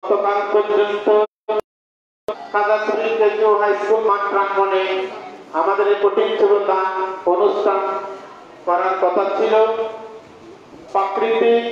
গতকাল পর্যন্ত খাজাছড়ি কেজিও high school মাঠ প্রাঙ্গণে আমাদের এই কঠিন দান অনুষ্ঠান করার কথা ছিল। প্রাকৃতিক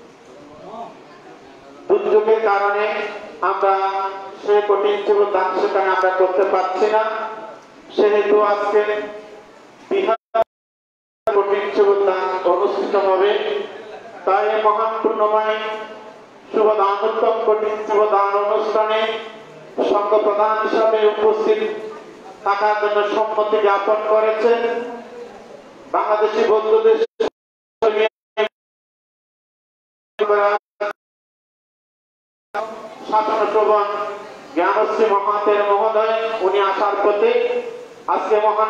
দুর্যোগের কারণে আমরা সেই কঠিন দান সেখানে আমরা করতে পারছি না। সেহেতু আজকে বিহার কঠিন দান অনুষ্ঠিত হবে। তাই মহান পূর্ণময় শুভ দানোত্তম কঠিন দান অনুষ্ঠানে সংঘ প্রধান হিসাবে উপস্থিত থাকার জন্য সম্মতি জ্ঞাপন করেছেন বাংলাদেশি বন্ধুদের শাসন প্রবণ জ্ঞানশ্রী মহাতের মহোদয়, উনি আসার পথে আজকে মহান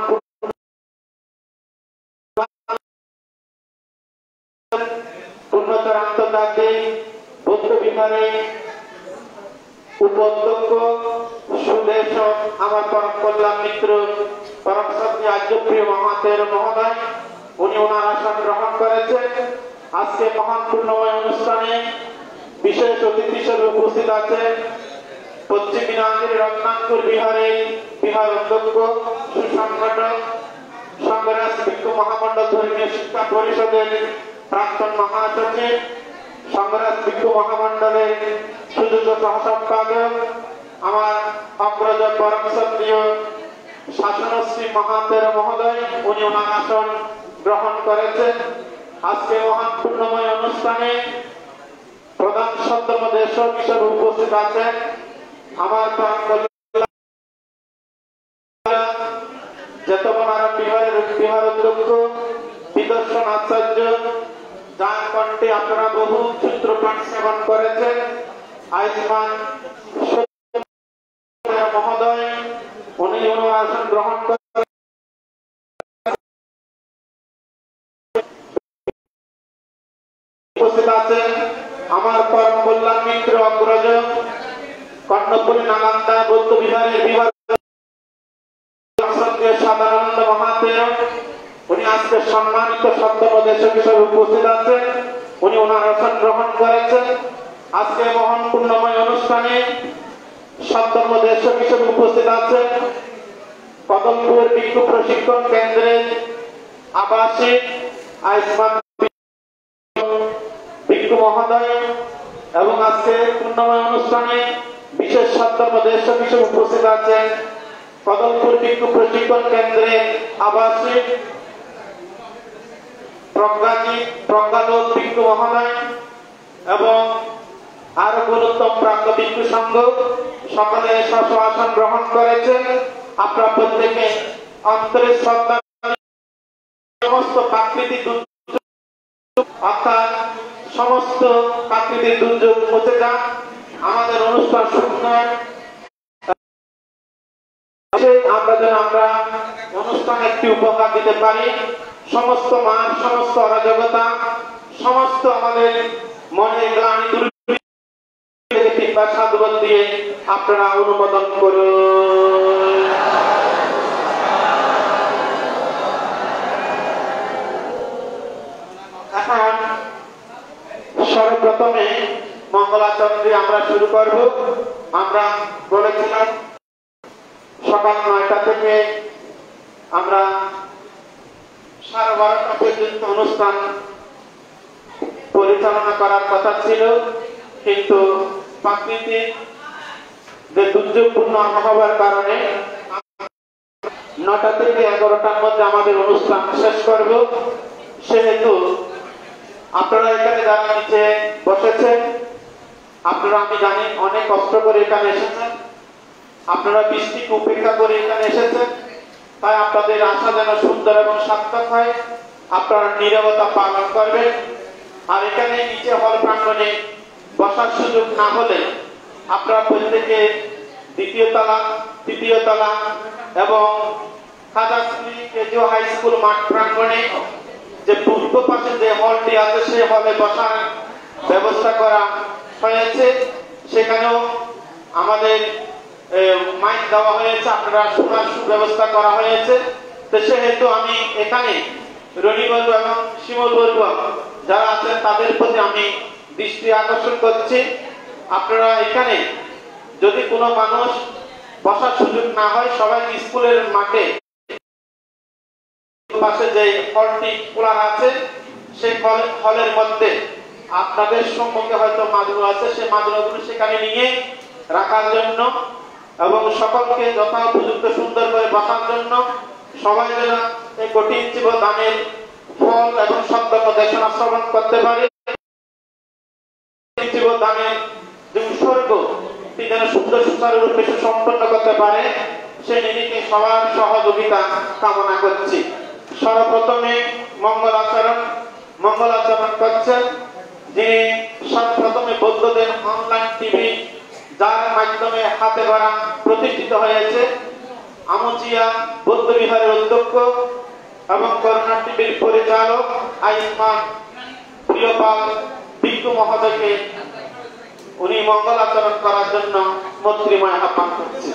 পূর্ণচর আন্তর্জাতিক বৌদ্ধ বিহারে উপাধ্যক্ষ সুদেশ আমার পরম কল্যাণ মিত্র পরম সত্যি আর্যপ্রিয় মহাতের মহোদয়, উনি ওনার আসন গ্রহণ করেছেন। আজকে মহান পূর্ণময় অনুষ্ঠানে বিশেষ অতিথি হিসেবে উপস্থিত আছেন পশ্চিম মিনাঙ্গির রত্নাঙ্কুর বিহারে বিহার অধ্যক্ষ সুসংগঠক সংগ্রাস ভিক্ষু মহামণ্ডল ধর্মীয় শিক্ষা পরিষদের প্রাক্তন মহাসচিব, সংগ্রাস ভিক্ষু মহামণ্ডলের সুযোগ্য সহসম্পাদক আমার অগ্রজ পরম সক্রিয় শাসনশ্রী মহাতের মহোদয়, উনি ওনার আসন গ্রহণ করেছেন। আজকে মহান পূর্ণময় অনুষ্ঠানে প্রধান সপ্তম দর্শক হিসেবে উপস্থিত আছেন আমার জেতবনারায়ণ বিহার অধ্যক্ষ বিদর্শন আচার্য, যার কণ্ঠে আপনারা বহু চিত্রপাঠ সেবন করেছেন আয়ুষ্মান মহোদয়, উনি ওনার আসন গ্রহণ করেন। উপস্থিত আছেন আমার পরম কল্যাণ মিত্র অগ্রজ কর্ণপুরী নালন্দা বৌদ্ধ বিহারের বিভাগ সাধারণানন্দ মহাতেয়, উনি আজকে সম্মানিত সপ্তম দর্শক হিসেবে উপস্থিত আছেন, উনি ওনার আসন গ্রহণ করেছেন। আজকে মহান পূর্ণময় অনুষ্ঠানে সপ্তম দর্শক হিসেবে উপস্থিত আছেন কদমপুর ভিক্ষু প্রশিক্ষণ কেন্দ্রের আবাসিক আয়ুষ্মান ভিক্ষু মহোদয়, এবং আজকে পূর্ণময় অনুষ্ঠানে বিশেষ সপ্তম দর্শক হিসেবে উপস্থিত আছেন কদমপুর ভিক্ষু প্রশিক্ষণ কেন্দ্রের আবাসিক প্রজ্ঞালোক ভিক্ষু মহোদয় এবং আরো গুরুত্তম প্রাপ্ত ভিক্ষু সংঘ সকলে স্ব আসন গ্রহণ করেছেন। আপনারা প্রত্যেকে অন্তরে শ্রদ্ধা সমস্ত প্রাকৃতিক দুর্যোগ অর্থাৎ সমস্ত প্রাকৃতিক দুর্যোগ মুছে যান, আমাদের অনুষ্ঠান সুন্দর আমরা যেন আমরা অনুষ্ঠানে একটি উপহার দিতে পারি। সমস্ত মান, সমস্ত অরাজকতা, সমস্ত আমাদের মনের গ্লানি দূর সাধুবাদ দিয়ে আপনারা অনুমোদন করুন। এখন সর্বপ্রথমে মঙ্গলাচরণ দিয়ে আমরা শুরু করব। আমরা বলেছিলাম সকাল 9টা থেকে আমরা 12:30 পর্যন্ত অনুষ্ঠান পরিচালনা করার কথা ছিল, কিন্তু প্রাকৃতিক যে দুর্যোগপূর্ণ আবহাওয়ার কারণে 9টা থেকে 11টার মধ্যে আমাদের অনুষ্ঠান শেষ করব। সেহেতু আপনারা এখানে যারা নিচে বসেছেন, আপনারা আমি জানি অনেক কষ্ট করে এখানে এসেছেন, আপনারা বৃষ্টিকে উপেক্ষা করে এখানে এসেছেন, তাই আপনাদের আশা যেন সুন্দর এবং সার্থক হয়। আপনারা নীরবতা পালন করবেন। আর এখানে নিচে হল প্রাঙ্গণে বসার সুযোগ না হলে আপনারা প্রত্যেকে দ্বিতীয় তলা, তৃতীয় তলা এবং খাজাছড়ি কেজিও হাই স্কুল মাঠ প্রাঙ্গণে যে পূর্ব পাশে যে হলটি আছে সেই হলে বসার ব্যবস্থা করা হয়েছে। সেখানেও আমাদের মাইক দেওয়া হয়েছে, আপনারা শোনার সুব্যবস্থা করা হয়েছে। তো সেহেতু আমি এখানে রনিবর্গ এবং শিমলবর্গ যারা আছেন তাদের প্রতি আমি দৃষ্টি আকর্ষণ করছি আপনারা এখানে যদি কোনো মানুষ বসার সুযোগ না হয়, সবাই স্কুলের মাঠে পাশে যে হলটি খোলা আছে সেই হলের মধ্যে আপনাদের সম্মুখে হয়তো মাদুর আছে, সেই মাদুরগুলো সেখানে নিয়ে রাখার জন্য এবং সকলকে যথোপযুক্ত সুন্দর করে বসার জন্য সবাই যেন এই কঠিন জীব দানের ফল এবং শব্দ দেশনা শ্রবণ করতে পারে। জীব দানের যে উৎসর্গ যেন সুন্দর সুচারুরূপে সম্পন্ন করতে পারে, সেই নিরিখে সবার সহযোগিতা কামনা করছি। সর্বপ্রথমে মঙ্গল আচরণ করছেন যিনি সর্বপ্রথমে বৌদ্ধদের অনলাইন টিভি, যার মাধ্যমে হাতে গড়া প্রতিষ্ঠিত হয়েছে, আমুচিয়া বৌদ্ধ বিহারের অধ্যক্ষ এবং করোনা টিভির পরিচালক আইমান প্রিয়পাল বিজ্ঞু মহোদয়কে উনি মঙ্গল আচরণ করার জন্য মন্ত্রীময় আহ্বান করছে।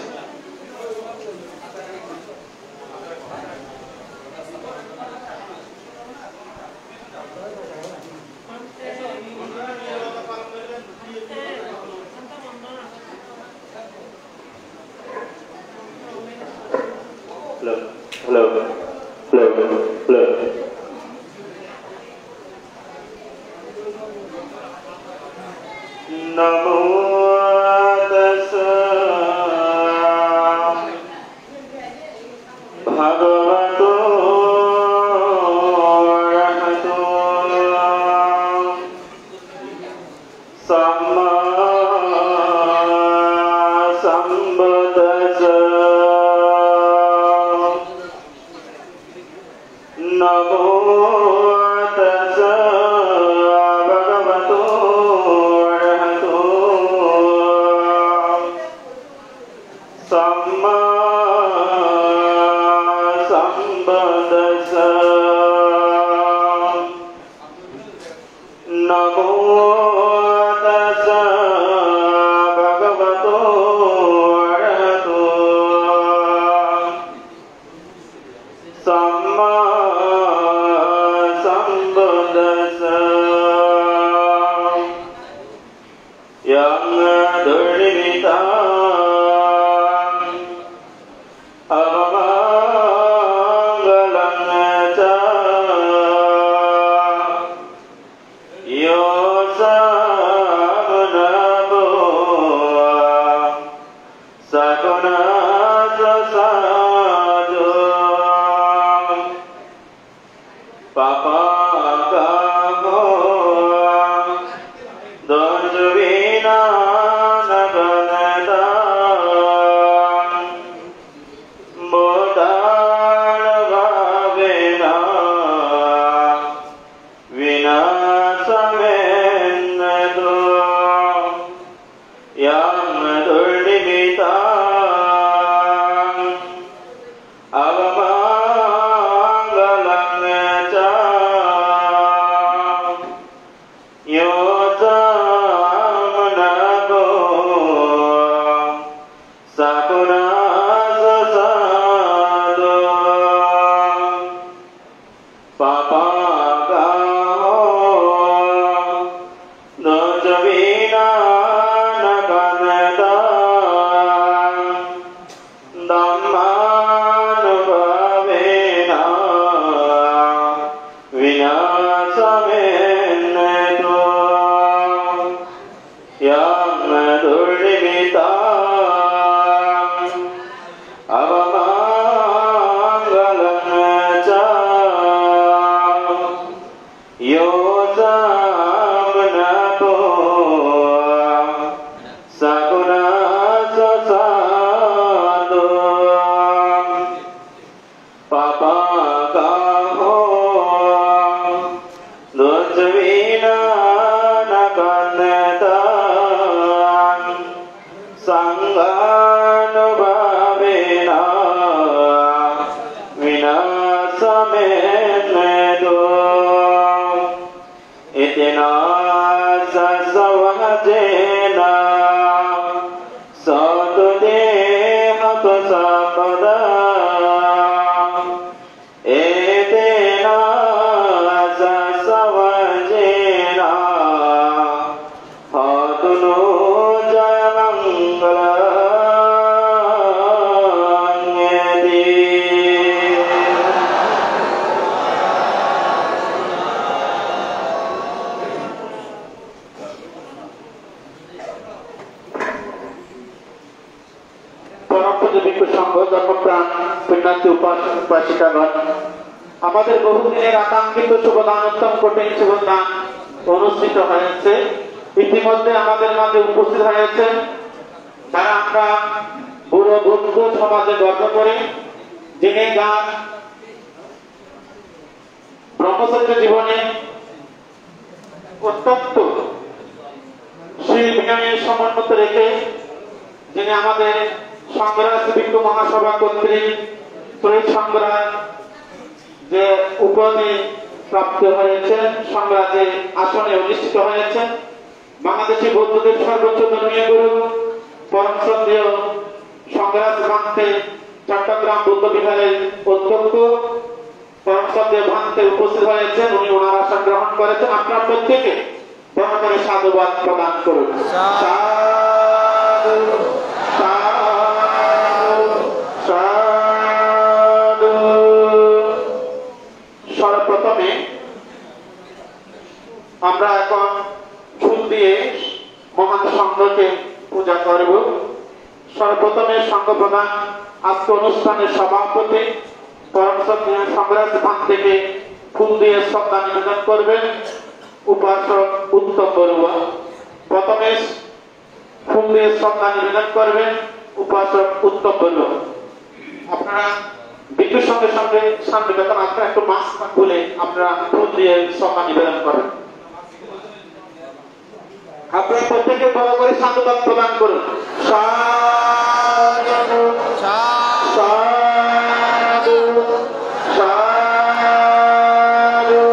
नमो तस्सै भगवतो अरहतो सम्मा सम्बुद्धास्सा। नमो तस्सै भगवतो सम्मा सम्बुद्धास्सा। नमो तस्सै भगवतो अरहतो सम्मा सम्बुद्धास्सा। यं दुर्निमित्ता Hatuno সংঘ ধর্মপ্রাণ পুণ্যার্থী উপাসক উপাসিকাগণ, আমাদের বহুদিনের আকাঙ্ক্ষিত শুভদানোত্তম কঠিন শুভদান অনুষ্ঠিত হয়েছে। ইতিমধ্যে আমাদের মাঝে উপস্থিত হয়েছে যারা আমরা বুড়ো বুদ্ধ সমাজে গর্ব করি, যিনি গান ব্রহ্মচর্য জীবনে অত্যন্ত শিল্পীর সমন্বিত রেখে যিনি আমাদের সংগ্রাস বিজ্ঞ মহাসভা কর্তৃক শহীদ সংগ্রাম যে উপাধি প্রাপ্ত হয়েছে, সংগ্রাজে আসনে অধিষ্ঠিত হয়েছে, বাংলাদেশি বৌদ্ধদের সর্বোচ্চ ধর্মীয় গুরু পরম শ্রদ্ধেয় সংগ্রাস ভান্তে চট্টগ্রাম বৌদ্ধ বিহারের অধ্যক্ষ পরম শ্রদ্ধেয় ভান্তে উপস্থিত হয়েছেন। উনি ওনার আসন গ্রহণ করেছেন। আপনার প্রত্যেকে দয়া করে সাধুবাদ প্রদান করুন। সাধু সাধু সাধু। সর্বপ্রথমে আমরা এখন ফুল দিয়ে মহান সংঘকে পূজা করব। সর্বপ্রথমে সংঘ প্রধান আজকে অনুষ্ঠানের সভাপতি পরম শ্রদ্ধেয় সংগ্রাস ভান থেকে ফুল দিয়ে শ্রদ্ধা নিবেদন করবেন উপাসক উত্তম বড়ুয়া। প্রথমে ফুল দিয়ে শ্রদ্ধা নিবেদন করবেন উপাসক উত্তম বড়ুয়া। আপনারা বিদ্যুৎ সঙ্গে সঙ্গে সামনে বেতন আপনারা একটু মাস্ক খুলে আপনারা ফুল দিয়ে শ্রদ্ধা নিবেদন করেন। আপনারা প্রত্যেকে বড় করে সাধুবাদ প্রদান করুন। সাধু সাধু সাধু।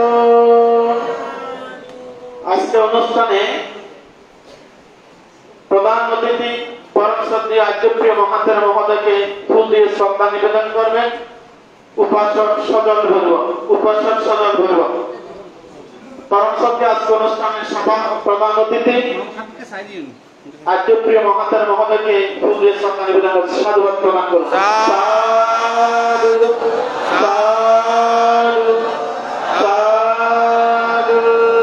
আজকে অনুষ্ঠানে প্রধান অতিথি পরম শ্রদ্ধেয় আর্যপ্রিয় মহাতের মহোদয়কে ফুল দিয়ে শ্রদ্ধা নিবেদন করবেন উপাসক সজল বড়ুয়া। উপাসক সজল বড়ুয়া পরম শ্রদ্ধেয় আজকে অনুষ্ঠানের সভা প্রধান অতিথি আর্যপ্রিয় মহাতের মহোদয়কে ফুল দিয়ে শ্রদ্ধা নিবেদন করছে। সাধুবাদ প্রদান করুন। সাধু সাধু সাধু।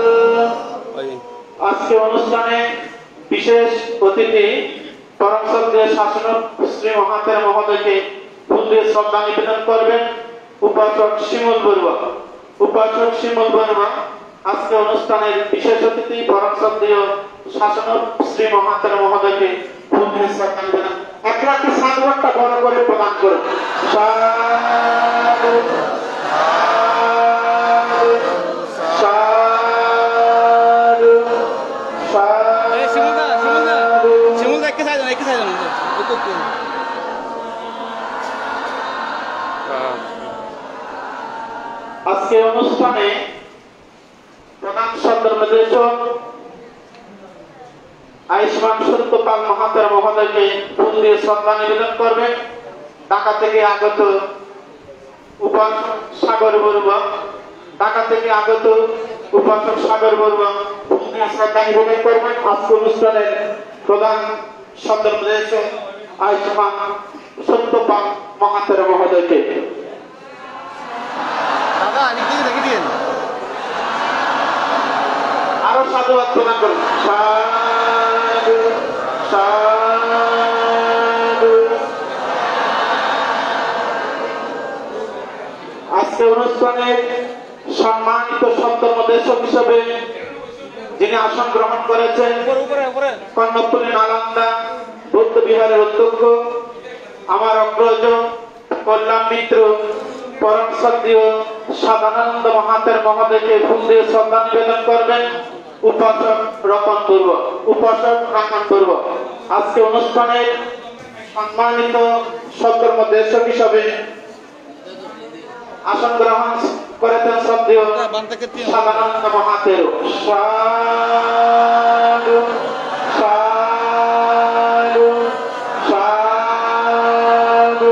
আজকে অনুষ্ঠানে বিশেষ অতিথি পরম শ্রদ্ধেয় শাসক শ্রী মহাতের মহোদয়কে ফুল দিয়ে শ্রদ্ধা নিবেদন করবেন উপাসক শিমুল বড়ুয়া। উপাসক শিমুল বড়ুয়া আজকে অনুষ্ঠানের বিশেষ অতিথি পরম শ্রদ্ধেয় শাসক শ্রী মহাতের মহোদয়কে ফুল দিয়ে শ্রদ্ধা নিবেদন। একটি সাধুবাদটা বড় করে প্রদান করুন। সাধু সাধু সাধু। আজকে অনুষ্ঠানে প্রধান সদস্য আয়ুষ্মান সত্যপাল মহাতের মহোদয়কে ফুল দিয়ে শ্রদ্ধা নিবেদন করবেন ঢাকা থেকে আগত উপাসক সাগর বড়ুয়া। ঢাকা থেকে আগত উপাসক সাগর বড়ুয়া ফুল দিয়ে শ্রদ্ধা নিবেদন করবেন আজকে অনুষ্ঠানের প্রধান সদস্য আয়ুষ্মান সত্যপাল মহাতের মহোদয়কে। আরো সাধুবাদ প্রদান করুন। সাধু সাধু। আজকে অনুষ্ঠানে সম্মানিত সপ্তমদেশক হিসেবে যিনি আসন গ্রহণ করেছেন কর্ণফুলী নালন্দা বৌদ্ধ বিহারের অধ্যক্ষ আমার অগ্রজ কল্যাণ মিত্র পরম শ্রদ্ধেয় সদানন্দ মহাতের মহোদয়কে ফুল দিয়ে শ্রদ্ধা নিবেদন করবেন উপাসক রতন বড়ুয়া। উপাসক রতন বড়ুয়া আজকে অনুষ্ঠানে সম্মানিত সপ্তমদেশক হিসাবে আসন গ্রহণ করেছেন শ্রদ্ধেয় সদানন্দ মহাতের। সাধু সাধু সাধু।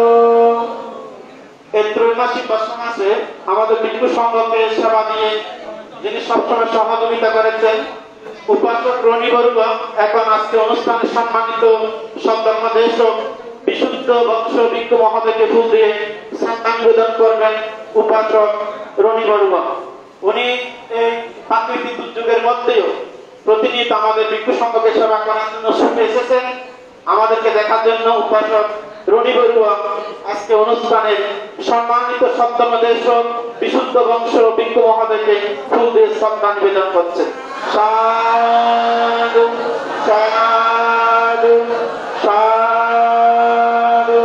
এই ত্রৈমাসিক দশম মাসে আমাদের বিন্দু সংঘকে সেবা দিয়ে যিনি সবসময় সহযোগিতা করেছেন উপাসক রনি বড়ুয়া এখন আজকে অনুষ্ঠানে সম্মানিত সদর্মদেশক বিশুদ্ধ বংশ বিজ্ঞ মহোদয়কে ফুল দিয়ে শ্রদ্ধা নিবেদন করবেন উপাসক রনি বড়ুয়া। উনি এই প্রাকৃতিক দুর্যোগের মধ্যেও প্রতিনিয়ত আমাদের বিজ্ঞ সংঘকে সেবা করার জন্য ছুটে এসেছেন আমাদেরকে দেখার জন্য উপাসক রনি বড়ুয়া আজকে অনুষ্ঠানের সম্মানিত সপ্তম দেশ বিশুদ্ধ বংশ ভিক্ষু মহোদয়কে ফুল দিয়ে শ্রদ্ধা নিবেদন করছে। সাধু সাধু সাধু।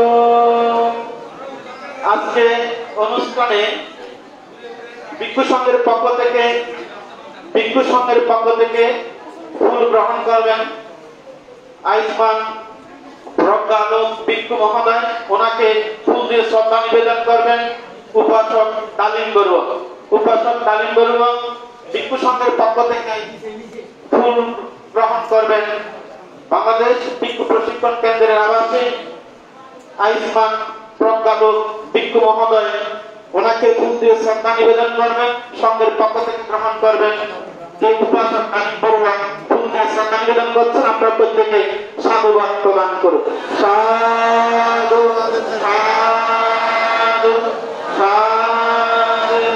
আজকে অনুষ্ঠানে ভিক্ষু সংঘের পক্ষ থেকে ফুল গ্রহণ করবেন আয়ুষ্মান প্রজ্ঞালোক ভিক্ষু মহোদয়। ওনাকে ফুল দিয়ে শ্রদ্ধা নিবেদন করবেন উপাসক ডালিম বড়ুয়া। ভিক্ষু সংঘের পক্ষ থেকে ফুল গ্রহণ করবেন বাংলাদেশ ভিক্ষু প্রশিক্ষণ কেন্দ্রের আবাসিক আয়ুষ্মান প্রজ্ঞালোক ভিক্ষু মহোদয়। ওনাকে ফুল দিয়ে শ্রদ্ধা নিবেদন করবেন, সংঘের পক্ষ থেকে গ্রহণ করবেন উপাসক ডালিম বড়ুয়া। ফুল দিয়ে শ্রদ্ধা নিবেদন করছেন, আপনারা প্রত্যেকে সাধুবাদ প্রদান করুন। সাধু সাধু সাধু।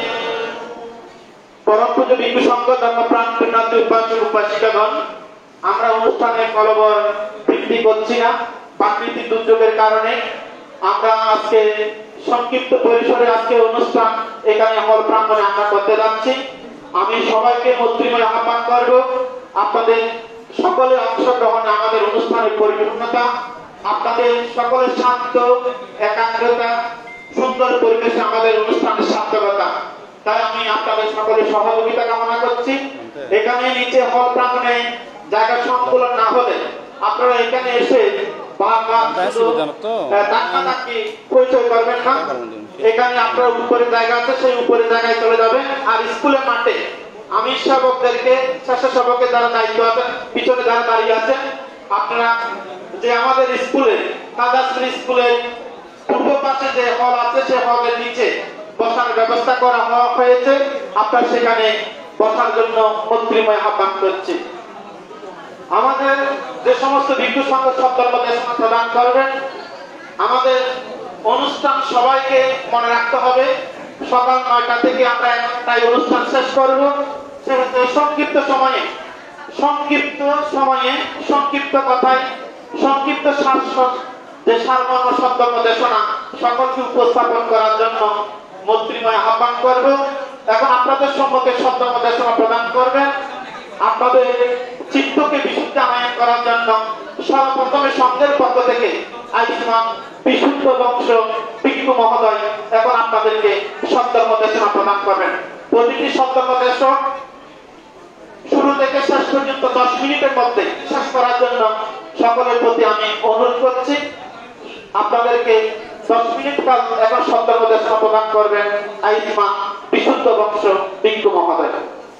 পরম পূজ্য ভিক্ষু সংঘ ধর্মপ্রাণ পুণ্যার্থী উপাসক উপাসিকাগণ, আমরা অনুষ্ঠানের কলবর বৃদ্ধি করছি না। প্রাকৃতিক দুর্যোগের কারণে আমরা আজকে সংক্ষিপ্ত পরিসরে আজকে অনুষ্ঠান এখানে হল প্রাঙ্গণে আমরা করতে যাচ্ছি। আমি সবাইকে মৈত্রীময় আহ্বান করব, আপনাদের সকলের অংশগ্রহণে আমাদের অনুষ্ঠানের পরিপূর্ণতা, আপনাদের সকলের শান্ত একাগ্রতা, সুন্দর পরিবেশে আমাদের অনুষ্ঠানের সার্থকতা। তাই আমি আপনাদের সকলের সহযোগিতা কামনা করছি। এখানে নিচে হল প্রাঙ্গণে জায়গা সংকুলন না হলে আপনারা এখানে এসে পরিচয় করবেন না। এখানে আপনার উপরে জায়গা আছে, সেই উপরে জায়গায় চলে যাবেন। আর স্কুলের মাঠে আমির সেবকদেরকে, স্বেচ্ছাসেবকের যারা দায়িত্ব আছেন, পিছনে যারা দাঁড়িয়ে আছেন, আপনারা যে আমাদের স্কুলে কাদাশ্রী স্কুলের পূর্ব পাশে যে হল আছে, সেই হলের নিচে বসার ব্যবস্থা করা হয়েছে। আপনারা সেখানে বসার জন্য মৈত্রীময় আহ্বান করছি। আমাদের যে সমস্ত ভিক্ষু সংঘ সপ্তম দেশনা প্রদান করবেন, আমাদের অনুষ্ঠান সবাইকে মনে রাখতে হবে সকাল 9টা থেকে আমরা 1টায় অনুষ্ঠান শেষ করব। সেহেতু সংক্ষিপ্ত সময়ে সংক্ষিপ্ত কথায় সংক্ষিপ্ত যে সারমর্ম সপ্তম দেশনা সকলকে উপস্থাপন করার জন্য মৈত্রীময় আহ্বান করব। এখন আপনাদের সম্মুখে সপ্তম দেশনা প্রদান করবেন। আপনাদের চিত্তকে বিশুদ্ধায়ন করার জন্য সর্বপ্রথমে সংঘের পক্ষ থেকে আয়ুষ্মান বিশুদ্ধ বংশ ভিক্ষু মহোদয় এখন আপনাদেরকে সপ্তম দেশনা প্রদান করবেন। প্রতিটি সপ্তম দেশ শুরু থেকে শেষ পর্যন্ত 10 মিনিটের মধ্যে শেষ করার জন্য সকলের প্রতি আমি অনুরোধ করছি। আপনাদেরকে 10 মিনিট কাল এখন সপ্তম দেশনা প্রদান করবেন আয়ুষ্মান বিশুদ্ধ বংশ ভিক্ষু মহোদয়।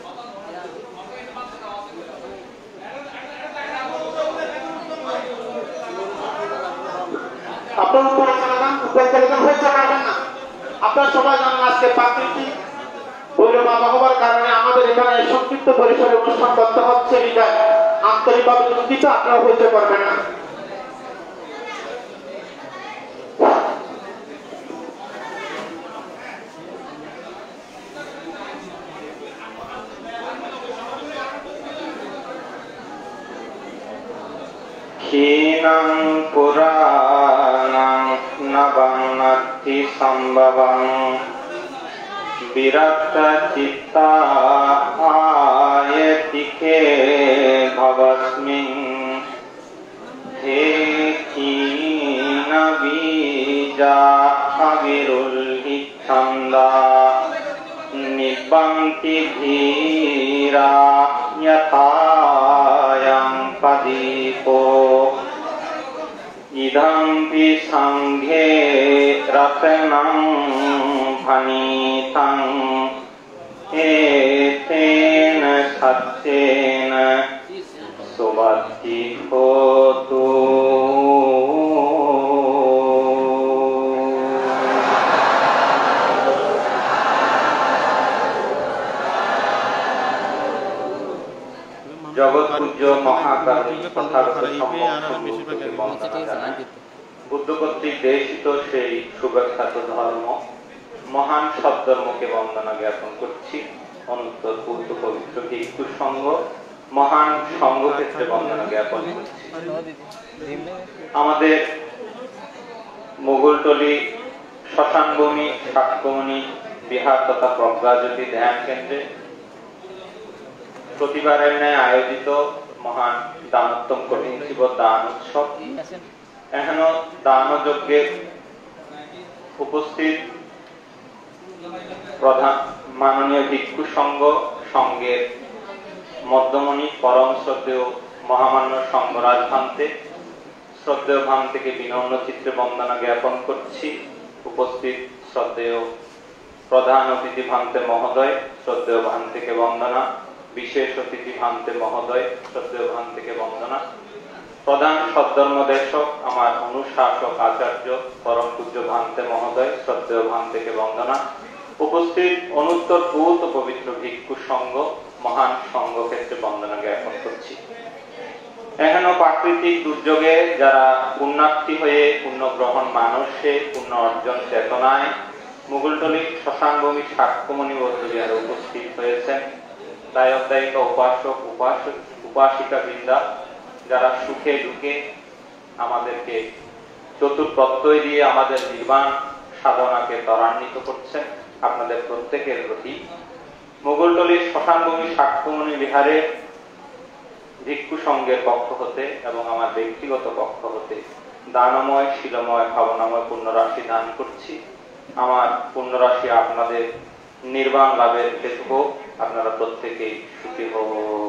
আপনারা উপরে চলে যান, হইতে পারবেন না। আপনারা সবাই জানেন আজকে প্রাকৃতিক বৈরব আবহাওয়ার কারণে আমাদের এখানে সংক্ষিপ্ত পরিসরে অনুষ্ঠান করতে হচ্ছে। বিদায় আন্তরিকভাবে দুঃখিত, আপনারা হইতে পারবেন না। ক্ষীণং পুরাণং নবং নত্তি সম্ভবং বিরক্ত চিত্তা আয়তিকে ভবস্মিং হে ক্ষীণ বীজা অবিরুল্হি ছন্দা নিবন্তি ধীরা যথায়ং পদীপো ইদম্পি সংঘে রত্নং ভনিতং এতেন সত্যেন সুবদ্ধি হোতু। জগৎ পূজ্য মহাকারী তথাগত সম্যক বন্দনা জানাই। বুদ্ধ কর্তৃক দেশিত সেই সুব্যাখ্যাত ধর্ম মহান সদ্ধর্মকে বন্দনা জ্ঞাপন করছি। অন্তর পূর্ত পবিত্র ভিক্ষু সংঘ মহান সংঘ ক্ষেত্রে বন্দনা জ্ঞাপন করছি। আমাদের মুঘলটলি শ্মশানভূমি সাক্ষ্যমণি বিহার তথা প্রজ্ঞাজ্যোতি ধ্যান কেন্দ্রে প্রতিবারের ন্যায় আয়োজিত মহান দানোত্তম কঠিন শিব দান উৎসব এহেন দান যজ্ঞে উপস্থিত প্রধান মাননীয় ভিক্ষু সংঘ সংঘের মধ্যমণি পরম শ্রদ্ধেয় মহামান্য সংঘরাজ ভান্তে শ্রদ্ধেয় ভান থেকে বিনম্র চিত্রে বন্দনা জ্ঞাপন করছি। উপস্থিত শ্রদ্ধেয় প্রধান অতিথি ভান্তে মহোদয়, শ্রদ্ধেয় ভান থেকে বন্দনা। বিশেষ অতিথি ভান্তে মহোদয়, শ্রদ্ধেয় ভান থেকে বন্দনা। প্রধান সদ্ধর্মদেশক আমার অনুশাসক আচার্য পরম পূজ্য ভান্তে মহোদয়, শ্রদ্ধেয় ভান থেকে বন্দনা। উপস্থিত অনুত্তর ভূত পবিত্র ভিক্ষু সংঘ মহান সংঘ ক্ষেত্রে বন্দনা জ্ঞাপন করছি। এহেন প্রাকৃতিক দুর্যোগে যারা পুণ্যার্থী হয়ে পুণ্য গ্রহণ মানসে পুণ্য অর্জন চেতনায় মুঘলটলি শ্মশানভূমি সাক্ষ্যমণি বৌদ্ধবিহারে উপস্থিত হয়েছেন, দায়িকা উপাসক উপাসিকা বৃন্দা যারা সুখে দুঃখে আমাদেরকে চতুর্প্রত্যয় দিয়ে আমাদের নির্বাণ সাধনাকে ত্বরান্বিত করছেন, আপনাদের প্রত্যেকের প্রতি মুঘলটলির শ্মশানভূমি সাক্ষ্যমণি বিহারে ভিক্ষু সংঘের পক্ষ হতে এবং আমার ব্যক্তিগত পক্ষ হতে দানময় শিলময় ভাবনাময় পুণ্যরাশি দান করছি। আমার পুণ্যরাশি আপনাদের নির্বাণ লাভের হেতু হোক, আপনারা প্রত্যেকেই সুখী হোক।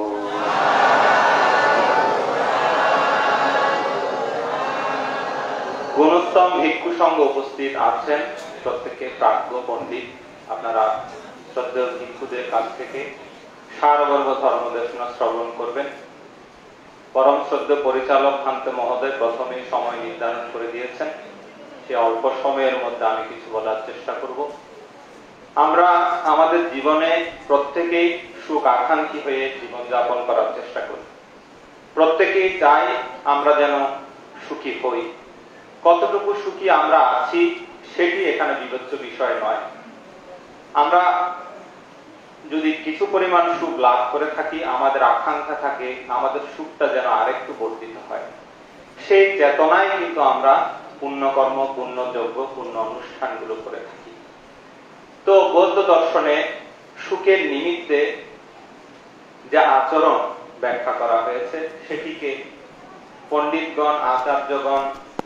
গুণোত্তম ভিক্ষু সংঘ উপস্থিত আছেন, প্রত্যেকে প্রাজ্ঞ পণ্ডিত। আপনারা শ্রদ্ধেয় ভিক্ষুদের কাছ থেকে সারবর্গ ধর্মদেশনা শ্রবণ করবেন। পরম শ্রদ্ধেয় পরিচালক ভান্তে মহোদয় প্রথমেই সময় নির্ধারণ করে দিয়েছেন, সে অল্প সময়ের মধ্যে আমি কিছু বলার চেষ্টা করব। আমরা আমাদের জীবনে প্রত্যেকেই সুখ আকাঙ্ক্ষী হয়ে জীবনযাপন করার চেষ্টা করি, প্রত্যেকেই চাই আমরা যেন সুখী হই। কতটুকু সুখী আমরা আছি সেটি এখানে বিবেচ্য বিষয় নয়। আমরা যদি কিছু পরিমাণ সুখ লাভ করে থাকি, আমাদের আকাঙ্ক্ষা থাকে আমাদের সুখটা যেন আরেকটু বর্ধিত হয়। সেই চেতনায় কিন্তু আমরা পুণ্যকর্ম পুণ্যযজ্ঞ পুণ্য অনুষ্ঠানগুলো করে থাকি। তো বৌদ্ধ দর্শনে সুখের নিমিত্তে যে আচরণ ব্যাখ্যা করা হয়েছে সেটিকে পণ্ডিতগণ আচার্যগণ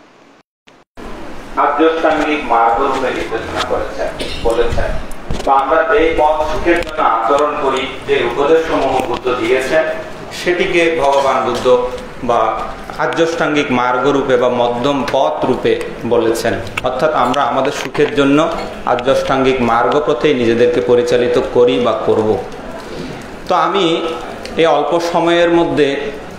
আর্যষ্টাঙ্গিক মার্গ রূপে নির্দেশনা করেছেন, বলেছেন। তো আমরা যে পথ সুখের জন্য আচরণ করি, যে উপদেশ সমূহ বুদ্ধ দিয়েছেন সেটিকে ভগবান বুদ্ধ বা আর্যষ্টাঙ্গিক মার্গ রূপে বা মধ্যম পথ রূপে বলেছেন। অর্থাৎ আমরা আমাদের সুখের জন্য আর্যষ্টাঙ্গিক মার্গ পথেই নিজেদেরকে পরিচালিত করি বা করব। তো আমি এই অল্প সময়ের মধ্যে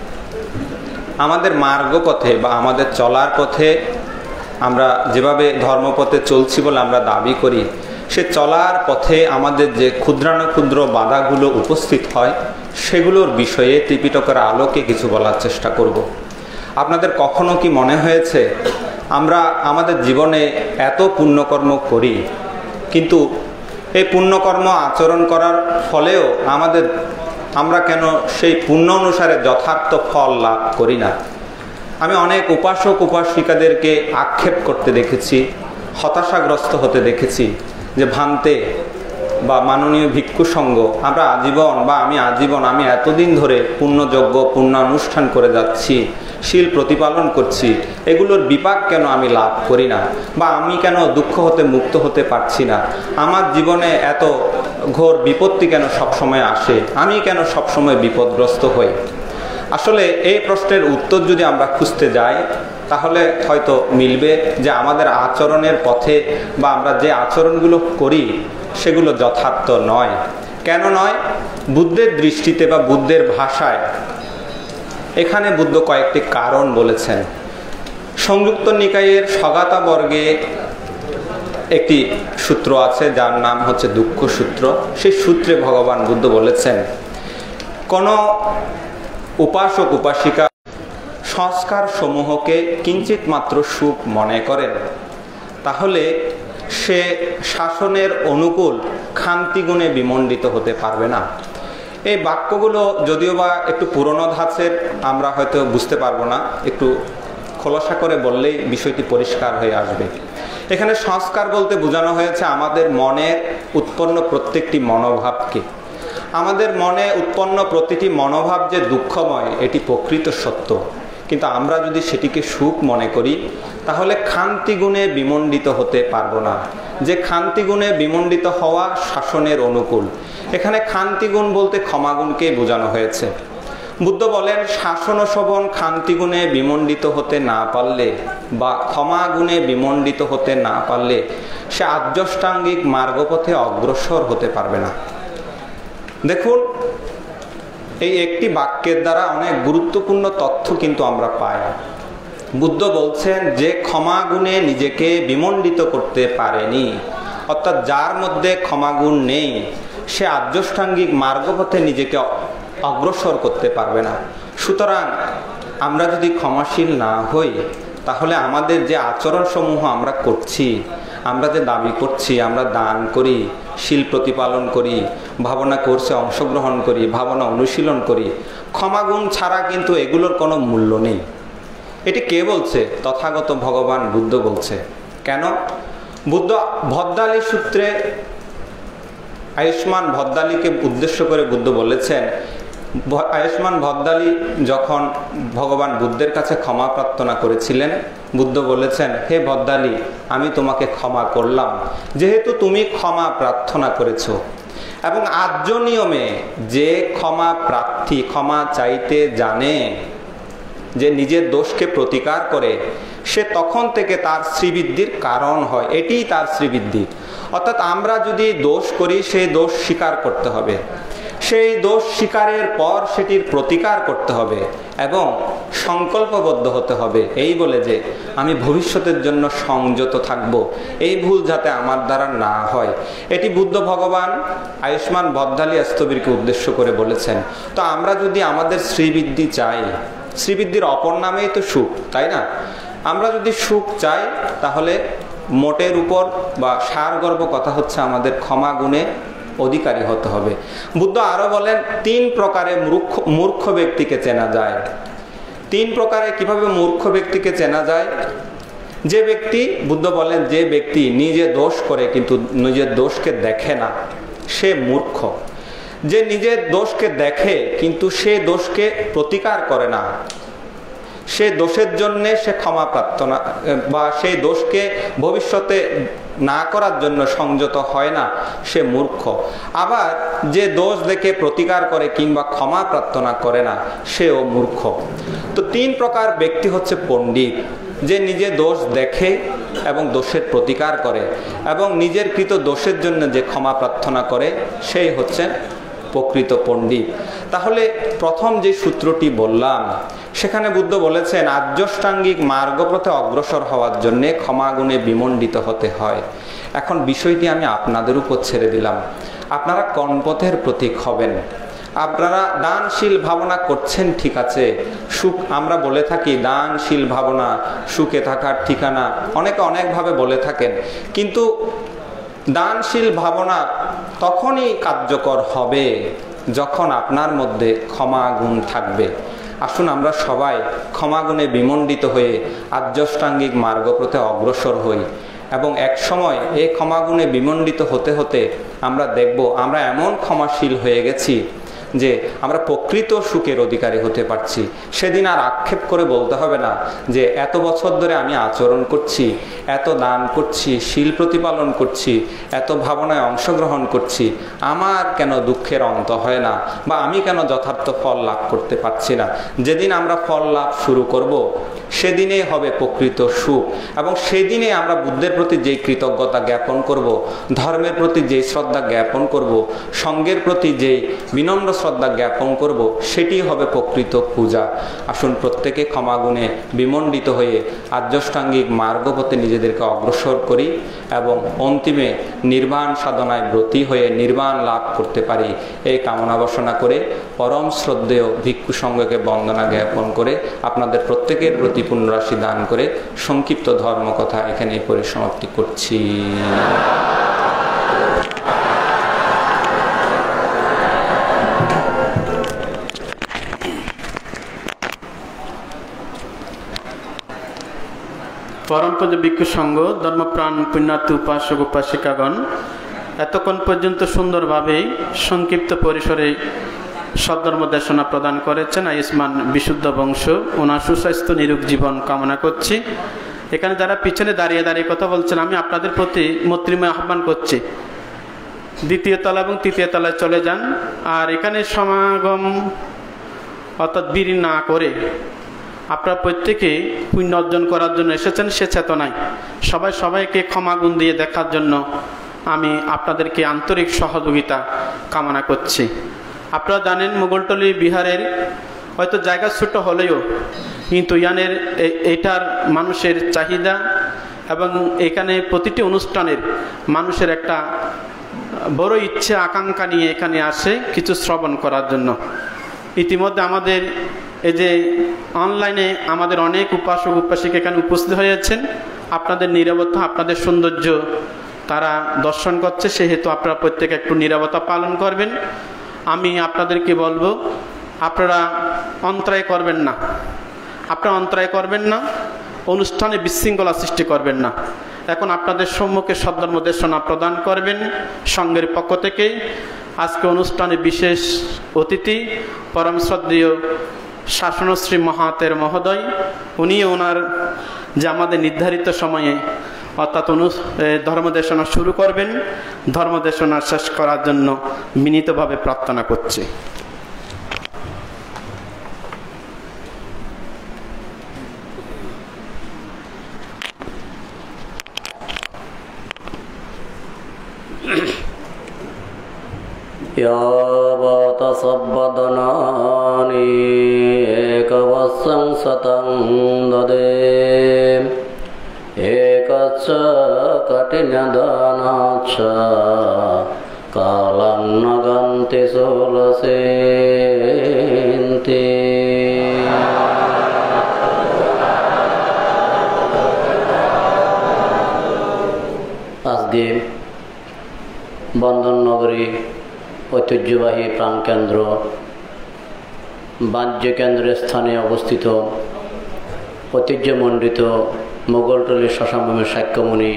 আমাদের মার্গ পথে বা আমাদের চলার পথে আমরা যেভাবে ধর্মপথে চলছি বলে আমরা দাবি করি, সে চলার পথে আমাদের যে ক্ষুদ্রানুক্ষুদ্র বাধাগুলো উপস্থিত হয় সেগুলোর বিষয়ে ত্রিপিটকের আলোকে কিছু বলার চেষ্টা করব। আপনাদের কখনো কি মনে হয়েছে আমরা আমাদের জীবনে এত পুণ্যকর্ম করি, কিন্তু এই পুণ্যকর্ম আচরণ করার ফলেও আমরা কেন সেই পুণ্য অনুসারে যথার্থ ফল লাভ করি না? আমি অনেক উপাসক উপাসিকাদেরকে আক্ষেপ করতে দেখেছি, হতাশাগ্রস্ত হতে দেখেছি যে ভান্তে বা মাননীয় ভিক্ষু সংঘ আমরা আজীবন বা আমি আজীবন আমি এতদিন ধরে পুণ্যযজ্ঞ পুণ্যানুষ্ঠান করে যাচ্ছি, শীল প্রতিপালন করছি, এগুলোর বিপাক কেন আমি লাভ করি না, বা আমি কেন দুঃখ হতে মুক্ত হতে পারছি না, আমার জীবনে এত ঘোর বিপত্তি কেন সবসময় আসে, আমি কেন সবসময় বিপদগ্রস্ত হই? আসলে এই প্রশ্নের উত্তর যদি আমরা খুঁজতে যাই তাহলে হয়তো মিলবে যে আমাদের আচরণের পথে বা আমরা যে আচরণগুলো করি সেগুলো যথার্থ নয়। কেন নয়? বুদ্ধের দৃষ্টিতে বা বুদ্ধের ভাষায় এখানে বুদ্ধ কয়েকটি কারণ বলেছেন। সংযুক্ত নিকায়ের সগাতা বর্গে একটি সূত্র আছে যার নাম হচ্ছে দুঃখ সূত্র। সেই সূত্রে ভগবান বুদ্ধ বলেছেন, কোন উপাসক উপাসিকা সংস্কার সমূহকে কিঞ্চিত মাত্র সুখ মনে করেন তাহলে সে শাসনের অনুকূল খান্তিগুণে বিমণ্ডিত হতে পারবে না। এই বাক্যগুলো যদিও বা একটু পুরনো ধাঁচের, আমরা হয়তো বুঝতে পারবো না, একটু খোলাসা করে বললেই বিষয়টি পরিষ্কার হয়ে আসবে। এখানে সংস্কার বলতে বোঝানো হয়েছে আমাদের মনের উৎপন্ন প্রত্যেকটি মনোভাবকে। আমাদের মনে উৎপন্ন প্রতিটি মনোভাব যে দুঃখময়, এটি প্রকৃত সত্য, কিন্তু আমরা যদি সেটিকে সুখ মনে করি তাহলে খান্তি গুণে বিমণ্ডিত হতে পারবো না। যে খান্তি গুণে বিমণ্ডিত হওয়া শাসনের অনুকূল। এখানে খান্তি গুণ বলতে ক্ষমাগুণকে বোঝানো হয়েছে। বুদ্ধ বলেন, শাসন শোভন খান্তি গুণে বিমণ্ডিত হতে না পারলে বা ক্ষমা গুণে বিমণ্ডিত হতে না পারলে সে আর্যষ্টাঙ্গিক মার্গপথে অগ্রসর হতে পারবে না। দেখুন, এই একটি বাক্যের দ্বারা অনেক গুরুত্বপূর্ণ তথ্য কিন্তু আমরা পাই। বুদ্ধ বলছেন যে ক্ষমা গুণে নিজেকে বিমণ্ডিত করতে পারেনি, অর্থাৎ যার মধ্যে ক্ষমাগুণ নেই, সে আর্যষ্টাঙ্গিক মার্গপথে নিজেকে অগ্রসর করতে পারবে না। সুতরাং আমরা যদি ক্ষমাশীল না হই তাহলে আমাদের যে আচরণসমূহ আমরা করছি, আমরা যে দাবি করছি, আমরা দান করি, শীল প্রতিপালন করি, ভাবনা কোর্সে অংশগ্রহণ করি, ভাবনা অনুশীলন করি, ক্ষমাগুণ ছাড়া কিন্তু এগুলোর কোনো মূল্য নেই। এটি কে বলছে? তথাগত ভগবান বুদ্ধ বলছে। কেন? বুদ্ধ ভদ্দালী সূত্রে আয়ুষ্মান ভদ্দালীকে উদ্দেশ্য করে বুদ্ধ বলেছেন, আয়ুষ্মান ভদ্দালী যখন ভগবান বুদ্ধের কাছে ক্ষমা প্রার্থনা করেছিলেন, বুদ্ধ বলেছেন, হে ভদ্দালী, আমি তোমাকে ক্ষমা করলাম যেহেতু তুমি ক্ষমা প্রার্থনা করেছো। এবং আর্য নিয়মে যে ক্ষমা প্রার্থী, ক্ষমা চাইতে জানে, যে নিজের দোষকে প্রতিকার করে, সে তখন থেকে তার শ্রীবৃদ্ধির কারণ হয়। এটিই তার শ্রীবৃদ্ধি। অর্থাৎ আমরা যদি দোষ করি, সেই দোষ স্বীকার করতে হবে, সেই দোষ স্বীকারের পর সেটির প্রতিকার করতে হবে এবং সংকল্পবদ্ধ হতে হবে, এই বলে যে আমি ভবিষ্যতের জন্য সংযত থাকব, এই ভুল যাতে আমার দ্বারা না হয়। এটি বুদ্ধ ভগবান আয়ুষ্মান ভদ্দালী স্থবিরকে উদ্দেশ্য করে বলেছেন। তো আমরা যদি আমাদের শ্রীবৃদ্ধি চাই, শ্রীবৃদ্ধির অপর নামেই তো সুখ, তাই না? আমরা যদি সুখ চাই তাহলে মোটের উপর বা সারগর্ভ কথা হচ্ছে আমাদের ক্ষমা গুণে অধিকারী হতে হবে। বুদ্ধ আরো বলেন, 3 প্রকারে মূর্খ ব্যক্তিকে চেনা যায়। 3 প্রকারে কিভাবে মূর্খ ব্যক্তিকে চেনা যায়? যে ব্যক্তি, বুদ্ধ বলেন, যে ব্যক্তি নিজে দোষ করে কিন্তু নিজের দোষকে দেখে না, সে মূর্খ। যে নিজের দোষকে দেখে কিন্তু সে দোষকে প্রতিকার করে না, সে দোষের জন্য সে ক্ষমা প্রার্থনা বা সেই দোষকে ভবিষ্যতে না করার জন্য সংযত হয় না, সে মূর্খ। আবার যে দোষ দেখে প্রতিকার করে কিংবা ক্ষমা প্রার্থনা করে না, সেও মূর্খ। তো 3 প্রকার ব্যক্তি হচ্ছে পণ্ডিত। যে নিজে দোষ দেখে এবং দোষের প্রতিকার করে এবং নিজের কৃত দোষের জন্য যে ক্ষমা প্রার্থনা করে, সেই হচ্ছেন প্রকৃত পণ্ডিত। তাহলে প্রথম যে সূত্রটি বললাম, সেখানে বুদ্ধ বলেছেন আর্যষ্টাঙ্গিক মার্গপথে অগ্রসর হওয়ার জন্য ক্ষমাগুণে বিমণ্ডিত হতে হয়। এখন বিষয়টি আমি আপনাদের উপর ছেড়ে দিলাম, আপনারা কোন পথের প্রতীক হবেন? আপনারা দানশীল ভাবনা করছেন, ঠিক আছে, সুখ, আমরা বলে থাকি দানশীল ভাবনা সুখে থাকার ঠিকানা, অনেকে অনেকভাবে বলে থাকেন, কিন্তু দানশীল ভাবনা তখনই কার্যকর হবে যখন আপনার মধ্যে ক্ষমা গুণ থাকবে। আসুন আমরা সবাই ক্ষমা গুণে বিমণ্ডিত হয়ে আর্যষ্টাঙ্গিক মার্গপথে অগ্রসর হই এবং এক সময় এই ক্ষমা গুণে বিমণ্ডিত হতে হতে আমরা দেখব আমরা এমন ক্ষমাশীল হয়ে গেছি যে আমরা প্রকৃত সুখের অধিকারী হতে পারছি। সেদিন আর আক্ষেপ করে বলতে হবে না যে এত বছর ধরে আমি আচরণ করছি, এত দান করছি, শীল প্রতিপালন করছি, এত ভাবনায় অংশগ্রহণ করছি, আমার কেন দুঃখের অন্ত হয় না বা আমি কেন যথার্থ ফল লাভ করতে পারছি না। যেদিন আমরা ফল লাভ শুরু করব, সেদিনে হবে প্রকৃত সুখ এবং সেদিনে আমরা বুদ্ধের প্রতি যেই কৃতজ্ঞতা জ্ঞাপন করব, ধর্মের প্রতি যেই শ্রদ্ধা জ্ঞাপন করব, সঙ্গের প্রতি যেই বিনম্র শ্রদ্ধা জ্ঞাপন করব, সেটি হবে প্রকৃত পূজা। আসুন প্রত্যেকে ক্ষমাগুণে বিমণ্ডিত হয়ে আর্যষ্টাঙ্গিক মার্গপথে নিজেদেরকে অগ্রসর করি এবং অন্তিমে নির্বাণ সাধনায় ব্রতী হয়ে নির্বাণ লাভ করতে পারি, এই কামনা বাসনা করে পরম শ্রদ্ধেয় ভিক্ষু সংঘকে বন্দনা জ্ঞাপন করে আপনাদের প্রত্যেকের প্রতি পুণ্যরাশি দান করে সংক্ষিপ্ত ধর্মকথা এখানে পরিসমাপ্তি করছি। পরম পূজ্য ভিক্ষু সংঘ, ধর্মপ্রাণ পুণ্যার্থী উপাসক উপাসিকাগণ, এতক্ষণ পর্যন্ত সুন্দরভাবে সংক্ষিপ্ত পরিসরে সদ্ধর্ম দেশনা প্রদান করেছেন আয়ুষ্মান বিশুদ্ধ বংশ। ওনার সুস্বাস্থ্য নিরোগ জীবন কামনা করছি। এখানে যারা পিছনে দাঁড়িয়ে দাঁড়িয়ে কথা বলছেন, আমি আপনাদের প্রতি মৈত্রীময় আহ্বান করছি, দ্বিতীয় তলা এবং তৃতীয় তলায় চলে যান। আর এখানে সমাগম অর্থাৎ বিড়ি না করে আপনারা প্রত্যেকে পুণ্য অর্জন করার জন্য এসেছেন সে চেতনায় সবাই সবাইকে ক্ষমাগুণ দিয়ে দেখার জন্য আমি আপনাদেরকে আন্তরিক সহযোগিতা কামনা করছি। আপনারা জানেন মোগলটলি বিহারের হয়তো জায়গা ছোট হলেও কিন্তু ইয়ানের এটার মানুষের চাহিদা এবং এখানে প্রতিটি অনুষ্ঠানের মানুষের একটা বড় ইচ্ছে আকাঙ্ক্ষা নিয়ে এখানে আসে কিছু শ্রবণ করার জন্য। ইতিমধ্যে আমাদের এই যে অনলাইনে আমাদের অনেক উপাসক উপাসিক এখানে উপস্থিত হয়েছেন। আপনাদের নীরবতা, আপনাদের সৌন্দর্য তারা দর্শন করছে, সেহেতু আপনারা প্রত্যেকে একটু নীরবতা পালন করবেন। আমি আপনাদেরকে বলবো, আপনারা অন্তরায় করবেন না, অনুষ্ঠানে বিশৃঙ্খলা সৃষ্টি করবেন না। এখন আপনাদের সম্মুখে সদ্ধর্ম দেশনা প্রদান করবেন সংঘের পক্ষ থেকে। আজকে অনুষ্ঠানে বিশেষ অতিথি পরম শ্রদ্ধেয় শাসনশ্রী মহাতের মহোদয়, উনি ওনার যে আমাদের নির্ধারিত সময়ে অর্থাৎ ধর্মদেশনা শুরু করবেন। ধর্মদেশনা শেষ করার জন্য বিনীতভাবে প্রার্থনা করছি। यावत् सब्बदनानि एकवत्सं शतं ददे एकच्च कठिनदानाच्च कालं न गन्ति सोलसेन्ति। আজকে বন্দন নগরী ঐতিহ্যবাহী প্রাণকেন্দ্র বাহ্য কেন্দ্রের স্থানে অবস্থিত ঐতিহ্যমণ্ডিত মোগলটলি শ্মশানভূমির সাক্ষ্যমণি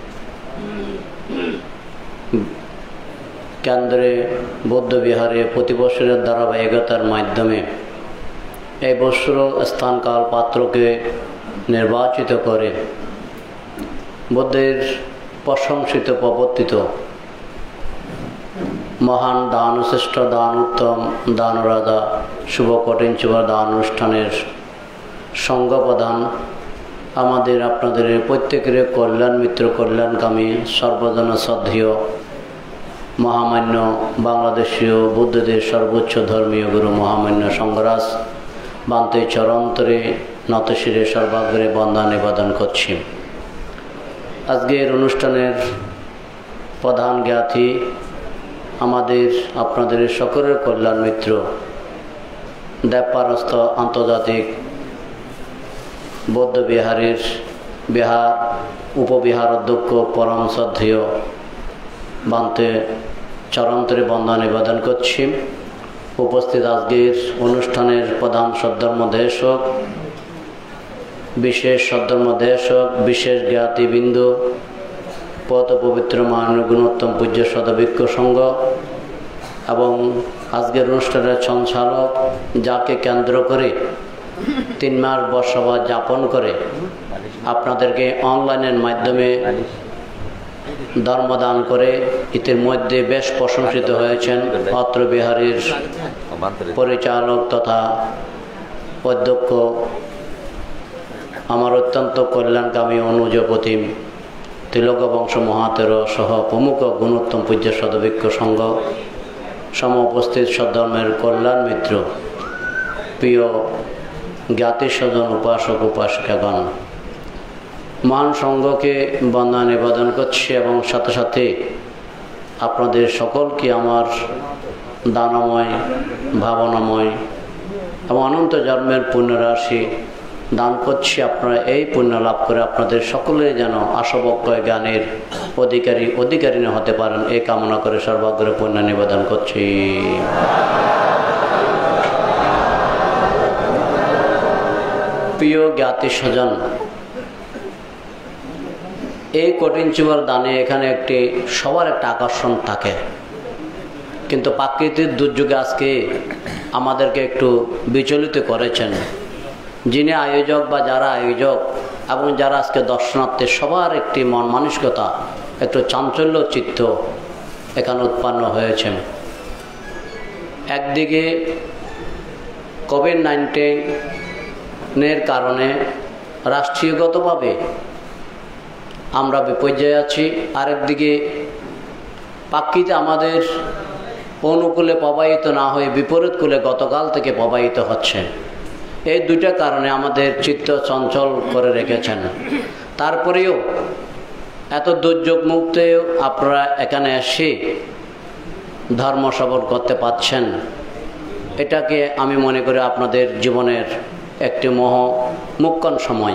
কেন্দ্রে বৌদ্ধবিহারে প্রতি বছরের ধারাবাহিকতার মাধ্যমে এই বৎসর স্থানকাল পাত্রকে নির্বাচিত করে বুদ্ধের প্রশংসিত প্রবর্তিত মহান দান, শ্রেষ্ঠ দান, উত্তম দান রাজা শুভ কঠিন চুবা দান অনুষ্ঠানের সংঘ প্রধান আমাদের আপনাদের প্রত্যেকের কল্যাণ মিত্র, কল্যাণকামী, সর্বজন শ্রদ্ধেয় মহামান্য বাংলাদেশীয় বুদ্ধদের সর্বোচ্চ ধর্মীয় গুরু মহামান্য সংঘরাজ বান্তে চরন্তরে নতশিরে সর্বাগ্রে বন্দনা নিবেদন করছি। আজকের অনুষ্ঠানের প্রধান জ্ঞাতি আমাদের আপনাদের সকলের কল্যাণ মিত্র, দেবপারস্থ আন্তর্জাতিক বৌদ্ধ বিহারের উপবিহার অধ্যক্ষ পরম শ্রদ্ধেয় বান্তে চরন্তরে বন্দনা নিবেদন করছি। উপস্থিত আজকের অনুষ্ঠানের প্রধান সদ্ধর্মদেশক, বিশেষ সদ্ধর্মদেশক, বিশেষ জ্ঞাতিবৃন্দ, পত পবিত্র মাননীয় গুণোত্তম পূজ্য সদভিক্ষু সংঘ এবং আজকের অনুষ্ঠানের সঞ্চালক, যাকে কেন্দ্র করে 3 মাস বর্ষবাস যাপন করে আপনাদেরকে অনলাইনের মাধ্যমে ধর্মদান করে ইতিমধ্যে বেশ প্রশংসিত হয়েছেন অত্র বিহারের পরিচালক তথা অধ্যক্ষ আমার অত্যন্ত কল্যাণকামী অনুজপতি তিলক বংশ মহাতের সহ প্রমুখ গুণোত্তম পূজ্য সদভিক্ষু সংঘ, সম উপস্থিত সদ্ধর্মের কল্যাণ মিত্র, প্রিয় জ্ঞাতি স্বজন, উপাসক উপাসিকাগণ, মহান সংঘকে বন্দনা নিবেদন করছি এবং সাথে সাথে আপনাদের সকলকে আমার দানময়, ভাবনাময় এবং অনন্ত জন্মের পুণ্যরাশি দান করছি। আপনারা এই পুণ্য লাভ করে আপনাদের সকলে যেন আশাবক্ষয় জ্ঞানের অধিকারিণী হতে পারেন, এই কামনা করে সর্বাগ্রে পুণ্য নিবেদন করছি। প্রিয় জ্ঞাতি স্বজন, এই কঠিন চুবার দানে এখানে একটি সবার একটা আকর্ষণ থাকে, কিন্তু প্রাকৃতিক দুর্যোগে আজকে আমাদেরকে একটু বিচলিত করেছেন। যিনি আয়োজক বা যারা আয়োজক এবং যারা আজকে দর্শনার্থী সবার একটি মন মানসিকতা একটু চাঞ্চল্য চিত্ত এখানে উৎপন্ন হয়েছে। একদিকে কোভিড-19 কারণে রাষ্ট্রীয়গতভাবে আমরা বিপর্যয়ে আছি, আরেকদিকে প্রাকৃতিক আমাদের অনুকূলে প্রবাহিত না হয়ে বিপরীত কূলে গতকাল থেকে প্রবাহিত হচ্ছে। এই দুইটা কারণে আমাদের চিত্ত চঞ্চল করে রেখেছেন। তারপরেও এত দুর্যোগ মুক্তে আপনারা এখানে এসে ধর্ম শ্রবণ করতে পারছেন, এটাকে আমি মনে করি আপনাদের জীবনের একটি মুখ্য সময়।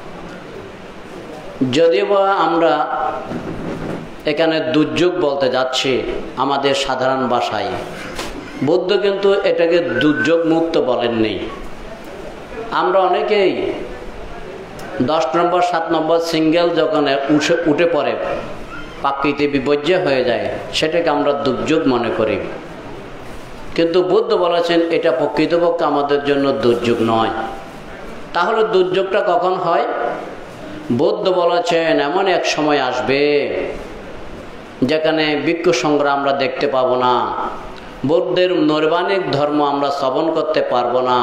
যদিও বা আমরা এখানে দুর্যোগ বলতে যাচ্ছি আমাদের সাধারণ ভাষায়, বুদ্ধ কিন্তু এটাকে দুর্যোগ মুক্ত বলেননি। আমরা অনেকেই 10 নম্বর 7 নম্বর সিঙ্গেল যখন উঠে পড়ে প্রাকৃতিক বিপর্যয় হয়ে যায় সেটাকে আমরা দুর্যোগ মনে করি, কিন্তু বুদ্ধ বলেছেন এটা প্রকৃতপক্ষে আমাদের জন্য দুর্যোগ নয়। তাহলে দুর্যোগটা কখন হয়? বুদ্ধ বলেছেন এমন এক সময় আসবে যেখানে ভিক্ষু সংগ্রাম আমরা দেখতে পাবো না, বুদ্ধের নৈর্বাণিক ধর্ম আমরা শ্রবণ করতে পারবো না।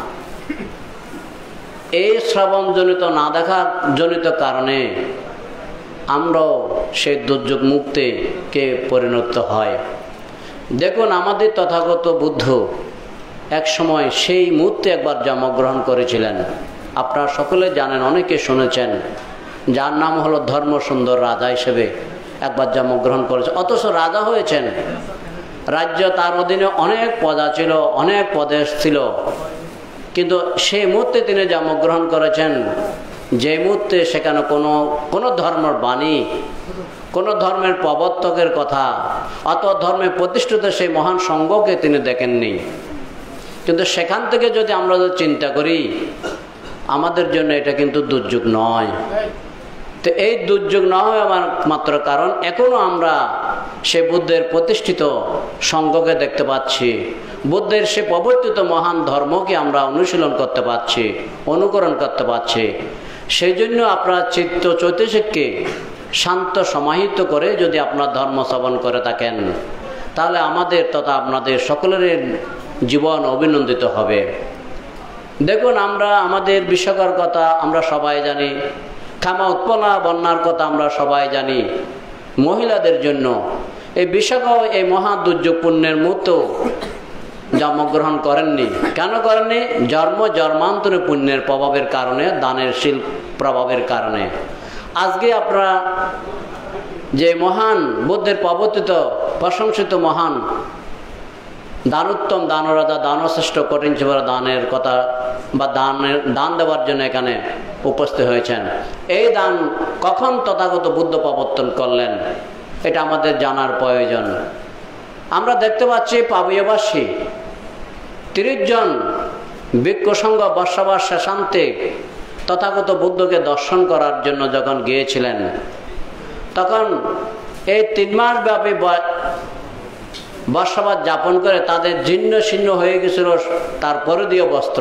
এই শ্রবণজনিত না দেখা জনিত কারণে আমরাও সেই দুর্যোগ মুক্তে কে পরিণত হয়। দেখুন আমাদের তথাগত বুদ্ধ এক সময় সেই মুহূর্তে একবার জন্মগ্রহণ করেছিলেন। আপনারা সকলে জানেন, অনেকে শুনেছেন, যার নাম হলো ধর্মসুন্দর রাজা হিসেবে একবার জন্মগ্রহণ করেছে। অথচ রাজা হয়েছেন, রাজ্য তার অধীনে অনেক প্রজা ছিল, অনেক প্রদেশ ছিল, কিন্তু সেই মুহূর্তে তিনি জন্মগ্রহণ করেছেন যে মুহূর্তে সেখানে কোনো ধর্মের বাণী, কোনো ধর্মের প্রবর্তকের কথা অথবা ধর্মে প্রতিষ্ঠিত সেই মহান সংঘকে তিনি দেখেননি। কিন্তু সেখান থেকে যদি আমরা চিন্তা করি আমাদের জন্য এটা কিন্তু দুর্যোগ নয়। তো এই দুর্যোগ না হয় আমার মাত্র কারণ এখনো আমরা সে বুদ্ধের প্রতিষ্ঠিত সংঘকে দেখতে পাচ্ছি, বুদ্ধের সে প্রবর্তিত মহান ধর্মকে আমরা অনুশীলন করতে পারছি, অনুকরণ করতে পারছি। সেই জন্য আপনার চিত্ত চৈতসিককে শান্ত সমাহিত করে যদি আপনার ধর্ম শ্রবণ করে থাকেন তাহলে আমাদের তথা আপনাদের সকলের জীবন অভিনন্দিত হবে। দেখুন আমরা আমাদের বিশ্বকর কথা আমরা সবাই জানি, ক্ষমা উৎপন্না বন্যার কথা আমরা সবাই জানি। মহিলাদের জন্য এই বিশ্বক এই মহা দুর্যোগ পুণ্যের মতো জন্মগ্রহণ করেননি। কেন করেননি? জন্মান্তরে পুণ্যের প্রভাবের কারণে, দানের শীল প্রভাবের কারণে। আজকে আপনারা যে মহান বুদ্ধের প্রবর্তিত প্রশংসিত মহান দানোত্তম দানরাজা দানশ্রেষ্ঠ কঠিন চুবার দানের কথা বা দান দেওয়ার জন্য এখানে উপস্থিত হয়েছেন। এই দান কখন তথাগত বুদ্ধ প্রবর্তন করলেন এটা আমাদের জানার প্রয়োজন। আমরা দেখতে পাচ্ছি পাবীয়বাসী 30 জন ভিক্ষু সংঘ বর্ষাবার শেষান্তে তথাগত বুদ্ধকে দর্শন করার জন্য যখন গিয়েছিলেন তখন এই 3 মাস ব্যাপী বর্ষাবাস যাপন করে তাদের জীর্ণ শীর্ণ হয়ে গেছিল তার পরিধীয় বস্ত্র।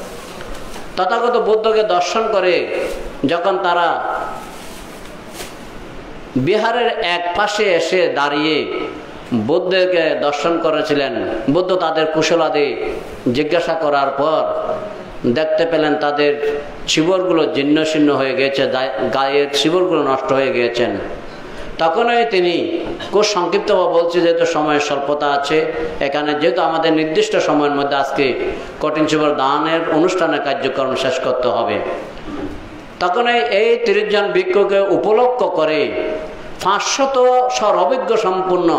তথাগত বুদ্ধকে দর্শন করে যখন তারা বিহারের এক পাশে এসে দাঁড়িয়ে বুদ্ধকে দর্শন করেছিলেন, বুদ্ধ তাদের কুশলাদি জিজ্ঞাসা করার পর দেখতে পেলেন তাদের শিবরগুলো জীর্ণ শীর্ণ হয়ে গেছে, গায়ের শিবরগুলো নষ্ট হয়ে গিয়েছেন। তখনই তিনি খুব সংক্ষিপ্তভাবে বলছি, যেহেতু সময়ের স্বল্পতা আছে এখানে, যেহেতু আমাদের নির্দিষ্ট সময়ের মধ্যে আজকে কঠিন চুবার দানের অনুষ্ঠানের কার্যক্রম শেষ করতে হবে। তখনই এই 30 জন ভিক্ষুকে উপলক্ষ করে 500 সর্বজ্ঞ সম্পূর্ণ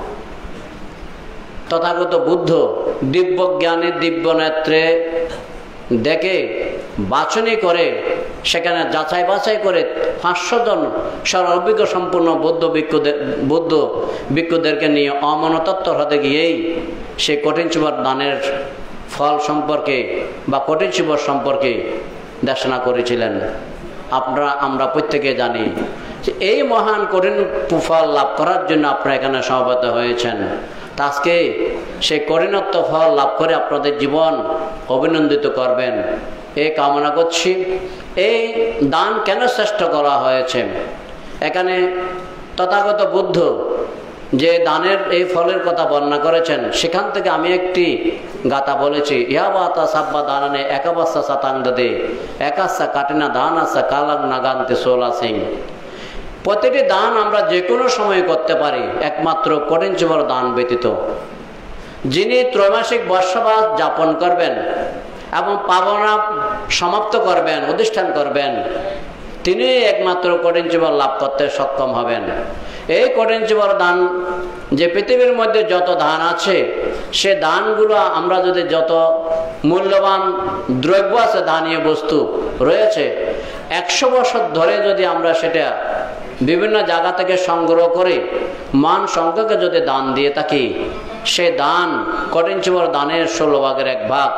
তথাগত বুদ্ধ দিব্য জ্ঞানী দিব্য নেত্রে দেখে বাছনি করে সেখানে যাচাই বাছাই করে 500 জন সর্বজ্ঞ সম্পূর্ণ বৌদ্ধ ভিক্ষুদেরকে নিয়ে অমনতত্ত্ব হতে গিয়েই সেই কঠিন চুবার দানের ফল সম্পর্কে বা কঠিন চুবার সম্পর্কে দেশনা করেছিলেন। আমরা প্রত্যেকে জানি যে এই মহান কঠিন ফল লাভ করার জন্য আপনারা এখানে সমবেত হয়েছেন। তা আজকে সেই কঠিনত্ব ফল লাভ করে আপনাদের জীবন অভিনন্দিত করবেন এই কামনা করছি। এই দান কেন শ্রেষ্ঠ করা হয়েছে? এখানে তথাগত বুদ্ধ যে দানের এই ফলের কথা বর্ণনা করেছেন, সেখান থেকে আমি একটি গাথা বলেছি, ইয়াবাতা সাব্বা দানানে একাবাসা সাতাঙ্গদে একাসা কাটিনা দান আসা কালাং নাগান্তে সোলা সিং। প্রতিটি দান আমরা যে কোনো সময় করতে পারি, একমাত্র কঠিন জীবন দান ব্যতীত। যিনি ত্রৈমাসিক বর্ষবাস যাপন করবেন এবং পাবনা সমাপ্ত করবেন, অধিষ্ঠান করবেন, তিনি একমাত্র কঠিন জীবন লাভ করতে সক্ষম হবেন। এই কঠিন জীবন দান যে পৃথিবীর মধ্যে যত দান আছে, সে দানগুলো আমরা যদি যত মূল্যবান দ্রব্য আছে, দানীয় বস্তু রয়েছে, 100 বছর ধরে যদি আমরা সেটা বিভিন্ন জায়গা থেকে সংগ্রহ করে মান সংখ্যাকে যদি দান দিয়ে থাকি, সে দান কঠিন জীবন দানের 16 ভাগের 1 ভাগ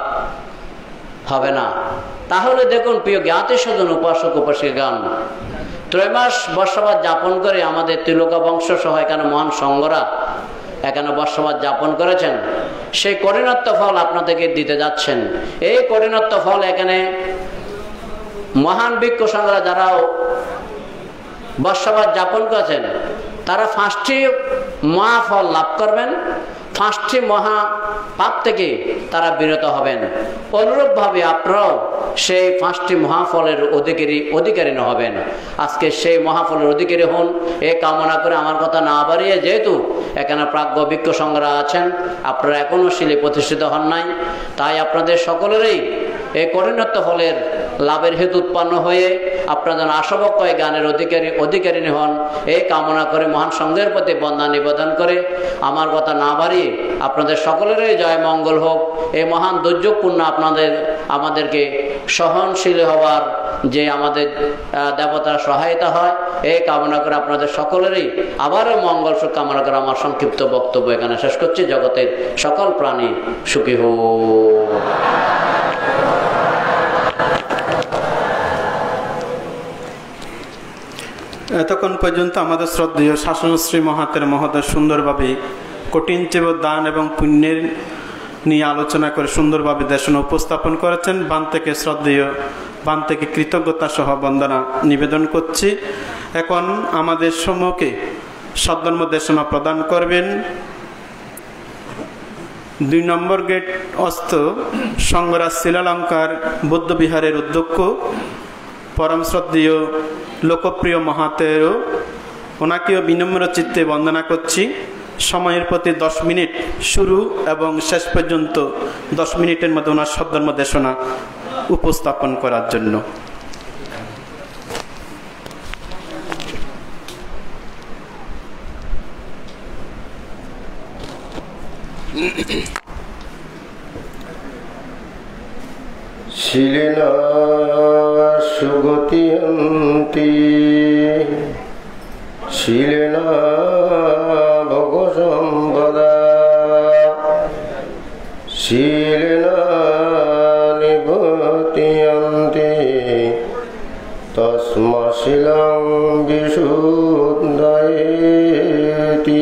হবে না। তাহলে দেখুন প্রিয় জ্ঞাতি স্বজন উপাসক উপাসিকাগণ, ত্রৈমাস বর্ষবাস যাপন করে আমাদের তিলকা বংশ সহ এখানে মহান সংঘরা এখানে বর্ষবাস যাপন করেছেন, সেই কঠিনত্ব ফল আপনাদেরকে দিতে যাচ্ছেন। এই কঠিনত্ব ফল এখানে মহান ভিক্ষু সংঘরা যারা বর্ষবাস যাপন করেছেন, তারা 5টি মহাফল লাভ করবেন, 5টি মহা পাপ থেকে তারা বিরত হবেন। অনুরূপভাবে আপনারাও সেই 5টি মহাফলের অধিকারী হবেন। আজকে সেই মহাফলের অধিকারী হন, এ কামনা করে আমার কথা না বাড়িয়ে, যেহেতু এখানে প্রাজ্ঞ ভিক্ষু সংঘরা আছেন, আপনারা এখনো শিলে প্রতিষ্ঠিত হন নাই, তাই আপনাদের সকলেরই এই কঠিনত্ব ফলের লাভের হেতু উৎপন্ন হয়ে আপনারা যেন আশাবক্ষ এই জ্ঞানের অধিকারিণী হন, এই কামনা করে মহান সংঘের প্রতি বন্দনা নিবেদন করে আমার কথা না বাড়িয়ে আপনাদের সকলেরই জয় মঙ্গল হোক। এই মহান দুর্যোগপূর্ণ আমাদেরকে সহনশীল হওয়ার যে আমাদের দেবতার সহায়তা হয়, এই কামনা করে আপনাদের সকলেরই আবারও মঙ্গল সুখ কামনা করে আমার সংক্ষিপ্ত বক্তব্য এখানে শেষ করছি। জগতের সকল প্রাণী সুখী হোক। এতক্ষণ পর্যন্ত আমাদের শ্রদ্ধেয় শাসনশ্রী মহাতের মহোদয় সুন্দরভাবে কঠিন জীবন দান এবং পুণ্যের নিয়ে আলোচনা করে সুন্দরভাবে দেশনা উপস্থাপন করেছেন। বান থেকে কৃতজ্ঞতা সহ বন্দনা নিবেদন করছি। এখন আমাদের সম্মুখে সদ্ধর্ম দেশনা প্রদান করবেন 2 নম্বর গেট অস্ত সংঘরাজ শিলালঙ্কার বৌদ্ধবিহারের অধ্যক্ষ পরম শ্রদ্ধেয় লোকপ্রিয় মহাতেরও, ওনাকেও বিনম্র চিত্তে বন্দনা করছি। সময়ের প্রতি 10 মিনিট শুরু এবং শেষ পর্যন্ত 10 মিনিটের মধ্যে ওনার সদ্ধর্ম দেশনা উপস্থাপন করার জন্য। শিলেনা সুগতিয়ন্তি শিলেনা ভোগ সম্পদা শিলেনা নিভূতিয়ন্তি তস্মা শিলং বিশুদ্ধয়েতি।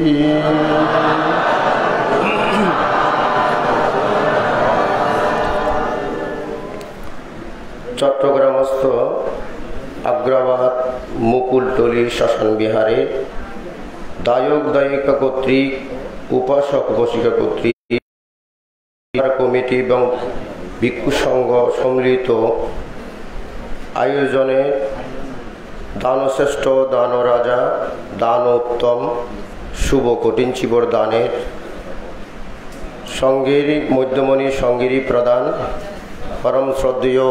চট্টগ্রামস্থ আগ্রাবাদ মুকুলতলী শ্মশান বিহারে দায়ক দায়িকা কর্তৃক উপাসক উপাসিকা কর্তৃক কমিটি এবং ভিক্ষু সংঘ সম্মিলিত আয়োজনে দানশ্রেষ্ঠ দান রাজা দান উত্তম শুভ কঠিন চিবর দানের সঙ্গের মধ্যমণি সঙ্গেরই প্রদান পরম শ্রদ্ধেয়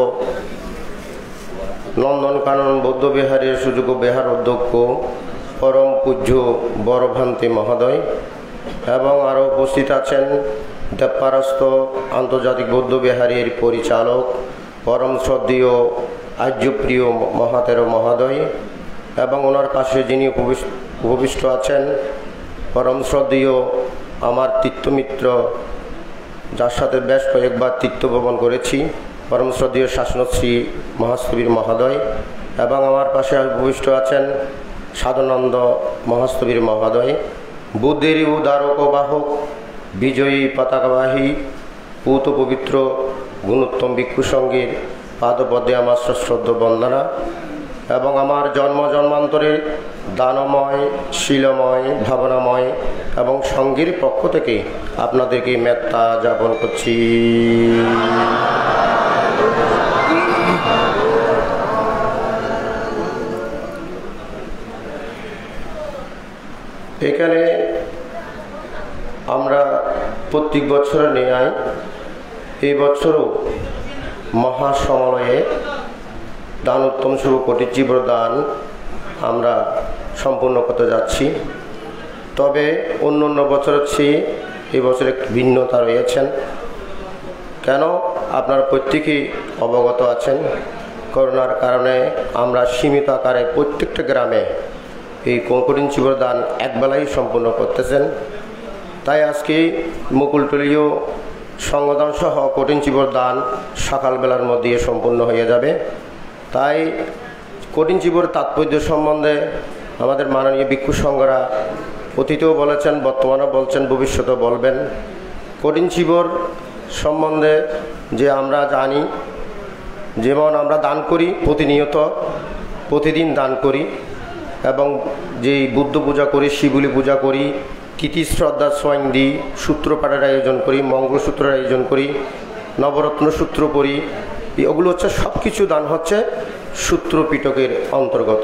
নন্দনকানন বৌদ্ধবিহারের সুযোগ্য বিহার অধ্যক্ষ পরম পূজ্য বরভান্তি মহোদয় এবং আরও উপস্থিত আছেন দেবপারস্থ আন্তর্জাতিক বৌদ্ধবিহারের পরিচালক পরম শ্রদ্ধেয় আর্যপ্রিয় মহাতের মহোদয় এবং ওনার পাশে যিনি উপবিষ্ট আছেন পরম শ্রদ্ধেয় আমার তীর্থমিত্র, যার সাথে বেশ কয়েকবার তীর্থ ভ্রমণ করেছি, পরম শ্রদ্ধেয় শাসনশ্রী মহাস্থবির মহোদয় এবং আমার পাশে উপবিষ্ট আছেন সাধনানন্দ মহাস্তবীর মহোদয়, বুদ্ধের উদারক বাহক, বিজয়ী পতাকাবাহী, পূত পবিত্র গুণোত্তম ভিক্ষু সঙ্গীর পাদপদ্মে আমার সশ্রদ্ধ বন্দনা এবং আমার জন্ম জন্মান্তরের দানময়, শীলময়, ভাবনাময় এবং সঙ্গীর পক্ষ থেকে আপনাদেরকে মেত্তা জ্ঞাপন করছি। এখানে আমরা প্রত্যেক বছরের ন্যায় এই বছরও মহাসমলয়ে দানোত্তম শুভ কোটিজীব দান আমরা সম্পূর্ণ করতে যাচ্ছি। তবে অন্য অন্য বছরের চেয়ে এই বছর একটু ভিন্নতা রয়েছেন। কেন? আপনারা প্রত্যেকেই অবগত আছেন, করোনার কারণে আমরা সীমিত আকারে প্রত্যেকটা গ্রামে এই কঠিন জীবর দান একবেলাই সম্পূর্ণ করতেছেন। তাই আজকে মুকুলটুলিও সংগঠন সহ কঠিন জীবর দান সকালবেলার মধ্যে সম্পূর্ণ হয়ে যাবে। তাই কঠিন জীবর তাৎপর্য সম্বন্ধে আমাদের মাননীয় ভিক্ষু সংঘরা অতীতেও বলেছেন, বর্তমানেও বলছেন, ভবিষ্যতেও বলবেন। কঠিন জীবর সম্বন্ধে যে আমরা জানি, যেমন আমরা দান করি প্রতিনিয়ত, প্রতিদিন দান করি এবং যেই বুদ্ধ পূজা করি, শিবলি পূজা করি, তিথি শ্রদ্ধা সোয়াইন দিই, সূত্রপাঠের আয়োজন করি, মঙ্গলসূত্রের আয়োজন করি, নবরত্ন সূত্র পড়ি, এগুলো হচ্ছে সব কিছু দান হচ্ছে সূত্র পিটকের অন্তর্গত।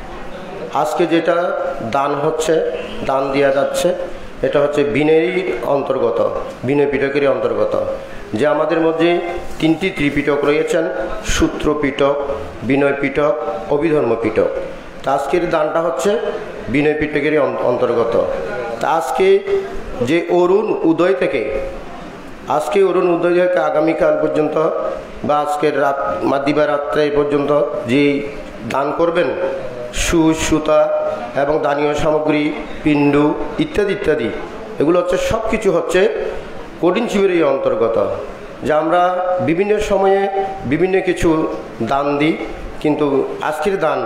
আজকে যেটা দান হচ্ছে, দান দেওয়া যাচ্ছে, এটা হচ্ছে বিনয়ের অন্তর্গত, বিনয় পিটকেরই অন্তর্গত। যে আমাদের মধ্যে তিনটি ত্রিপিটক রয়েছেন, সূত্র পিটক, বিনয় পিটক, অভিধর্ম পিটক। তা আজকের দানটা হচ্ছে বিনয় পিটকেরই অন্তর্গত। তা আজকে যে অরুণ উদয় থেকে, আজকে অরুণ উদয় থেকে আগামীকাল পর্যন্ত বা আজকের রাত দিবারাত্রে পর্যন্ত যে দান করবেন, সুতা এবং দানীয় সামগ্রী, পিণ্ডু ইত্যাদি ইত্যাদি, এগুলো হচ্ছে সব কিছু হচ্ছে কঠিন শিবিরের অন্তর্গত। যা আমরা বিভিন্ন সময়ে বিভিন্ন কিছু দান দিই, কিন্তু আজকের দান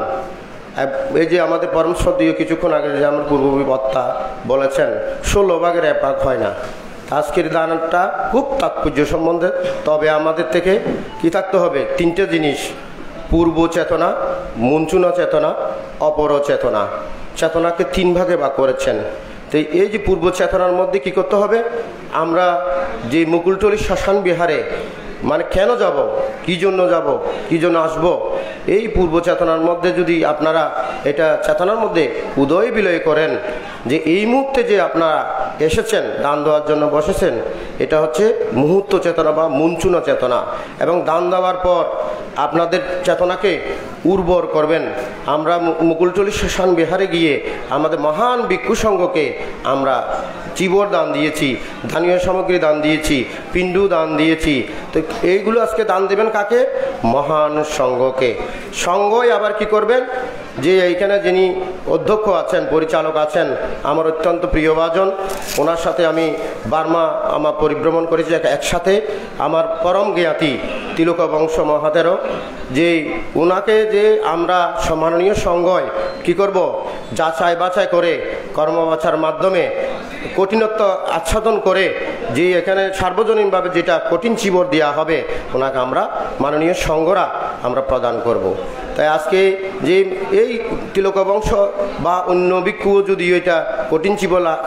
এই যে আমাদের পরম শ্রদ্ধেয় কিছুক্ষণ আগে যে আমার পূর্ববর্তী বক্তা বলেছেন 16 ভাগের 1 ভাগ হয় না। আজকের দানটা খুব তাৎপর্য সম্বন্ধে। তবে আমাদের থেকে কি থাকতে হবে? 3টে জিনিস: পূর্ব চেতনা, মুঞ্চুনা চেতনা, অপর চেতনা। চেতনাকে 3 ভাগে ভাগ করেছেন। তো এই যে পূর্ব চেতনার মধ্যে কি করতে হবে? আমরা যে মুকুলটুলি শ্মশান বিহারে মানে কেন যাব, কি জন্য যাব, কি জন্য আসবো, এই পূর্ব চেতনার মধ্যে যদি আপনারা এটা চেতনার মধ্যে উদয় বিলয় করেন যে এই মুহূর্তে যে আপনারা এসেছেন দান দেওয়ার জন্য বসেছেন, এটা হচ্ছে মুহূর্ত চেতনা বা মুঞ্চুনা চেতনা। এবং দান দেওয়ার পর আপনাদের চেতনাকে উর্বর করবেন। আমরা মুকুলটুলি শ্মশান বিহারে গিয়ে আমাদের মহান ভিক্ষু সংঘকে আমরা জীবর দান দিয়েছি, ধানীয় সামগ্রী দান দিয়েছি, পিণ্ডু দান দিয়েছি। তো এইগুলো আজকে দান দেবেন কাকে? মহান সংঘকে। সংঘই আবার কি করবেন? যে এইখানে যিনি অধ্যক্ষ আছেন, পরিচালক আছেন, আমার অত্যন্ত প্রিয়ভাজন, ওনার সাথে আমি বার্মা আমার পরিভ্রমণ করেছি একসাথে। আমার পরম জ্ঞাতি তিলক বংশ মহাদেরও যে ওনাকে যে আমরা সম্মাননীয় সংঘয় কি করব, যাচাই বাছাই করে কর্মবাছার মাধ্যমে কঠিনত্ব আচ্ছাদন করে যে এখানে সার্বজনীনভাবে যেটা কঠিন চিবর দেওয়া হবে, ওনাকে আমরা মাননীয় সংঘরা আমরা প্রদান করব। তাই আজকে যে এই তিলক বংশ বা অন্য ভিক্ষুও যদি এটা কঠিন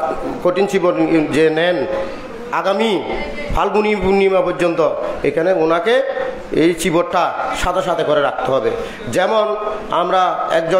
চিবর যে নেন, আগামী ফাল্গুনী পূর্ণিমা পর্যন্ত এখানে ওনাকে এই চিবরটা সাথে সাথে করে রাখতে হবে। যেমন আমরা একজন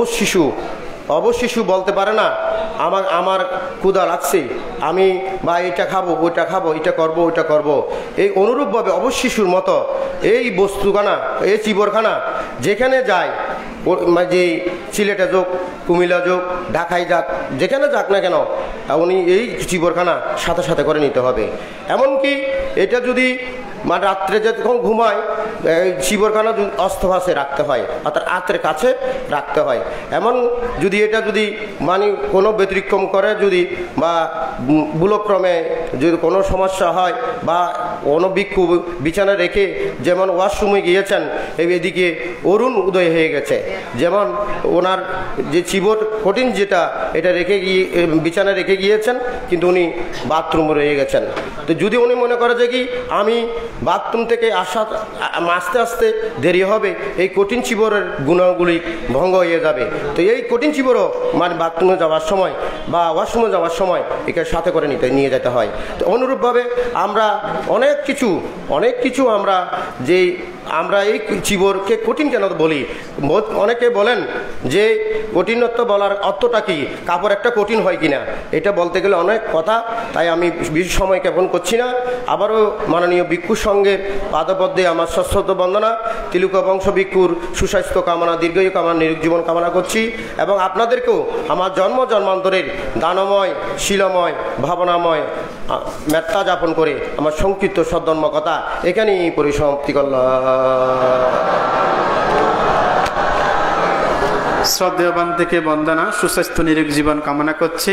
অবশিশু বলতে পারে না আমার ক্ষুধা লাগছে, আমি বা এটা খাবো, ওইটা খাবো, এটা করব, ওইটা করব। এই অনুরূপভাবে অবশিশুর মতো এই বস্তুখানা, এই চিবরখানা যেখানে যায়, যে সিলেটে যোগ, কুমিল্লা যোগ, ঢাকায় যাক, যেখানে যাক না কেন, উনি এই চিবরখানা সাথে সাথে করে নিতে হবে। এমনকি এটা যদি মানে রাত্রে যখন ঘুমায়, চিবরখানা অস্তভাসে রাখতে হয়, অর্থাৎ আত্রের কাছে রাখতে হয়। এমন যদি এটা যদি মানে কোনো ব্যতিক্রম করে যদি বা ভুলক্রমে যদি কোনো সমস্যা হয় বা কোনো ভিক্ষু বিছানা রেখে যেমন ওয়াশরুমে গিয়েছেন, এদিকে অরুণ উদয় হয়ে গেছে। যেমন ওনার যে চিবর কঠিন যেটা এটা রেখে গিয়ে বিছানায় রেখে গিয়েছেন, কিন্তু উনি বাথরুমে রয়ে গেছেন। তো যদি উনি মনে করে যে কি আমি বাথরুম থেকে আস্তে আস্তে দেরি হবে, এই কঠিন চিবরের গুণাগুলি ভঙ্গ হয়ে যাবে। তো এই কঠিন চিবরও মানে বাথরুমে যাওয়ার সময় বা ওয়াশরুমে যাওয়ার সময় একে সাথে করে নিয়ে যেতে হয়। তো অনুরূপভাবে আমরা অনেক কিছু আমরা আমরা এই চিবরকে কঠিন কেন বলি? অনেকে বলেন যে কঠিনত্ব বলার অর্থটা কি, কাপড় একটা কঠিন হয় কিনা, এটা বলতে গেলে অনেক কথা, তাই আমি বেশি সময় জ্ঞাপন করছি না। আবারও মাননীয় ভিক্ষু সংঘের পাদপদ্মে আমার সশ্রদ্ধ বন্দনা, তিলুকা বংশ ভিক্ষুর সুস্বাস্থ্য কামনা, দীর্ঘায়ু কামনা, নিরোগ জীবন কামনা করছি। এবং আপনাদেরকেও আমার জন্মান্তরের দানময়, শিলময়, ভাবনাময় মেত্তা যাপন করে আমার সংক্ষিপ্ত সদ্ধর্ম কথা এখানেই পরিসমাপ্তি করলাম। শ্রদ্ধেয়বান থেকে বন্দনা, সুস্বাস্থ্য নিরোগ জীবন কামনা করছি।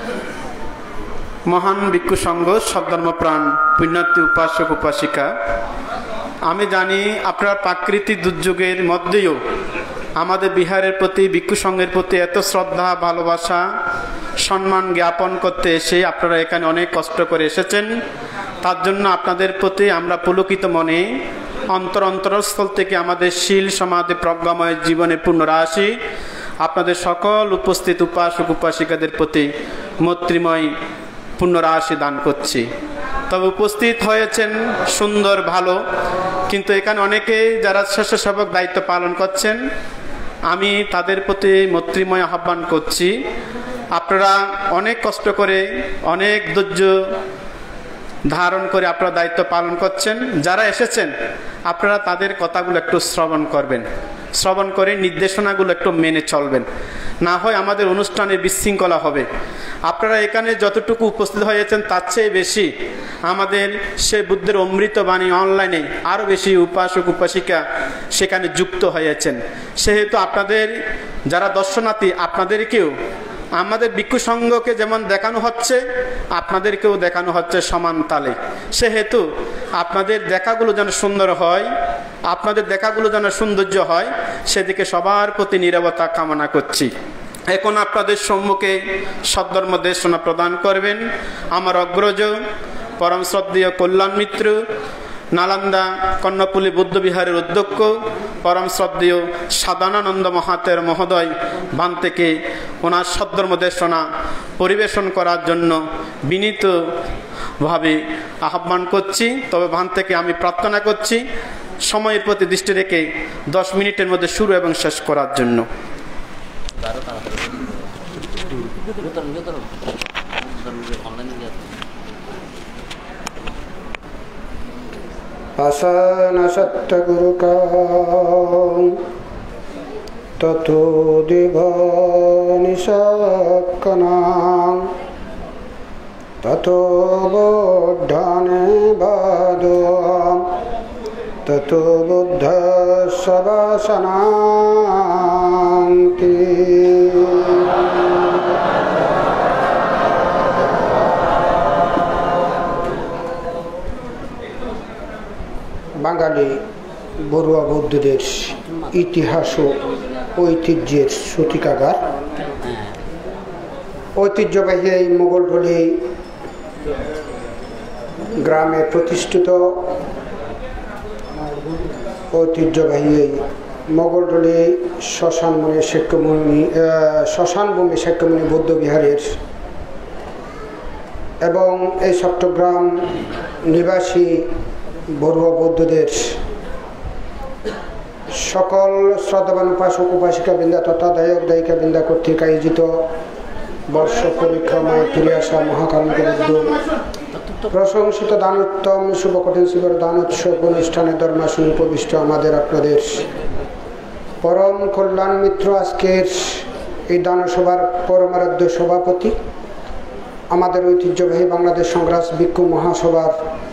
মহান ভিক্ষু সংঘ সদ্ধর্মপ্রাণ পুণ্যার্থী উপাসক উপাসিকা, আমি জানি আপনার প্রাকৃতিক দুর্যোগের মধ্যেও আমাদের বিহারের প্রতি, ভিক্ষু সংঘের প্রতি এত শ্রদ্ধা, ভালোবাসা, সম্মান জ্ঞাপন করতে এসে আপনারা এখানে অনেক কষ্ট করে এসেছেন। তার জন্য আপনাদের প্রতি আমরা পুলকিত মনে অন্তরস্থল থেকে আমাদের শীল সমাধি প্রজ্ঞাময় জীবনে পুনরাশি আপনাদের সকল উপস্থিত উপাসক উপাসিকাদের প্রতি মৈত্রীময় পুনরাশি দান করছি। তবে উপস্থিত হয়েছেন সুন্দর, ভালো, কিন্তু এখানে অনেকে যারা স্বেচ্ছাসেবক দায়িত্ব পালন করছেন, আমি তাদের প্রতি মৈত্রীময় আহ্বান করছি। আপনারা অনেক কষ্ট করে, অনেক ধৈর্য ধারণ করে আপনারা দায়িত্ব পালন করছেন। যারা এসেছেন আপনারা তাদের কথাগুলো একটু শ্রবণ করবেন, শ্রবণ করে নির্দেশনাগুলো একটু মেনে চলবেন, না হয় আমাদের অনুষ্ঠানে বিশৃঙ্খলা হবে। আপনারা এখানে যতটুকু উপস্থিত হয়েছেন তার চেয়ে বেশি আমাদের সে বুদ্ধের অমৃত বাণী অনলাইনে আরও বেশি উপাসক উপাসিকা সেখানে যুক্ত হয়েছেন। সেহেতু আপনাদের যারা দর্শনার্থী, আপনাদেরকেও আমাদের ভিক্ষু সংঘকে যেমন দেখানো হচ্ছে আপনাদেরকেও দেখানো হচ্ছে সমান তালে। সেহেতু আপনাদের দেখাগুলো যেন সুন্দর হয়, আপনাদের দেখাগুলো যেন সৌন্দর্য হয়, সেদিকে সবার প্রতি নীরবতা কামনা করছি। এখন আপনাদের সম্মুখে সদ্ধর্ম দেশনা প্রদান করবেন আমার অগ্রজ পরম শ্রদ্ধেয় কল্যাণ মিত্র, নালন্দা কর্ণপুলী বুদ্ধবিহারের অধ্যক্ষ পরম শ্রদ্ধেয় সাদানানন্দ মহাতের মহোদয় বান থেকে ওনার সদ্ধর্ম দেশনা পরিবেশন করার জন্য বিনীতভাবে আহ্বান করছি। তবে বান থেকে আমি প্রার্থনা করছি সময়ের প্রতি দৃষ্টি রেখে 10 মিনিটের মধ্যে শুরু এবং শেষ করার জন্য। আসান সত্যগুরুকাং ততো দেব নিশাকনাং ততো বৌদ্ধানে বাদোম ততো বুদ্ধ সবাসনান্তি। বাঙালি বড়ুয়া বৌদ্ধদের ইতিহাস ও ঐতিহ্যের সূতিকাগার, ঐতিহ্যবাহী এই মোগলঢলি গ্রামে প্রতিষ্ঠিত ঐতিহ্যবাহী এই মোগলঢলি শ্মশানভূমি শিক্ষামণি বৌদ্ধ বিহারের এবং এই চট্টগ্রাম নিবাসী বড়ুয়া বৌদ্ধদের সকল শ্রদ্ধাবান উপাসক উপাসিকা বৃন্দা তথা দায়ক দায়িকা বৃন্দা কর্তৃক আয়োজিত বর্ষ পরিক্রমায় ফিরে আসা মহাকালিক বুদ্ধ প্রশংসিত দানোত্তম শুভ কঠিন শিবের দানোৎসব অনুষ্ঠানে ধর্মাসনে উপবিষ্ট আমাদের আপনাদের পরম কল্যাণ মিত্র, আজকের এই দানসভার পরমারাধ্য সভাপতি, আমাদের ঐতিহ্যবাহী বাংলাদেশ সংগ্রাস ভিক্ষু মহাসভার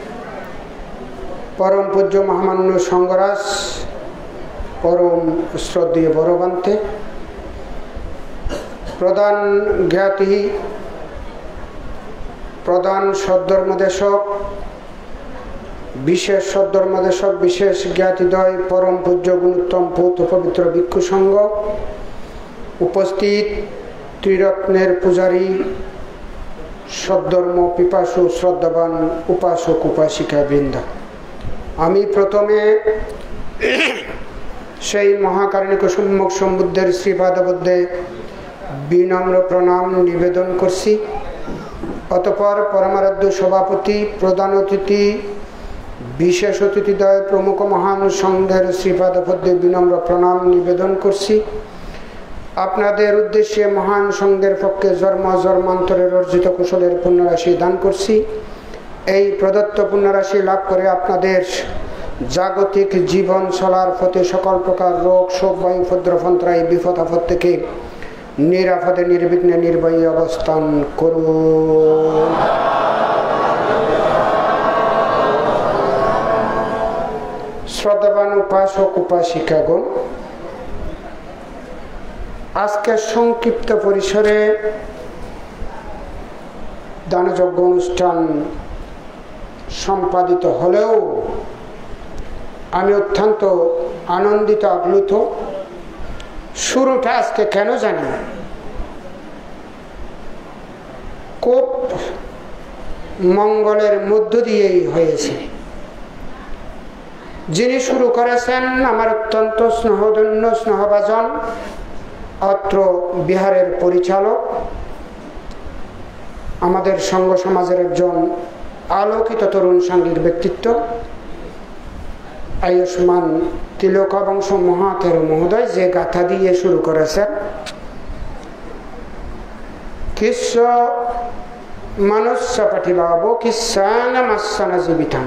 পরম পূজ্য মহামান্য সংঘরাজ, পরম শ্রদ্ধেয় বড়বান্তে, প্রধান জ্ঞাতি, প্রধান সদ্ধর্মদেশক, বিশেষ সদ্ধর্মদেশক, বিশেষ জ্ঞাতিদয়, পরম পূজ্য গুণোত্তম পৌত পবিত্র ভিক্ষু সংঘ, উপস্থিত ত্রিরত্নের পূজারী, সদ্ধর্ম পিপাসু শ্রদ্ধাবান উপাসক উপাসিকা বৃন্দ, আমি প্রথমে সেই মহাকারণিক সম্মুখ সম্বুদ্ধের শ্রীপাদবদ্ধে বিনম্র প্রণাম নিবেদন করছি। অতঃপর পরমারাধ্য সভাপতি, প্রধান অতিথি, বিশেষ অতিথিদ্বয় প্রমুখ মহান সংঘের শ্রীপাদপদ্মে বিনম্র প্রণাম নিবেদন করছি। আপনাদের উদ্দেশ্যে মহান সংঘের পক্ষে জন্ম জন্মান্তরের অর্জিত কুশলের পুণ্যরাশি দান করছি। এই প্রদত্ত পুণ্যরাশি লাভ করে আপনাদের জাগতিক জীবন চলার পথে সকল প্রকার রোগ শোক বায়ু উপদ্রবন্ত্রায় বিপদ আপদ থেকে নিরাপদে নির্বিঘ্নে নির্বাহী অবস্থান করুন। শ্রদ্ধাবান উপাসক উপাসিকাগণ, আজকের সংক্ষিপ্ত পরিসরে দানযজ্ঞ অনুষ্ঠান সম্পাদিত হলেও আমি অত্যন্ত আনন্দিত আপ্লুত। শুরুটা আজকে কেন জানি খুব মঙ্গলের মধ্য দিয়েই হয়েছে। যিনি শুরু করেছেন আমার অত্যন্ত স্নেহধন্য স্নেহভাজন অত্র বিহারের পরিচালক, আমাদের সংঘ সমাজের একজন আলোকিত তরুণ সাংঘিক ব্যক্তিত্ব আয়ুষ্মান তিলকা বংশ মহাতের মহোদয়, যে গাথা দিয়ে শুরু করেছেন, কিস্য মনুষ্য পাঠিবাব কিস্যান মাসানা জীবিতাম,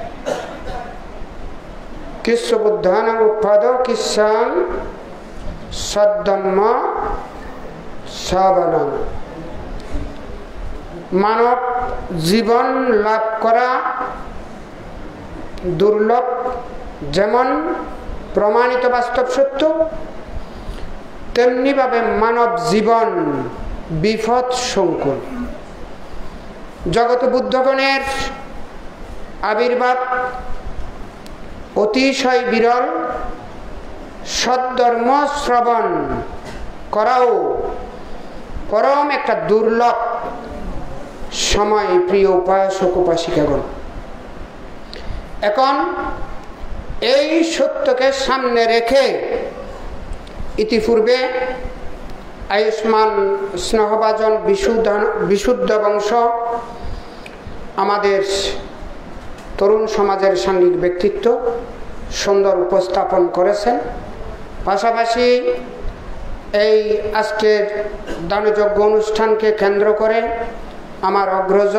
কিস্য বুদ্ধান উৎপাদ কিস্যান সদ্দম্ম সাবনান। মানব জীবন লাভ করা দুর্লভ, যেমন প্রমাণিত বাস্তব সত্য, তেমনি ভাবে মানব জীবন বিপদ সংকুল। জগৎ বুদ্ধগণের আবির্ভাব অতিশয় বিরল, সদ্ধর্ম শ্রবণ করাও পরম একটা দুর্লভ সময়। প্রিয় উপাসক উপাসিকাগণ, এখন এই সত্যকে সামনে রেখে ইতিপূর্বে আয়ুষ্মান স্নেহভাজন বিশুদ্ধ বংশ আমাদের তরুণ সমাজের সাংঘিক ব্যক্তিত্ব সুন্দর উপস্থাপন করেছেন। পাশাপাশি এই আজকের দানযজ্ঞ অনুষ্ঠানকে কেন্দ্র করে আমার অগ্রজ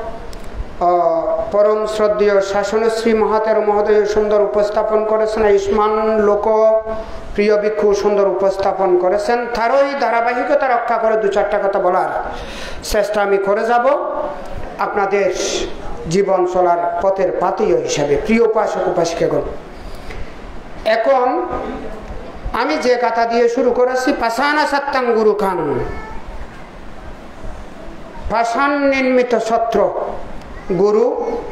পরম শ্রদ্ধেয় শাসনশ্রী মহাতের মহোদয় সুন্দর উপস্থাপন করেছেন। আয়ুষ্মান লোক প্রিয় ভিক্ষু সুন্দর উপস্থাপন করেছেন। তারই ধারাবাহিকতা রক্ষা করে দু চারটা কথা বলার চেষ্টা আমি করে যাব আপনাদের জীবন চলার পথের পাথেয় হিসাবে। প্রিয় উপাসক উপাসিকাগণ, এখন আমি যে কথা দিয়ে শুরু করেছি, পাষাণা সত্যাং গুরু খান, পাষাণ নির্মিত ছত্র গুরু,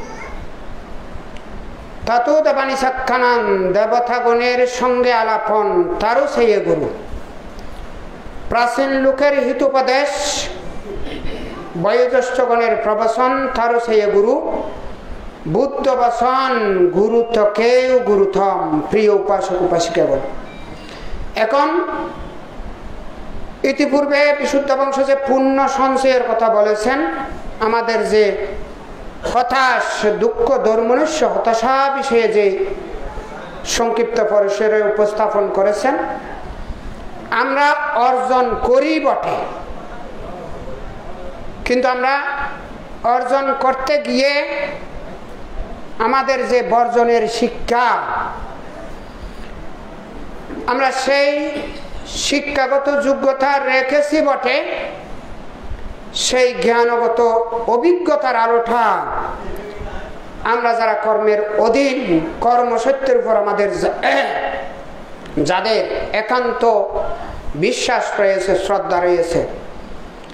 তাতু দেবানী সাক্ষানান, দেবতাগণের সঙ্গে আলাপন, তারও সেই গুরু। প্রাচীন লোকের হিতোপদেশ, বয়োজ্যেষ্ঠগণের প্রবচন, তারও সেই গুরু। বুদ্ধ বচন, গুরু তো কেউ গুরুথম। প্রিয় উপাসক উপাসিকাগণ, এখন ইতিপূর্বে বিশুদ্ধ বংশ যে পুণ্য সঞ্চয়ের কথা বলেছেন, আমাদের যে হতাশ দুঃখ দৌর্মনুষ্য হতাশা বিষয়ে যে সংক্ষিপ্ত পরিসরে উপস্থাপন করেছেন, আমরা অর্জন করি বটে, কিন্তু আমরা অর্জন করতে গিয়ে আমাদের যে বর্জনের শিক্ষা, আমরা সেই শিক্ষাগত যোগ্যতা রেখেছি বটে, সেই জ্ঞানগত অভিজ্ঞতার আলোটা আমরা যারা কর্মের অধীন, কর্মসত্যের উপর আমাদের যাদের একান্ত বিশ্বাস রয়েছে, শ্রদ্ধা রয়েছে,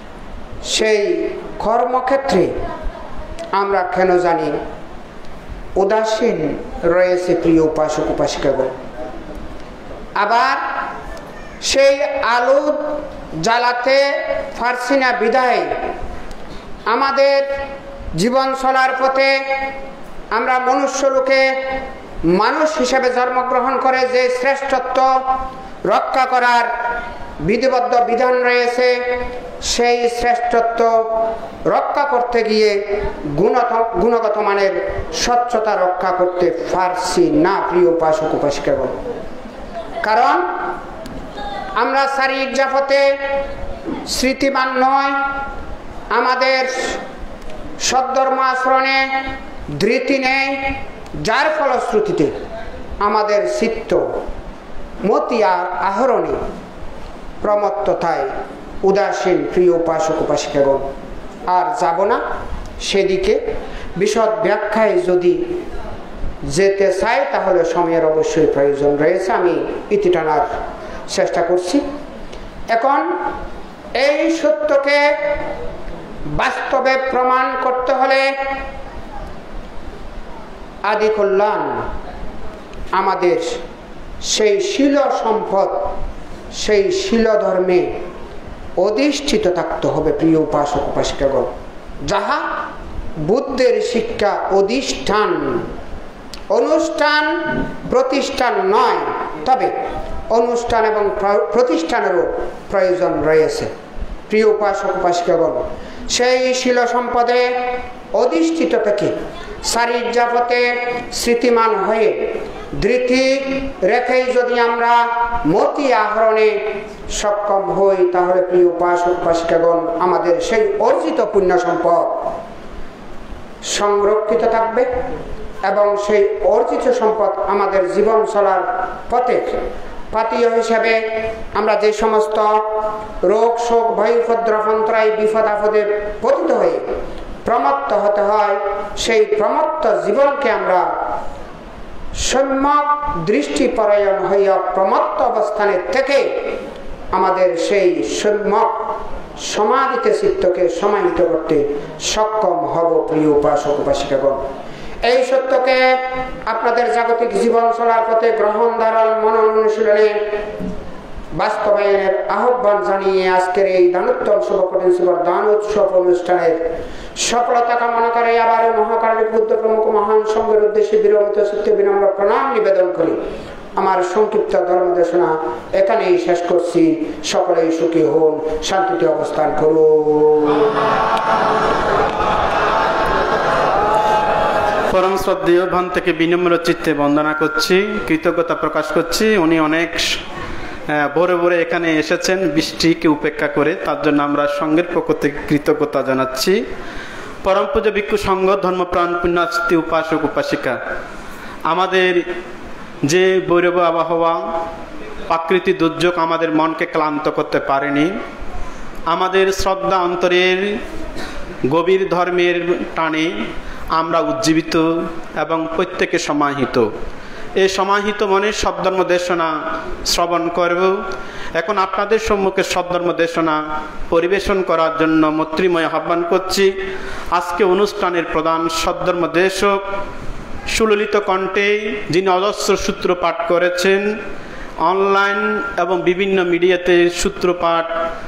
সেই কর্মক্ষেত্রে আমরা কেন জানি উদাসীন রয়েছে প্রিয় উপাসক উপাসিকাগণ। আবার সেই আলো জ্বালাতে পারছি না বিদায় আমাদের জীবন চলার পথে আমরা মনুষ্য লোকে মানুষ হিসেবে জন্মগ্রহণ করে যে শ্রেষ্ঠত্ব রক্ষা করার বিধিবদ্ধ বিধান রয়েছে, সেই শ্রেষ্ঠত্ব রক্ষা করতে গিয়ে গুণগত মানের স্বচ্ছতা রক্ষা করতে পারছি না প্রিয় উপাসক উপাসিকাগণ। কারণ আমরা শারীরিক জাফতে স্মৃতিমান নয়, আমাদের সদ্ধর্ম আচরণে ধৃতি নেই, যার ফলশ্রুতিতে আমাদের চিত্ত মতি আহরণে প্রমত্ততায় উদাসীন প্রিয় উপাসক উপাসিকাগণ। আর যাব না সেদিকে, বিশদ ব্যাখ্যায় যদি যেতে চাই তাহলে সময়ের অবশ্যই প্রয়োজন রয়েছে, আমি ইতি টানার চেষ্টা করছি। এখন এই সত্যকে বাস্তবে প্রমাণ করতে হলে আদি কল্যাণ আমাদের সেই শীল সম্পদ, সেই শীল ধর্মে অধিষ্ঠিত থাকতে হবে প্রিয় উপাসক উপাসিকাগণ, যাহা বুদ্ধের শিক্ষা অধিষ্ঠান, অনুষ্ঠান প্রতিষ্ঠান নয়, তবে অনুষ্ঠান এবং প্রতিষ্ঠানেরও প্রয়োজন রয়েছে প্রিয় উপাসক উপাসিকাগণ। সেই শীল সম্পদে অধিষ্ঠিত থেকে শারীরিক জাগতে স্মৃতিমান হয়ে ধৃতি রেখেই যদি আমরা মতি আহরণে সক্ষম হই, তাহলে প্রিয় উপাসক উপাসিকাগণ আমাদের সেই অর্জিত পুণ্য সম্পদ সংরক্ষিত থাকবে এবং সেই অর্জিত সম্পদ আমাদের জীবন চলার পথে পাতীয় হিসাবে আমরা যে সমস্ত রোগ শোক ভয় উপদ্রবন্ত্রায় বিপদ আপদে পতিত হয়ে প্রমত্ত হতে হয়, সেই প্রমত্ত জীবনকে আমরা সম্যক দৃষ্টিপরায়ণ হইয়া প্রমত্ত অবস্থানে থেকে আমাদের সেই সম্যক সমাধিতে চিত্তকে সমাহিত করতে সক্ষম হব প্রিয় উপাসক উপাসিকাগণ। এই সত্যকে আপনাদের জাগতিক জীবন চলার পথে গ্রহণ ধারণ মনন অনুশীলনে বাস্তবায়নের আহ্বান জানিয়ে আজকের এই দানোত্তম শুভ কঠিন শুভ দান উৎসব অনুষ্ঠানের সফলতা কামনা করে আবার মহাকারণিক বুদ্ধ প্রমুখ মহান সঙ্গের উদ্দেশ্যে বিরমিত চিত্তে বিনম্র প্রণাম নিবেদন করি আমার সংক্ষিপ্ত ধর্মদেশনা এখানেই শেষ করছি। সকলেই সুখী হন, শান্তিতে অবস্থান করুন। পরম শ্রদ্ধেয় ভান থেকে বিনম্র চিত্তে বন্দনা করছি, কৃতজ্ঞতা প্রকাশ করছি। উনি অনেক ভোরে ভোরে এখানে এসেছেন বৃষ্টিকে উপেক্ষা করে, তার জন্য আমরা সঙ্গের পক্ষ থেকে কৃতজ্ঞতা জানাচ্ছি। পরম পূজ্য ভিক্ষু সংঘ ধর্মপ্রাণ পুণ্যার্থী উপাসক উপাসিকা, আমাদের যে বৈরব আবহাওয়া প্রাকৃতিক দুর্যোগ আমাদের মনকে ক্লান্ত করতে পারেনি, আমাদের শ্রদ্ধা অন্তরের গভীর ধর্মের টানে আমরা উজ্জীবিত এবং প্রত্যেকে সমাহিত। এই সমাহিত মনে সদ্ধর্ম দেশনা শ্রবণ করব। এখন আপনাদের সম্মুখে সদ্ধর্ম দেশনা পরিবেশন করার জন্য মৈত্রীময় আহ্বান করছি। আজকে অনুষ্ঠানের প্রধান সদ্ধর্ম দেশক সুললিত কণ্ঠে যিনি অজস্র সূত্র পাঠ করেছেন, অনলাইন এবং বিভিন্ন মিডিয়াতে সূত্রপাঠ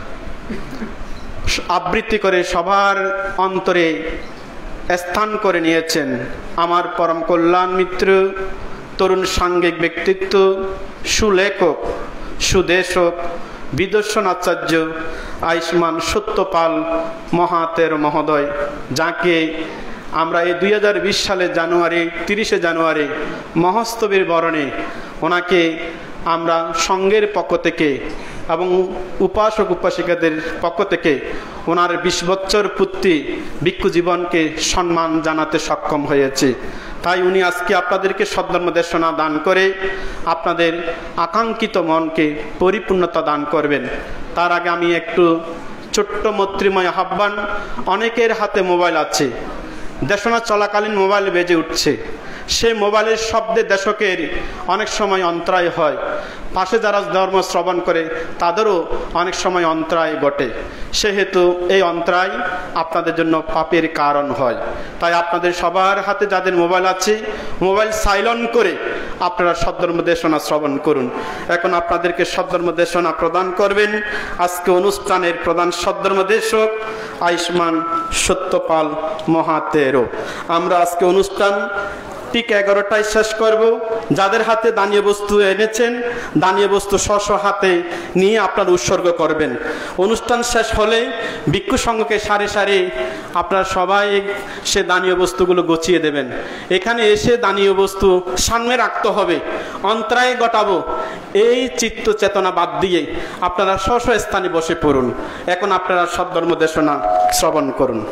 আবৃত্তি করে সবার অন্তরে স্থান করে নিয়েছেন, আমার পরম কল্যাণ মিত্র, তরুণ সাংঘিক ব্যক্তিত্ব, সুলেখক, সুদেশক, বিদর্শন আচার্য আয়ুষ্মান সত্যপাল মহাতের মহোদয়, যাকে আমরা এই 2020 সালের 30 জানুয়ারি মহোৎসবের বরণে ওনাকে আমরা সংঘের পক্ষ থেকে এবং উপাসক উপাসিকাদের পক্ষ থেকে ওনার 20 বছর পূর্তি ভিক্ষু জীবনকে সম্মান জানাতে সক্ষম হয়েছে। তাই উনি আজকে আপনাদেরকে সদ্ধর্ম দেশনা দান করে আপনাদের আকাঙ্ক্ষিত মনকে পরিপূর্ণতা দান করবেন। তার আগে আমি একটু ছোট্ট মৈত্রীময় আহ্বান, অনেকের হাতে মোবাইল আছে, দেশনা চলাকালীন মোবাইল বেজে উঠছে, সেই মোবাইলের শব্দে দর্শকের অনেক সময় অন্তরায় হয়, পাশে যারা ধর্ম শ্রবণ করে তাদেরও অনেক সময় অন্তরায় ঘটে। সেহেতু এই অন্তরায় আপনাদের জন্য পাপের কারণ হয়। তাই আপনাদের সবার হাতে যাদের মোবাইল আছে, মোবাইল সাইলেন্ট করে আপনারা সদ্ধর্ম দেশনা শ্রবণ করুন। এখন আপনাদেরকে সদ্ধর্ম দেশনা প্রদান করবেন আজকে অনুষ্ঠানের প্রধান সদ্ধর্ম দেশক আয়ুষ্মান সত্যপাল মহাতেরো। আমরা আজকে অনুষ্ঠান ঠিক 11টায় শেষ করব। যাদের হাতে দানীয় বস্তু এনেছেন, দানীয় বস্তু স্ব হাতে নিয়ে আপনারা উৎসর্গ করবেন। অনুষ্ঠান শেষ হলে ভিক্ষু সংঘকে সারি সারি আপনারা সবাই সে দানীয় বস্তুগুলো গুছিয়ে দেবেন। এখানে এসে দানীয় বস্তু সামনে রাখতে হবে, অন্তরায় ঘটাবো এই চিত্ত চেতনা বাদ দিয়ে আপনারা স্ব স্থানে বসে পড়ুন। এখন আপনারা সদ্ধর্ম দেশনা শ্রবণ করুন।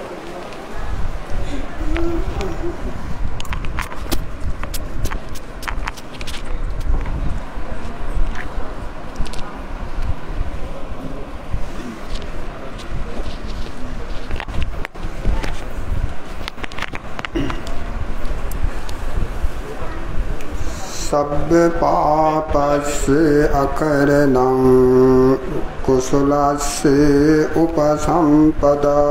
सब्ब पापस्य अकरणं कुशलस्य उपसम्पदा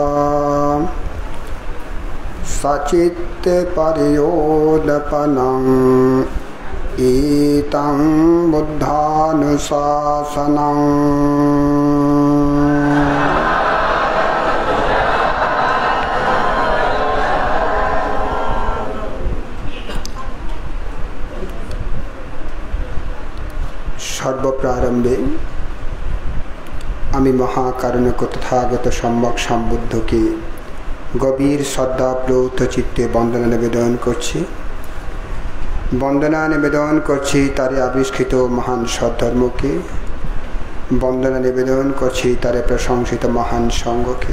सचित्त पर्योदपनम् एतं बुद्धानुशासनम्। সর্বপ্রারম্ভে আমি মহাকারুণিক তথাগত সম্যক সম্বুদ্ধকে গভীর শ্রদ্ধাপ্রৌত চিত্তে বন্দনা নিবেদন করছি। বন্দনা নিবেদন করছি তারে আবিষ্কৃত মহান সদ্ধর্মকে, বন্দনা নিবেদন করছি তারে প্রশংসিত মহান সঙ্ঘকে,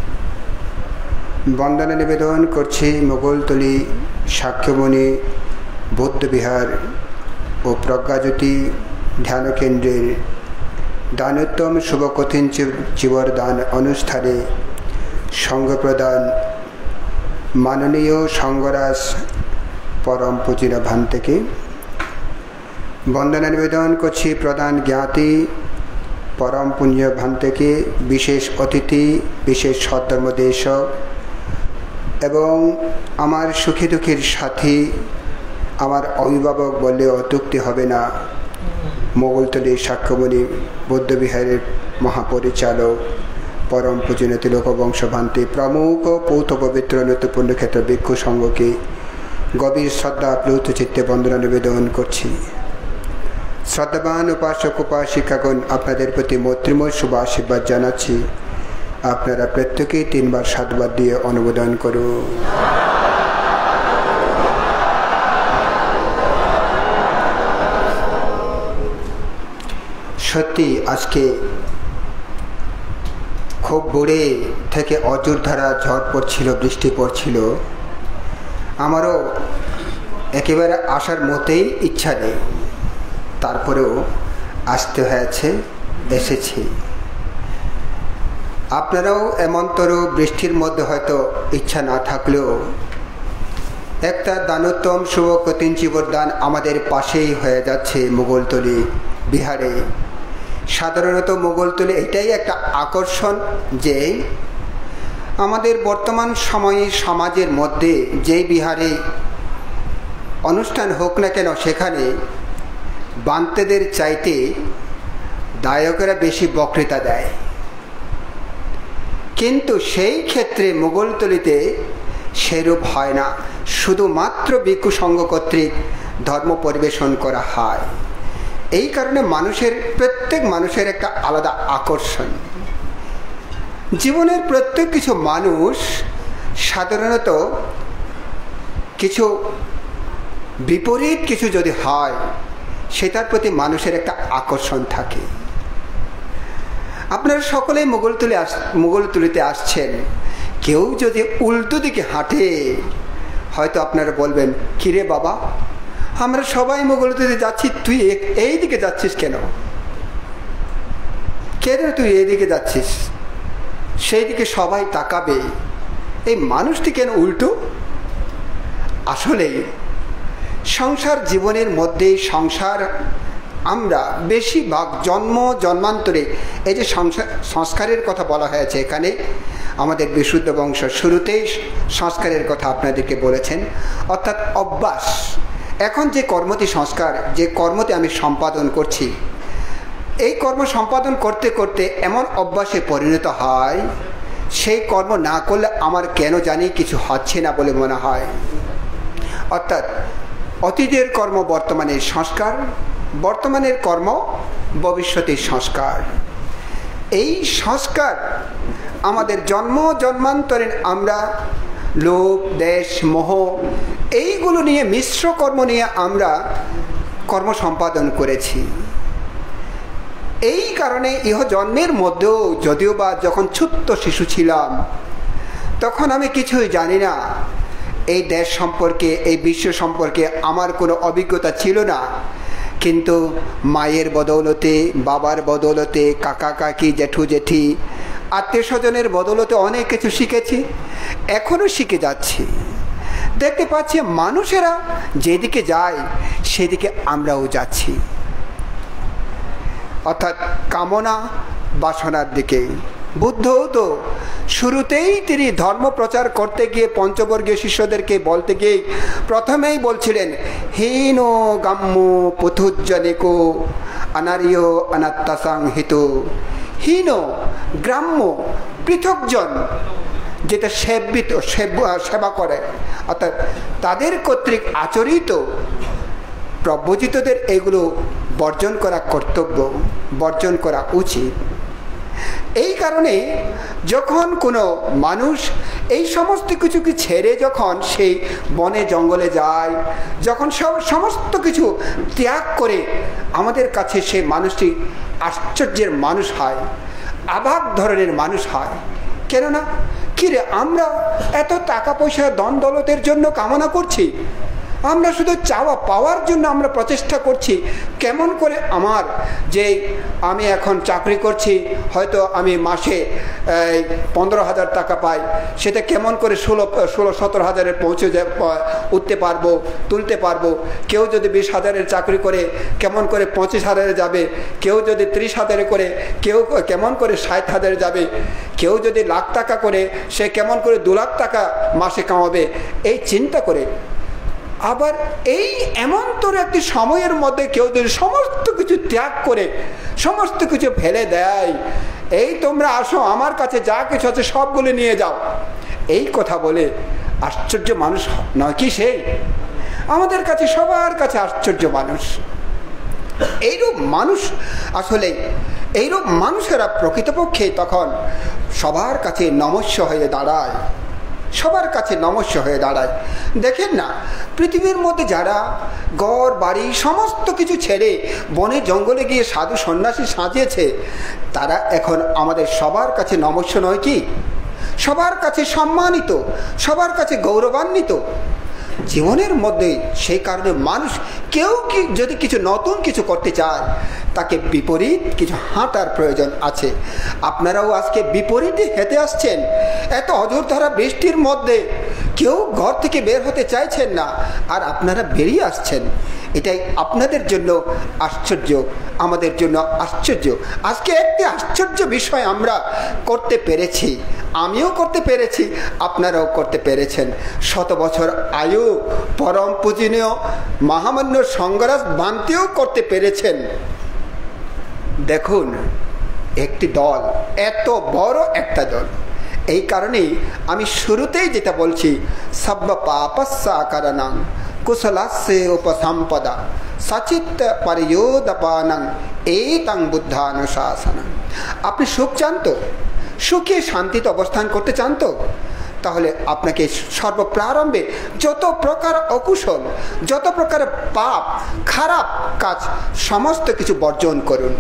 বন্দনা নিবেদন করছি মোগলতলী সাক্ষ্যমণি বৌদ্ধবিহার ও প্রজ্ঞাজ্যোতি ধ্যান কেন্দ্রের দানোত্তম শুভকথিন জীবরদান অনুষ্ঠানে সঙ্গ প্রদান মাননীয় সঙ্গরাজ পরম পূজির ভান থেকে বন্দনা নিবেদন করছি প্রধান জ্ঞাতি পরম পুণ্য ভান থেকে বিশেষ অতিথি, বিশেষ সদ্ধর্মদেশক এবং আমার সুখী দুঃখের সাথী, আমার অভিভাবক বললে অত্যুক্তি হবে না, মোগলতলী সাক্ষ্যমণি বৌদ্ধবিহারের মহাপরিচালক পরম পূজনীয় তিলকবংশ ভান্তি প্রমুখ পৌত পবিত্র নৃত্যপূর্ণ ক্ষেত্র ভিক্ষু সংঘকে গভীর শ্রদ্ধা আপ্লুত চিত্তে বন্দনা নিবেদন করছি। শ্রদ্ধাবান উপাসক উপাসিকাগণ, আপনাদের প্রতি মৈত্রীময় শুভ আশীর্বাদ জানাচ্ছি। আপনারা প্রত্যেকেই 3 বার সাধুবাদ দিয়ে অনুমোদন করুন। সত্যি আজকে খুব ভোরে থেকে অজুরধারা ঝড় পড়ছিল, বৃষ্টি পড়ছিল। আমারও একেবারে আসার মতেই ইচ্ছা নেই, তারপরেও আসতে হয়েছে, এসেছি। আপনারাও এমনতর বৃষ্টির মধ্যে হয়তো ইচ্ছা না থাকলেও একটা দানোত্তম শুভ কঠিন জীবরদান আমাদের পাশেই হয়ে যাচ্ছে মোগলতলী বিহারে। সাধারণত মোগলতলী এটাই একটা আকর্ষণ যে আমাদের বর্তমান সময়ে সমাজের মধ্যে যে বিহারে অনুষ্ঠান হোক না কেন সেখানে বান্তেদের চাইতে দায়কেরা বেশি বক্তৃতা দেয়, কিন্তু সেই ক্ষেত্রে মোগলতলীতে সেরূপ হয় না। শুধুমাত্র ভিক্ষু সংঘ কর্তৃক ধর্ম পরিবেশন করা হয়। এই কারণে প্রত্যেক মানুষের একটা আলাদা আকর্ষণ। জীবনের প্রত্যেক কিছু মানুষ সাধারণত কিছু বিপরীত কিছু যদি হয় সেটার প্রতি মানুষের একটা আকর্ষণ থাকে। আপনারা সকলেই মোগলতলীতে আসছেন, কেউ যদি উল্টো দিকে হাঁটে হয়তো আপনারা বলবেন, কিরে বাবা, আমরা সবাই মোগলতলীতে যাচ্ছি, তুই এই দিকে যাচ্ছিস কেন? কেন তুই এইদিকে যাচ্ছিস? সেই দিকে সবাই তাকাবে, এই মানুষটি কেন উল্টো? আসলে সংসার জীবনের মধ্যে সংসার আমরা বেশিরভাগ জন্মান্তরে এই যে সংস্কারের কথা বলা হয়েছে এখানে আমাদের বিশুদ্ধ বংশ শুরুতেই সংস্কারের কথা আপনাদেরকে বলেছেন, অর্থাৎ অভ্যাস। এখন যে কর্মটি সংস্কার, যে কর্মটি আমি সম্পাদন করছি, এই কর্ম সম্পাদন করতে করতে এমন অভ্যাসে পরিণত হয়, সেই কর্ম না করলে আমার কেন জানি কিছু হচ্ছে না বলে মনে হয়। অর্থাৎ অতীতের কর্ম বর্তমানের সংস্কার, বর্তমানের কর্ম ভবিষ্যতের সংস্কার। এই সংস্কার আমাদের জন্মান্তরে আমরা লোভ, দেশ, মোহ এইগুলো নিয়ে মিশ্র কর্ম নিয়ে আমরা কর্ম সম্পাদন করেছি। এই কারণে ইহজন্মের মধ্যেও যদিও বা যখন ছোট্ট শিশু ছিলাম তখন আমি কিছুই জানি না, এই দেশ সম্পর্কে, এই বিশ্ব সম্পর্কে আমার কোনো অভিজ্ঞতা ছিল না, কিন্তু মায়ের বদৌলতে, বাবার বদৌলতে, কাকা কাকি, জেঠু জেঠি, আত্মীয় স্বজনের বদৌলতে অনেক কিছু শিখেছি, এখনও শিখে যাচ্ছি। দেখতে পাচ্ছি মানুষেরা যেদিকে যায় সেদিকে আমরাও যাচ্ছি, অর্থাৎ কামনা বাসনার দিকে। বুদ্ধও তো শুরুতেই তিনি ধর্ম প্রচার করতে গিয়ে পঞ্চবর্গীয় শিষ্যদেরকে বলতে গিয়ে প্রথমেই বলছিলেন, হীন গাম্য পুথুজ্জনিকো অনার্য অনাত্তাসাং হিতু। হীন, গ্রাম্য, পৃথকজন, যেটা সেবা করে, অর্থাৎ তাদের কর্তৃক আচরিত প্রব্রজিতদের এগুলো বর্জন করা কর্তব্য, বর্জন করা উচিত। এই কারণে যখন কোনো মানুষ এই সমস্ত কিছুকে ছেড়ে যখন সেই বনে জঙ্গলে যায়, যখন সমস্ত কিছু ত্যাগ করে আমাদের কাছে সেই মানুষটি আশ্চর্যের মানুষ হয়, অবাক ধরনের মানুষ হয়। কেননা কিরে, আমরা এত টাকা পয়সা ধন দৌলতের জন্য কামনা করছি, আমরা শুধু চাওয়া পাওয়ার জন্য আমরা প্রচেষ্টা করছি, কেমন করে আমার যে আমি এখন চাকরি করছি, হয়তো আমি মাসে 15,000 টাকা পাই, সেটা কেমন করে 16-17 পৌঁছে উঠতে পারবো, তুলতে পারবো। কেউ যদি 20,000 চাকরি করে কেমন করে 25,000 যাবে, কেউ যদি 30,000 করে কেউ কেমন করে 60,000 যাবে, কেউ যদি লাখ টাকা করে সে কেমন করে 2 লাখ টাকা মাসে কামাবে, এই চিন্তা করে। আবার এই এমন তোর একটি সময়ের মধ্যে কেউ যদি সমস্ত কিছু ত্যাগ করে সমস্ত কিছু ফেলে দেয়, এই তোমরা আসো আমার কাছে, যা কিছু আছে সবগুলো নিয়ে যাও, এই কথা বলে আশ্চর্য মানুষ নয় কি সেই? আমাদের কাছে সবার কাছে আশ্চর্য মানুষ। এইরূপ মানুষ আসলে, এইরূপ মানুষেরা প্রকৃতপক্ষে তখন সবার কাছে নমস্য হয়ে দাঁড়ায়, সবার কাছে নমস্য হয়ে দাঁড়ায়। দেখেন না, পৃথিবীর মধ্যে যারা ঘর বাড়ি সমস্ত কিছু ছেড়ে বনে জঙ্গলে গিয়ে সাধু সন্ন্যাসী সাজিয়েছে, তারা এখন আমাদের সবার কাছে নমস্য নয় কি? সবার কাছে সম্মানিত, সবার কাছে গৌরবান্বিত জীবনের মধ্যে। সেই কারণে মানুষ কেউ কি যদি কিছু নতুন কিছু করতে চায়, তাকে বিপরীত কিছু হাঁটার প্রয়োজন আছে। আপনারাও আজকে বিপরীতে হেঁটে আসছেন। এত অঝোরধারা বৃষ্টির মধ্যে কেউ ঘর থেকে বের হতে চাইছেন না, আর আপনারা বেরিয়ে আসছেন। এটাই আপনাদের জন্য আশ্চর্য, আমাদের জন্য আশ্চর্য। আজকে একটি আশ্চর্য বিষয় আমরা করতে পেরেছি, আমিও করতে পেরেছি, আপনারাও করতে পেরেছেন। 100 বছর আয়ু পরম পূজনীয় মহামান্য সঙ্গরাজ বান্তিও করতে পেরেছেন। দেখুন, একটি দল, এত বড় একটা দল। এই কারণেই আমি শুরুতেই যেটা বলছি, সব্য পাপস্যা কারণং কুশলাস্যে উপসম্পদা সচিত্ত পরিয়োদপানং এতং বুদ্ধানুশাসনং। আপনি সুখ চান তো, সুখে শান্তিতে অবস্থান করতে চান তো, তাহলে আপনাকে সর্বপ্রারম্ভে যত প্রকার অকুশল, যত প্রকার পাপ, খারাপ কাজ সমস্ত কিছু বর্জন করুন।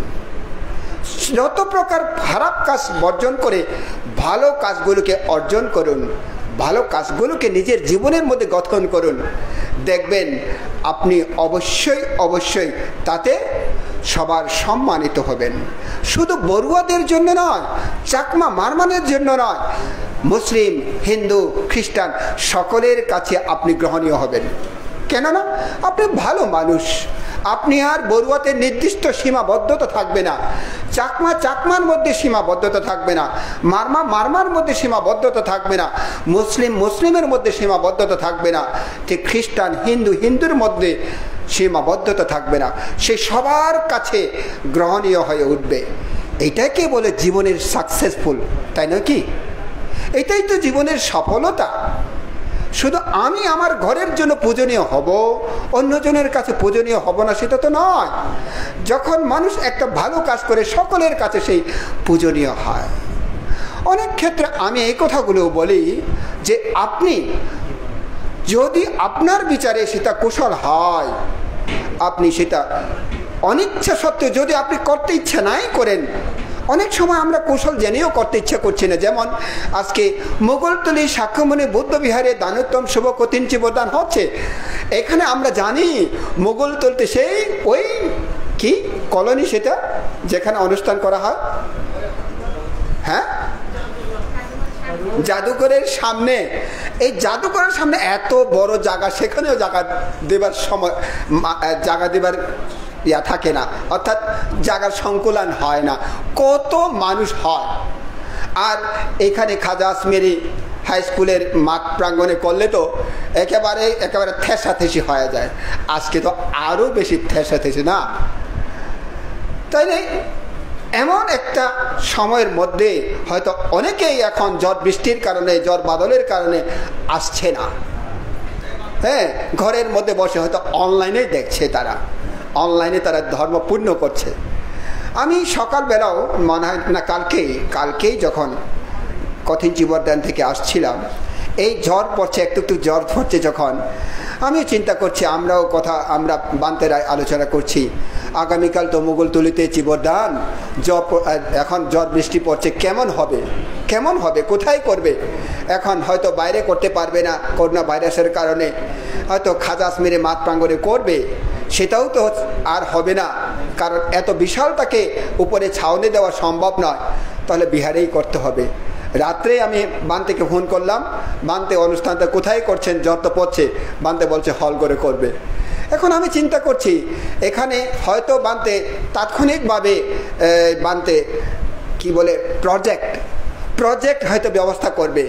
যত প্রকার খারাপ কাজ বর্জন করে ভালো কাজগুলোকে অর্জন করুন, ভালো কাজগুলোকে নিজের জীবনের মধ্যে গঠন করুন। দেখবেন আপনি অবশ্যই অবশ্যই তাতে সবার সম্মানিত হবেন। শুধু বড়ুয়াদের জন্য নয়, চাকমা মারমানের জন্য নয়, মুসলিম, হিন্দু, খ্রিস্টান সকলের কাছে আপনি গ্রহণীয় হবেন। কেননা আপনি ভালো মানুষ, আপনি আর বড়ুয়াতে নির্দিষ্ট সীমাবদ্ধতা থাকবে না, চাকমার মধ্যে সীমাবদ্ধতা থাকবে না, মারমার মধ্যে সীমাবদ্ধতা থাকবে না, মুসলিমের মধ্যে সীমাবদ্ধতা থাকবে না, ঠিক খ্রিস্টান হিন্দুর মধ্যে সীমাবদ্ধতা থাকবে না, সে সবার কাছে গ্রহণীয় হয়ে উঠবে। এটাকে বলে জীবনের সাকসেসফুল, তাই নয় কি? এটাই তো জীবনের সফলতা। শুধু আমি আমার ঘরের জন্য পূজনীয় হব, অন্যজনের কাছে পূজনীয় হব না, সেটা তো নয়। যখন মানুষ একটা ভালো কাজ করে সকলের কাছে সেই পূজনীয় হয়। অনেক ক্ষেত্রে আমি এই কথাগুলো বলি যে আপনি যদি আপনার বিচারে সেটা কুশল হয়, আপনি সেটা অনিচ্ছা সত্ত্বেও যদি আপনি করতে ইচ্ছা নাই করেন, অনেক সময় আমরা কৌশল জেনেও করতে ইচ্ছা করছি না। যেমন আজকে মোগলতলী সাক্ষ্যমণি বৌদ্ধ বিহারে দানোত্তম শুভ কতিঞ্চি প্রদান হচ্ছে। এখানে আমরা জানি মোগলতলীতে সেই ওই কি কলোনি, সেটা যেখানে অনুষ্ঠান করা হয়, হ্যাঁ, জাদুঘরের সামনে। এই জাদুঘরের সামনে এত বড় জায়গা, সেখানেও জায়গা দেবার সময় জায়গা দেবার ইয়া থাকে না, অর্থাৎ জায়গার সংকুলন হয় না, কত মানুষ হয়। আর এখানে খাজা আজমেরি হাই স্কুলের মাঠ প্রাঙ্গণে করলে তো একেবারে থেসাথেসি হয়ে যায়। আজকে তো আরও বেশি থেসাথেসি, না? তাই এমন একটা সময়ের মধ্যে হয়তো অনেকেই এখন ঝড় বৃষ্টির কারণে, ঝড় বাদলের কারণে আসছে না। হ্যাঁ, ঘরের মধ্যে বসে হয়তো অনলাইনে দেখছে, অনলাইনে তারা ধর্ম পূর্ণ করছে। আমি সকালবেলাও মনে হয় না কালকেই যখন কঠিন জীবনদান থেকে আসছিলাম, এই ঝড় পড়ছে, একটু ঝড় পড়ছে যখন, আমিও চিন্তা করছি, আমরা বান্তেরায় আলোচনা করছি, আগামীকাল তো মোগলতলীতে জীবনদান, এখন ঝড় বৃষ্টি পড়ছে, কেমন হবে, কোথায় করবে? এখন হয়তো বাইরে করতে পারবে না, করোনা ভাইরাসের কারণে, হয়তো খাজা আজমেরি মাঠ প্রাঙ্গণে করবে, সেটাও তো আর হবে না, কারণ এত বিশালটাকে উপরে ছাউনি দেওয়া সম্ভব নয়, তাহলে বিহারেই করতে হবে। রাত্রে আমি বান্তেকে ফোন করলাম, বান্তে অনুষ্ঠানটা কোথায় করছেন, যত পড়ছে, বান্তে বলছে হল করে করবে। এখন আমি চিন্তা করছি, এখানে হয়তো বান্তে তাৎক্ষণিকভাবে বান্তে কি বলে প্রজেক্ট হয়তো ব্যবস্থা করবে।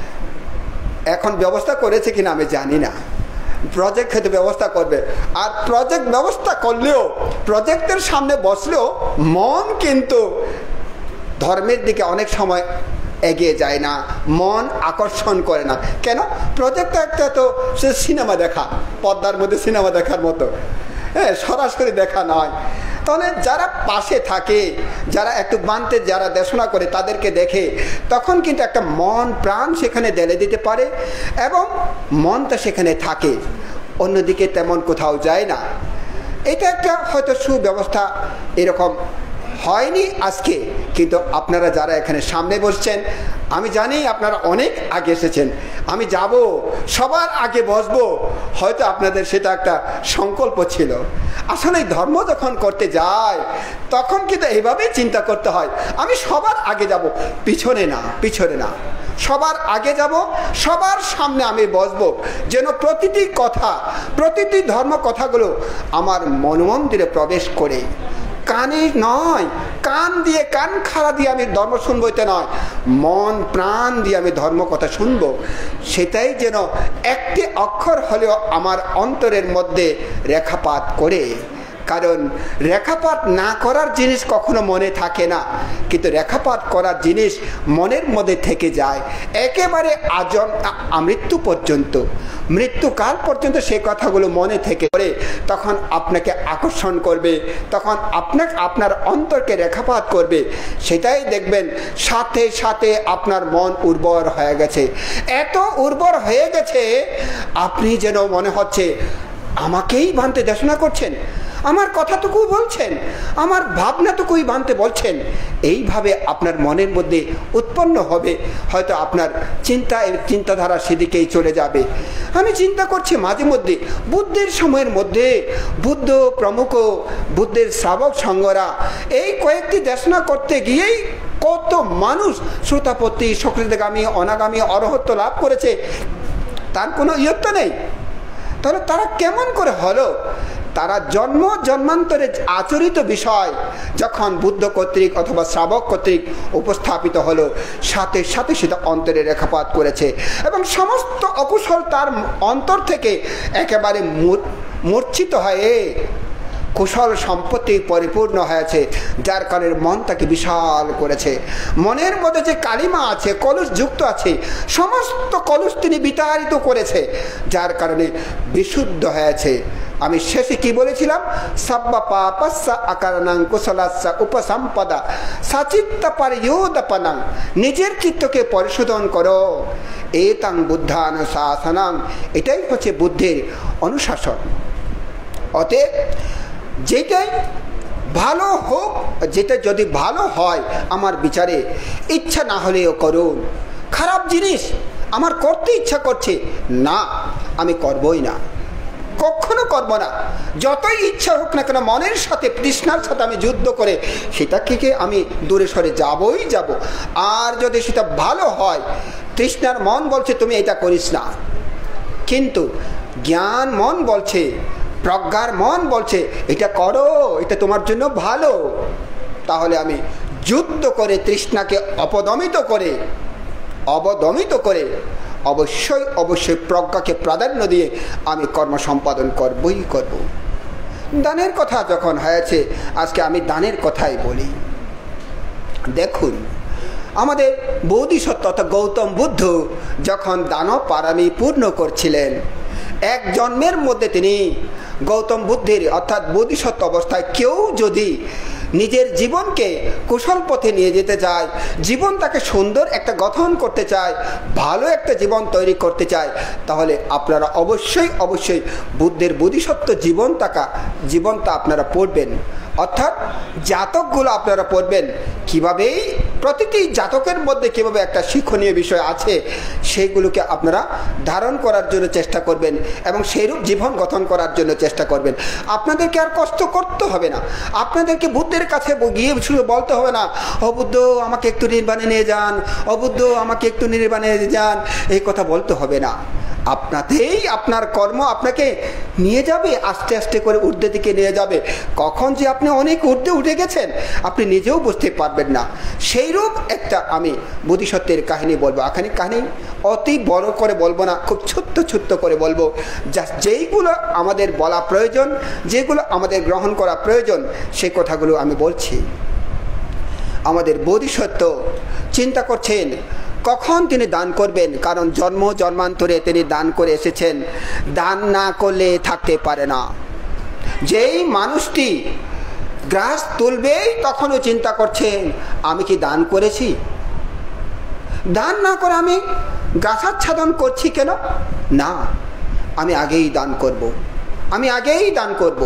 এখন ব্যবস্থা করেছে কিনা আমি জানি না, প্রজেক্ট হয়তো ব্যবস্থা করবে। আর প্রজেক্ট ব্যবস্থা করলেও, প্রজেক্টের সামনে বসলেও মন কিন্তু ধর্মের দিকে অনেক সময় এগিয়ে যায় না, মন আকর্ষণ করে না। কেন? প্রজেক্টটা একটা তো সে সিনেমা দেখা, পর্দার মধ্যে সিনেমা দেখার মতো, হ্যাঁ, সরাসরি দেখা নয়। তাহলে যারা পাশে থাকে, যারা একটু বানতে যারা দেশনা করে, তাদেরকে দেখে তখন কিন্তু একটা মন প্রাণ সেখানে ঢেলে দিতে পারে এবং মনটা সেখানে থাকে, অন্যদিকে তেমন কোথাও যায় না। এটা একটা হয়তো সুব্যবস্থা এরকম হয়নি আজকে, কিন্তু আপনারা যারা এখানে সামনে বসছেন, আমি জানি আপনারা অনেক আগে এসেছেন, আমি যাব, সবার আগে বসবো, হয়তো আপনাদের সেটা একটা সংকল্প ছিল। আসলে ধর্ম যখন করতে যায় তখন কিন্তু এইভাবেই চিন্তা করতে হয়, আমি সবার আগে যাব, পিছনে না, সবার আগে যাব, সবার সামনে আমি বসবো, যেন প্রতিটি কথা, প্রতিটি ধর্ম কথাগুলো আমার মনমন্দিরে প্রবেশ করে। কানে নয়, কান খাড়া দিয়ে আমি ধর্ম শুনবো, এটা নয়, মন প্রাণ দিয়ে আমি ধর্ম কথা শুনবো। সেটাই যেন একটি অক্ষর হলেও আমার অন্তরের মধ্যে রেখাপাত করে। কারণ রেখাপাত না করার জিনিস কখনো মনে থাকে না, কিন্তু রেখাপাত করার জিনিস মনের মধ্যে থেকে যায় একেবারে মৃত্যুকাল পর্যন্ত সেই কথাগুলো মনে থেকে পড়ে, তখন আপনাকে আকর্ষণ করবে, তখন আপনার অন্তরকে রেখাপাত করবে। সেটাই দেখবেন সাথে সাথে আপনার মন উর্বর হয়ে গেছে, এত উর্বর হয়ে গেছে আপনি যেন মনে হচ্ছে আমাকেই বানতে দেশনা করছেন, আমার কথাটুকু বলছেন, আমার ভাবনাটুকুই বানতে বলছেন। এইভাবে আপনার মনের মধ্যে উৎপন্ন হবে, হয়তো আপনার চিন্তাধারা সেদিকেই চলে যাবে। আমি চিন্তা করছি মাঝে মধ্যে বুদ্ধের সময়ের মধ্যে বুদ্ধ প্রমুখ বুদ্ধের শ্রাবক সঙ্গরা এই কয়েকটি দেশনা করতে গিয়েই কত মানুষ শ্রোতাপত্তি, সকৃতগামী, অনাগামী, অরহত্ব লাভ করেছে, তার কোনো ইয়ত্তা নেই। তাহলে তারা কেমন করে হলো? তারা জন্ম জন্মান্তরে আচরিত বিষয় যখন বুদ্ধ কর্তৃক অথবা শ্রাবক কর্তৃক উপস্থাপিত হলো, সাথে সাথে সেটা অন্তরে রেখাপাত করেছে এবং সমস্ত অকুশল তার অন্তর থেকে একেবারে মূর্ছিত হয়ে কুশল সম্পত্তি পরিপূর্ণ হয়েছে, যার কারণে মন তাকে বিশাল করেছে। মনের মধ্যে যে কালিমা আছে, কলুষ যুক্ত আছে, সমস্ত কলুষ তিনি বিতাড়িত করেছে, যার কারণে বিশুদ্ধ হয়েছে। আমি শেষে কি বলেছিলাম? সাব্বা পাপাস্সা আকারণাং কুশলাস্সা উপসম্পদা সাচিত্তা পরিয়োদাপনাং, নিজের চিত্তকে পরিশোধন করো। এতাং বুদ্ধানুশাসনাং, এটাই হচ্ছে বুদ্ধের অনুশাসন। অতএব যেটাই ভালো হোক, যেটা যদি ভালো হয় আমার বিচারে, ইচ্ছা না হলেও করুন। খারাপ জিনিস আমার করতে ইচ্ছা করছে না, আমি করবই না, কখনো করব না। যতই ইচ্ছা হোক না কেন, মনের সাথে তৃষ্ণার সাথে আমি যুদ্ধ করে সেটা থেকে আমি দূরে সরে যাবই যাব। আর যদি সেটা ভালো হয়, তৃষ্ণার মন বলছে তুমি এটা করিস না, কিন্তু জ্ঞান মন বলছে, প্রজ্ঞার মন বলছে এটা করো, এটা তোমার জন্য ভালো, তাহলে আমি যুদ্ধ করে তৃষ্ণাকে অবদমিত করে অবশ্যই অবশ্যই প্রজ্ঞাকে প্রাধান্য দিয়ে আমি কর্ম সম্পাদন করবই করব। দানের কথা যখন হয়েছে, আজকে আমি দানের কথাই বলি। দেখুন, আমাদের বোধিসত্ত্ব অর্থাৎ গৌতম বুদ্ধ যখন দানব পারামি পূর্ণ করছিলেন, এক জন্মের মধ্যে তিনি গৌতম বুদ্ধের অর্থাৎ বোধিসত্ত্ব অবস্থায় কেউ যদি নিজের জীবনকে কুশল পথে নিয়ে যেতে চায়, জীবন তাকে সুন্দর একটা গঠন করতে চায়, ভালো একটা জীবন তৈরি করতে চায়, তাহলে আপনারা অবশ্যই অবশ্যই বুদ্ধের বোধিসত্ত্ব জীবনটা আপনারা পড়বেন। অর্থাৎ জাতকগুলো আপনারা পড়বেন, কীভাবে প্রতিটি জাতকের মধ্যে কীভাবে একটা শিক্ষণীয় বিষয় আছে, সেইগুলোকে আপনারা ধারণ করার জন্য চেষ্টা করবেন এবং সেইরূপ জীবন গঠন করার জন্য চেষ্টা করবেন। আপনাদেরকে আর কষ্ট করতে হবে না, আপনাদেরকে বুদ্ধের কাছে গিয়ে শুধু বলতে হবে না, ও বুদ্ধ আমাকে একটু নির্বাণে নিয়ে যান, ও বুদ্ধ আমাকে একটু নির্বাণে নিয়ে যান, এই কথা বলতে হবে না। আপনাতেই আপনার কর্ম আপনাকে নিয়ে যাবে, আস্তে আস্তে করে ঊর্ধ্বের দিকে নিয়ে যাবে। কখন যে আপনি অনেক ঊর্ধ্বে উঠে গেছেন আপনি নিজেও বুঝতে পারবেন না। সেইরূপ একটা আমি বোধিসত্ত্বের কাহিনী বলবো। কাহিনী অতি বড় করে বলবো না, খুব ছোট্ট করে বলবো, যেইগুলো আমাদের বলা প্রয়োজন, যেগুলো আমাদের গ্রহণ করা প্রয়োজন, সেই কথাগুলো আমি বলছি। আমাদের বোধিসত্ত্ব চিন্তা করছেন কখন তিনি দান করবেন, কারণ জন্ম জন্মান্তরে তিনি দান করে এসেছেন, দান না করলে থাকতে পারে না। যেই মানুষটি গ্রাস তুলবেই তখনও চিন্তা করছেন আমি কি দান করেছি, দান না করে আমি গাছাচ্ছাদন করছি কেন, না আমি আগেই দান করব, আমি আগেই দান করব।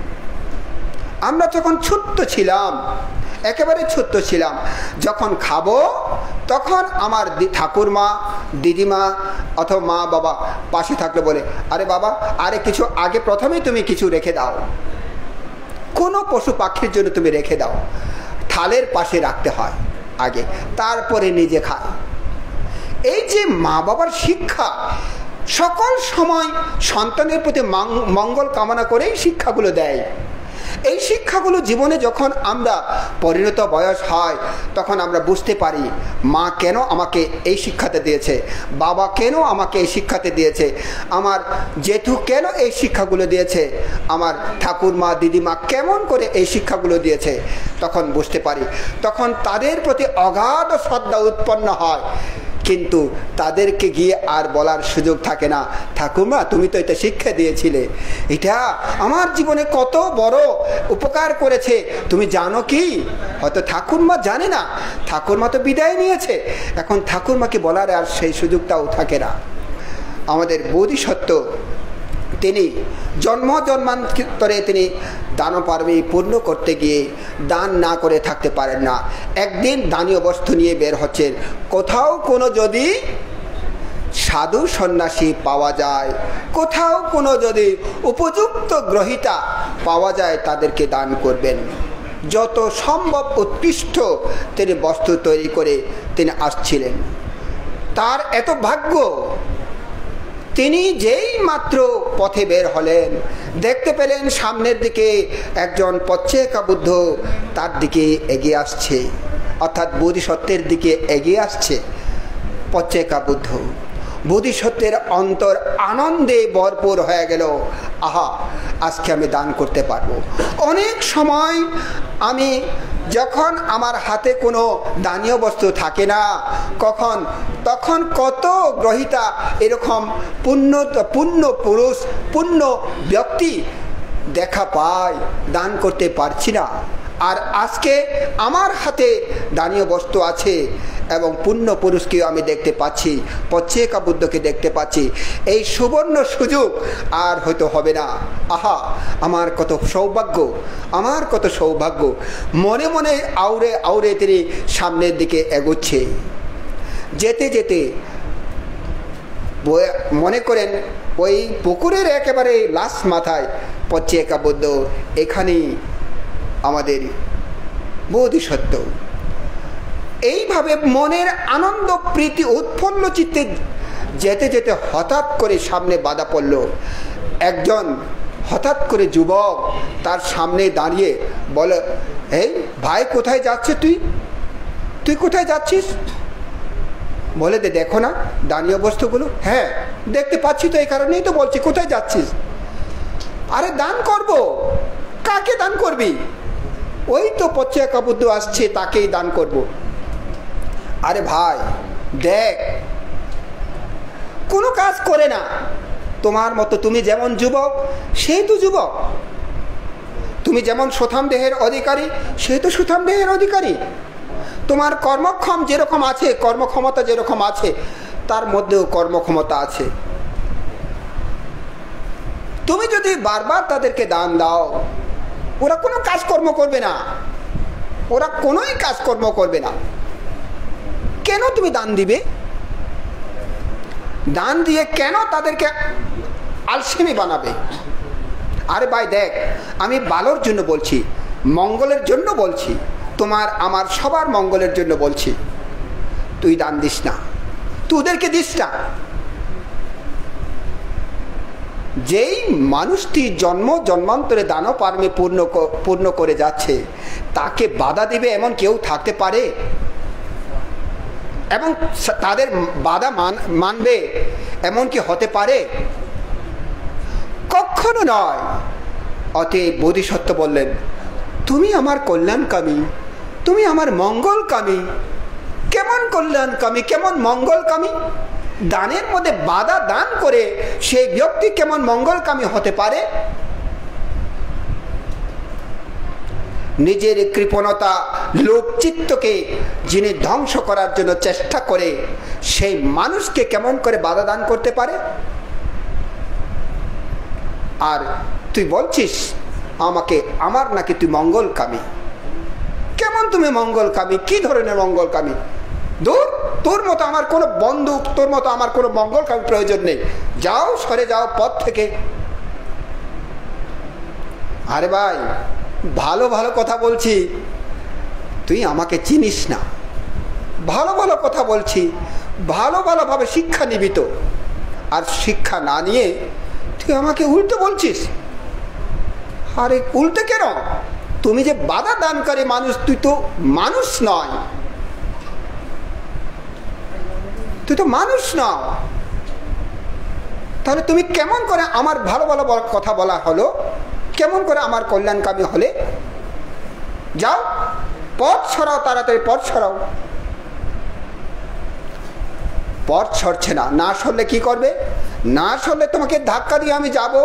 আমরা যখন ছোট্ট ছিলাম, একেবারে ছোট্ট ছিলাম, যখন খাবো তখন আমার ঠাকুরমা, দিদিমা অথবা মা বাবা পাশে থাকলে বলে, আরে বাবা আরে কিছু আগে প্রথমেই তুমি কিছু রেখে দাও, কোনো পশু পাখির জন্য তুমি রেখে দাও, থালের পাশে রাখতে হয় আগে, তারপরে নিজে খায়। এই যে মা বাবার শিক্ষা, সকল সময় সন্তানের প্রতি মঙ্গল কামনা করেই শিক্ষাগুলো দেয়। এই শিক্ষাগুলো জীবনে যখন আমরা পরিণত বয়স হয় তখন আমরা বুঝতে পারি মা কেন আমাকে এই শিক্ষাতে দিয়েছে, বাবা কেন আমাকে এই শিক্ষাতে দিয়েছে, আমার জেঠু কেন এই শিক্ষাগুলো দিয়েছে, আমার ঠাকুরমা দিদিমা কেমন করে এই শিক্ষাগুলো দিয়েছে, তখন বুঝতে পারি। তখন তাদের প্রতি অগাধ শ্রদ্ধা উৎপন্ন হয়, কিন্তু তাদেরকে গিয়ে আর বলার সুযোগ থাকে না, ঠাকুরমা তুমি তো এটা শিক্ষা দিয়েছিলে, এটা আমার জীবনে কত বড় উপকার করেছে তুমি জানো কি? হয়তো ঠাকুরমা জানে না, ঠাকুরমা তো বিদায় নিয়েছে, এখন ঠাকুরমাকে বলার আর সেই সুযোগটাও থাকে না। আমাদের বোধিসত্ত্ব তিনি জন্ম জন্মান্তরে তিনি দানপারমি পূর্ণ করতে গিয়ে দান না করে থাকতে পারেন না। একদিন দানীয় বস্তু নিয়ে বের হচ্ছেন, কোথাও কোনো যদি সাধু সন্ন্যাসী পাওয়া যায়, কোথাও কোনো যদি উপযুক্ত গ্রহীতা পাওয়া যায় তাদেরকে দান করবেন। যত সম্ভব উৎকৃষ্ট তিনি বস্তু তৈরি করে তিনি আসছিলেন। তার এত ভাগ্য, তিনি যেই মাত্র পথে বের হলেন, দেখতে পেলেন সামনের দিকে একজন পচ্চেকা বুদ্ধ তার দিকে এগিয়ে আসছে, অর্থাৎ বোধিসত্ত্বের দিকে এগিয়ে আসছে পচ্চেকা বুদ্ধ। বোধিসত্ত্বের অন্তর আনন্দে ভরপুর হয়ে গেল, আহা, আজকে আমি দান করতে পারবো। অনেক সময় আমি যখন আমার হাতে কোনো দানীয় বস্তু থাকে না, তখন কত গ্রহিতা এরকম পূর্ণ পুরুষ, পূর্ণ ব্যক্তি দেখা পায়, দান করতে পারছি না। আর আজকে আমার হাতে দানীয় বস্তু আছে এবং পূর্ণ পুরুষকে আমি দেখতে পাচ্ছি, পচ্চেকা বুদ্ধকে দেখতে পাচ্ছি। এই সুবর্ণ সুযোগ আর হয়তো হবে না। আহা, আমার কত সৌভাগ্য, আমার কত সৌভাগ্য। মনে মনে আউড়ে আউড়ে তিনি সামনের দিকে এগোচ্ছে। যেতে যেতে মনে করেন ওই পুকুরের একেবারে লাশ মাথায় পচ্চেকা বুদ্ধ, এখানেই আমাদের বোধিসত্ত্ব। এইভাবে মনের আনন্দ প্রীতি উৎফুল্ল চিত্তে যেতে যেতে হঠাৎ করে সামনে বাধা পড়ল। একজন হঠাৎ করে যুবক তার সামনে দাঁড়িয়ে বলে, এই ভাই, কোথায় যাচ্ছে তুই কোথায় যাচ্ছিস? বলে দে, দেখো না দানীয় বস্তুগুলো। হ্যাঁ দেখতে পাচ্ছি, তো এই কারণেই তো বলছি, কোথায় যাচ্ছিস? আরে দান করব। কাকে দান করবি? ওই তো পচ্চেকা বুদ্ধ আসছে, তাকেই দান করব। আরে ভাই দেখ, কোনো কাজ করে না তোমার মতো। তুমি যেমন যুবক, সেই তো যুবক। তুমি যেমন সুঠাম দেহের অধিকারী, সেই তো সুঠাম দেহের অধিকারী। তোমার কর্মক্ষম যেরকম আছে, কর্মক্ষমতা যেরকম আছে, তার মধ্যেও কর্মক্ষমতা আছে। তুমি যদি বারবার তাদেরকে দান দাও, ওরা কোনো কাজকর্ম করবে না, ওরা কোনোই কাজকর্ম করবে না। কেন তুমি দান দিবে? দান দিয়ে কেন তাদেরকে আলসেমি বানাবে? আরে ভাই দেখ, আমি ভালোর জন্য বলছি, মঙ্গলের জন্য বলছি, তোমার আমার সবার মঙ্গলের জন্য বলছি। তুই দান দিস না, তুই ওদেরকে দিস না। যেই মানুষটি জন্মান্তরে দান পারমে পূর্ণ করে যাচ্ছে, তাকে বাধা দিবে এমন কেউ থাকতে পারে? এবং তাদের বাধা মানবে এমন কি হতে পারে? কখনো নয়। অতএব বোধিসত্ত্ব বললেন, তুমি আমার কল্যাণকামী, তুমি আমার মঙ্গলকামী। কেমন কল্যাণকামী, কেমন মঙ্গলকামী? দানের মধ্যে বাধা দান করে সেই ব্যক্তি কেমন মঙ্গলকামী হতে পারে? নিজের কৃপণতা, লোকচিত্তকে যিনি ধ্বংস করার জন্য চেষ্টা করে, সেই মানুষকে কেমন করে বাধা দান করতে পারে? আর তুই বলছিস আমাকে, আমার নাকি তুই মঙ্গলকামী। কেমন তুমি মঙ্গলকামী? কি ধরনের মঙ্গলকামী? দূর, তোর মতো আমার কোনো বন্ধু, তোর মতো আমার কোনো মঙ্গলকামী প্রয়োজন নেই। যাও, সরে যাও পথ থেকে। আরে ভাই, ভালো ভালো কথা বলছি, তুই আমাকে চিনিস না। ভালো ভালো কথা বলছি, ভালো ভালোভাবে শিক্ষা নিবি তো। আর শিক্ষা না নিয়ে তুই আমাকে উল্টো বলছিস। আরে উল্টে কেন? তুমি যে বাধা দানকারী মানুষ, তুই তো মানুষ নয়, তুই তো মানুষ নও। তাহলে তুমি কেমন করে আমার ভালো ভালো কথা বলা হলো? কেমন করে আমার কল্যাণকামী হলে? যাও, পথ সরাও, তাড়াতাড়ি পথ সরাও। পথ সরছে না। না সরলে কি করবে? না সরলে তোমাকে ধাক্কা দিয়ে আমি যাব।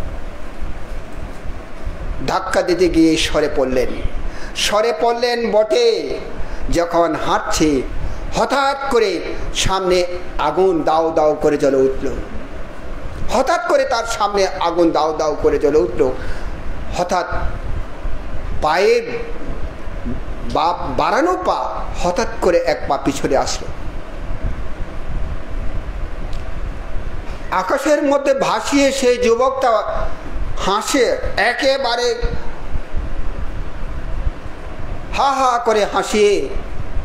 ধাক্কা দিতে গিয়ে সরে পড়লেন বটে। যখন হাঁটছে, হঠাৎ করে সামনে আগুন দাউ দাউ করে জ্বলে উঠল। হঠাৎ করে তার সামনে আগুন দাউ দাউ করে জ্বলে উঠল। হঠাৎ পায়ের বাড়ানো পা হঠাৎ করে এক পা পিছনে আসলো। আকাশের মধ্যে ভাসিয়ে সেই যুবকটা হাসে, একেবারে হা হা করে হাসিয়ে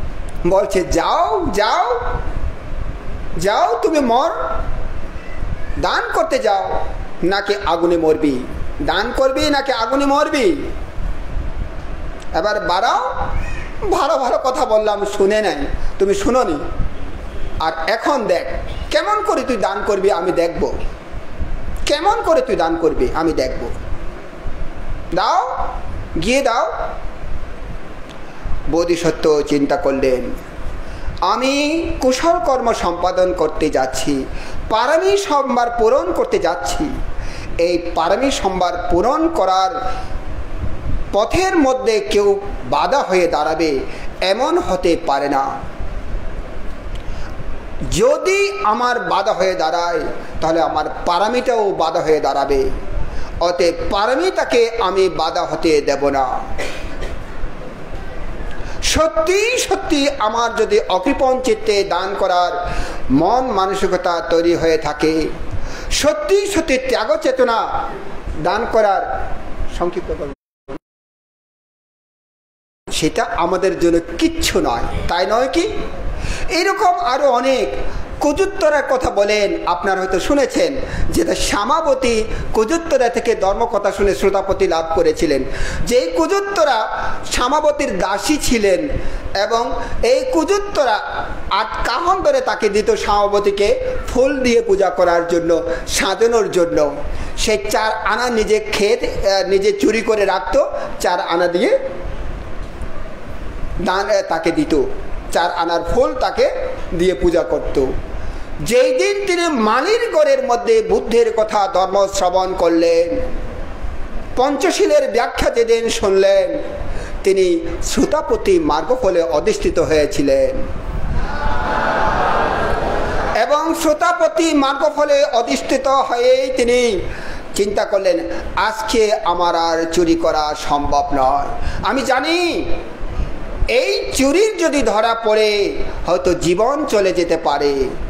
বলছে, যাও যাও যাও, তুমি মর, দান করতে যাও নাকি আগুনে মরবি, দান করবি নাকি আগুনে মরবি? এবার বাড়াও, ভালো ভালো কথা বললাম শুনে নাই, তুমি শুনোনি, আর এখন দেখ কেমন করে তুই দান করবি আমি দেখব, কেমন করে তুই দান করবি আমি দেখব, দাও গিয়ে দাও। বোধিসত্ত্ব চিন্তা করলেন, আমি কুশল কর্ম সম্পাদন করতে যাচ্ছি, পারমী সম্ভার পূরণ করতে যাচ্ছি, এই পারমী সম্ভার পূরণ করার পথের মধ্যে কেউ বাধা হয়ে দাঁড়াবে এমন হতে পারে না। যদি আমার বাধা হয়ে দাঁড়ায় তাহলে আমার পারমিটাও বাধা হয়ে দাঁড়াবে, অতএব পারমিতাকে আমি বাধা হতে দেব না। সত্যি সত্যি আমার যদি অকৃপণ চিত্তে দান করার মন মানসিকতা তৈরি হয়ে থাকে, সত্যি সত্যি ত্যাগ চেতনা দান করার সংক্ষিপ্ত সেটা আমাদের জন্য কিচ্ছু নয়, তাই নয় কি? এরকম আরো অনেক কুজুত্তরার কথা বলেন, আপনারা হয়তো শুনেছেন, যেটা শ্যামাবতী কুজুত্তরা থেকে ধর্মকথা শুনে শ্রোতাপতি লাভ করেছিলেন। যে কুজুত্তরা শ্যামাবতীর দাসী ছিলেন এবং এই কুজুত্তরা 8 কাহন ধরে তাকে দিত শ্যামাবতীকে ফুল দিয়ে পূজা করার জন্য, সাজানোর জন্য। সে 4 আনা নিজে নিজে চুরি করে রাখতো, 4 আনা দিয়ে দান তাকে দিত, 4 আনার ফুল তাকে দিয়ে পূজা করত। যেই দিন তিনি মালির গড়ের মধ্যে বুদ্ধের কথা ধর্ম শ্রবণ করলেন, পঞ্চশীলের ব্যাখ্যা যেদিন শুনলেন, তিনি শ্রোতাপতি মার্গফলে অধিষ্ঠিত হয়েছিলেন এবং শ্রোতাপতি মার্গফলে অধিষ্ঠিত হয়েই তিনি চিন্তা করলেন, আজকে আমার আর চুরি করা সম্ভব নয়। আমি জানি এই চুরির যদি ধরা পড়ে হয়তো জীবন চলে যেতে পারে,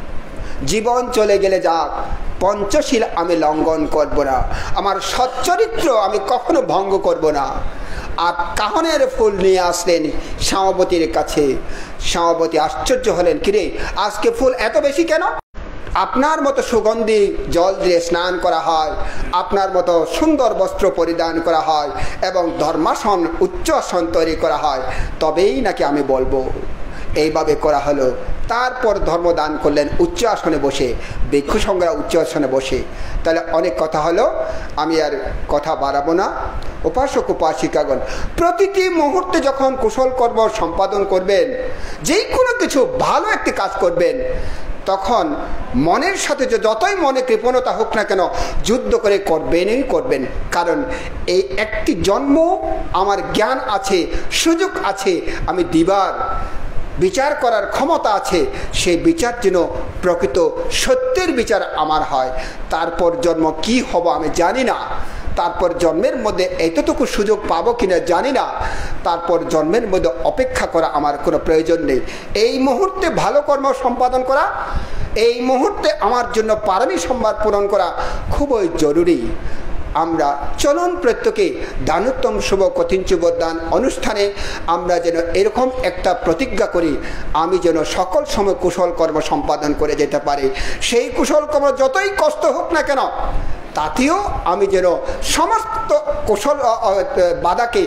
জীবন চলে গেলে যাক, পঞ্চশীল আমি লঙ্ঘন করব না, আমার সচ্চরিত্র আমি কখনো ভঙ্গ করব না। আর কাহনের ফুল নিয়ে আসলেন শ্যামাবতীর কাছে। শ্যামাবতী আশ্চর্য হলেন, কিরে আজকে ফুল এত বেশি কেন? আপনার মতো সুগন্ধি জল দিয়ে স্নান করা হয়, আপনার মতো সুন্দর বস্ত্র পরিধান করা হয় এবং ধর্মাসন উচ্চ আসন তৈরি করা হয়, তবেই নাকি আমি বলবো। এইভাবে করা হলো। তারপর ধর্মদান করলেন উচ্চ আসনে বসে, ভিক্ষু সংঘরা উচ্চ আসনে বসে। তাহলে অনেক কথা হলো, আমি আর কথা বাড়াবো না। উপাসক উপাসিকাগণ, প্রতিটি মুহূর্তে যখন কুশল কর্ম সম্পাদন করবেন, যেই কোনো কিছু ভালো একটি কাজ করবেন, তখন মনের সাথে যতই মনে কৃপণতা হোক না কেন যুদ্ধ করে করবেনই করবেন। কারণ এই একটি জন্ম, আমার জ্ঞান আছে, সুযোগ আছে, আমি দিবার বিচার করার ক্ষমতা আছে, সেই বিচার যেন প্রকৃত সত্যের বিচার আমার হয়। তারপর জন্ম কি হব আমি জানি না, তারপর জন্মের মধ্যে এতটুকু সুযোগ পাবো কিনা জানি না, তারপর জন্মের মধ্যে অপেক্ষা করা আমার কোনো প্রয়োজন নেই। এই মুহূর্তে ভালো কর্ম সম্পাদন করা, এই মুহূর্তে আমার জন্য পারমী সম্ভার পূরণ করা খুবই জরুরি। আমরা চলুন প্রত্যেকে দানোত্তম শুভ কঠিন দান অনুষ্ঠানে আমরা যেন এরকম একটা প্রতিজ্ঞা করি, আমি যেন সকল সময় কুশল কর্ম সম্পাদন করে যেতে পারি। সেই কুশল কর্ম যতই কষ্ট হোক না কেন, তাতেও আমি যেন সমস্ত কুশল বাধাকে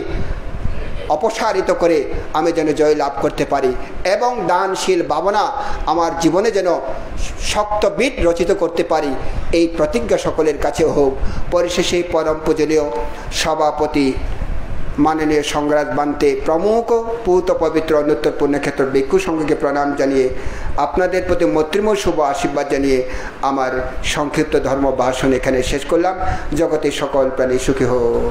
অপসারিত করে আমি যেন জয় লাভ করতে পারি এবং দানশীল ভাবনা আমার জীবনে যেন শক্তবিদ রচিত করতে পারি, এই প্রতিজ্ঞা সকলের কাছে হোক। পরিশেষে পরম পূজনীয় সভাপতি মাননীয় সংগ্রাজ বান্তে প্রমুখ পূত পবিত্র অনুত্তর পুণ্যক্ষেত্র ভিক্ষু সংঘকে প্রণাম জানিয়ে আপনাদের প্রতি মৈত্রীময় শুভ আশীর্বাদ জানিয়ে আমার সংক্ষিপ্ত ধর্ম ভাষণ এখানে শেষ করলাম। জগতে সকল প্রাণী সুখী হোক।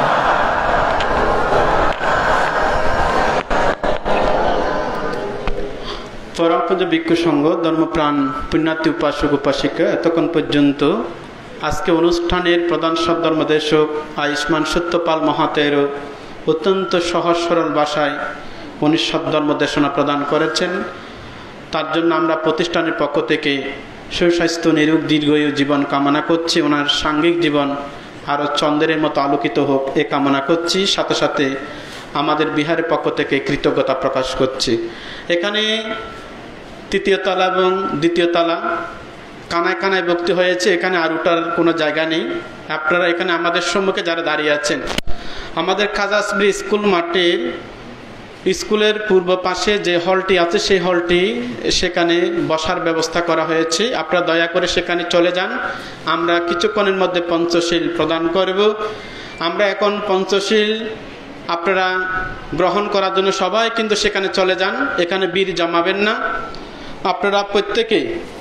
পরমপূজ্য ভিক্ষু সংঘ ধর্মপ্রাণ পুণ্যার্থী উপাসক উপাসিকা, এতক্ষণ পর্যন্ত আজকে অনুষ্ঠানের প্রধান সদ্ধর্মদেশক আয়ুষ্মান সত্যপাল মহাতের অত্যন্ত সহজ সরল ভাষায় উনি সদ্ধর্মদেশনা প্রদান করেছেন। তার জন্য আমরা প্রতিষ্ঠানের পক্ষ থেকে সুস্বাস্থ্য নিরোগ দীর্ঘায়ু জীবন কামনা করছি। ওনার সাংঘিক জীবন আরও চন্দ্রের মতো আলোকিত হোক এ কামনা করছি। সাথে সাথে আমাদের বিহারের পক্ষ থেকে কৃতজ্ঞতা প্রকাশ করছি। এখানে তৃতীয় তালা এবং দ্বিতীয় তালা কানায় কানায় ভক্তি হয়েছে, এখানে আর ওঠার কোনো জায়গা নেই। আপনারা এখানে আমাদের সম্মুখে যারা দাঁড়িয়ে আছেন, আমাদের খাজাসবি স্কুল মাঠের স্কুলের পূর্ব পাশে যে হলটি আছে সেই হলটি, সেখানে বসার ব্যবস্থা করা হয়েছে। আপনারা দয়া করে সেখানে চলে যান। আমরা কিছুক্ষণের মধ্যে পঞ্চশীল প্রদান করব। আমরা এখন পঞ্চশীল আপনারা গ্রহণ করার জন্য সবাই কিন্তু সেখানে চলে যান, এখানে বীর জমাবেন না। আপনারা প্রত্যেকে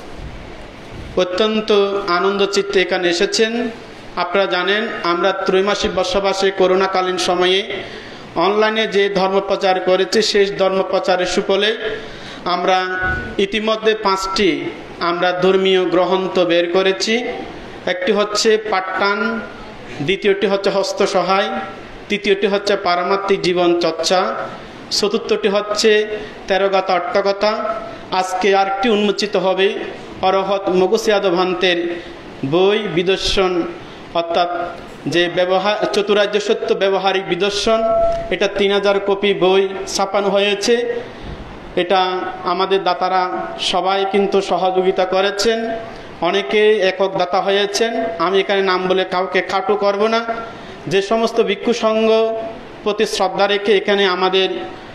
অত্যন্ত আনন্দ চিত্তে এখানে এসেছেন। আপনারা জানেন আমরা ত্রৈমাসিক বর্ষবাসে করোনাকালীন সময়ে অনলাইনে যে ধর্ম প্রচার করেছি, সেই ধর্ম প্রচারের সুফলে আমরা ইতিমধ্যে 5টি আমরা ধর্মীয় গ্রন্থ বের করেছি। একটি হচ্ছে পাঠটান, দ্বিতীয়টি হচ্ছে হস্ত সহায়, তৃতীয়টি হচ্ছে পারমাত্মিক জীবন চর্চা, চতুর্থটি হচ্ছে 13 গাথা অট্টকথা। আজকে আরেকটি উন্মোচিত হবে অরহত মগুসিয়াদ ভান্তের বই বিদর্শন, অর্থাৎ যে চতুরার্য সত্য ব্যবহারিক বিদর্শন। এটা 3000 কপি বই ছাপানো হয়েছে। এটা আমাদের দাতারা সবাই কিন্তু সহযোগিতা করেছেন, অনেকে একক দাতা হয়েছেন। আমি এখানে নাম বলে কাউকে খাটো করব না। যে সমস্ত ভিক্ষু সংঘ প্রতি শ্রদ্ধা রেখে এখানে আমাদের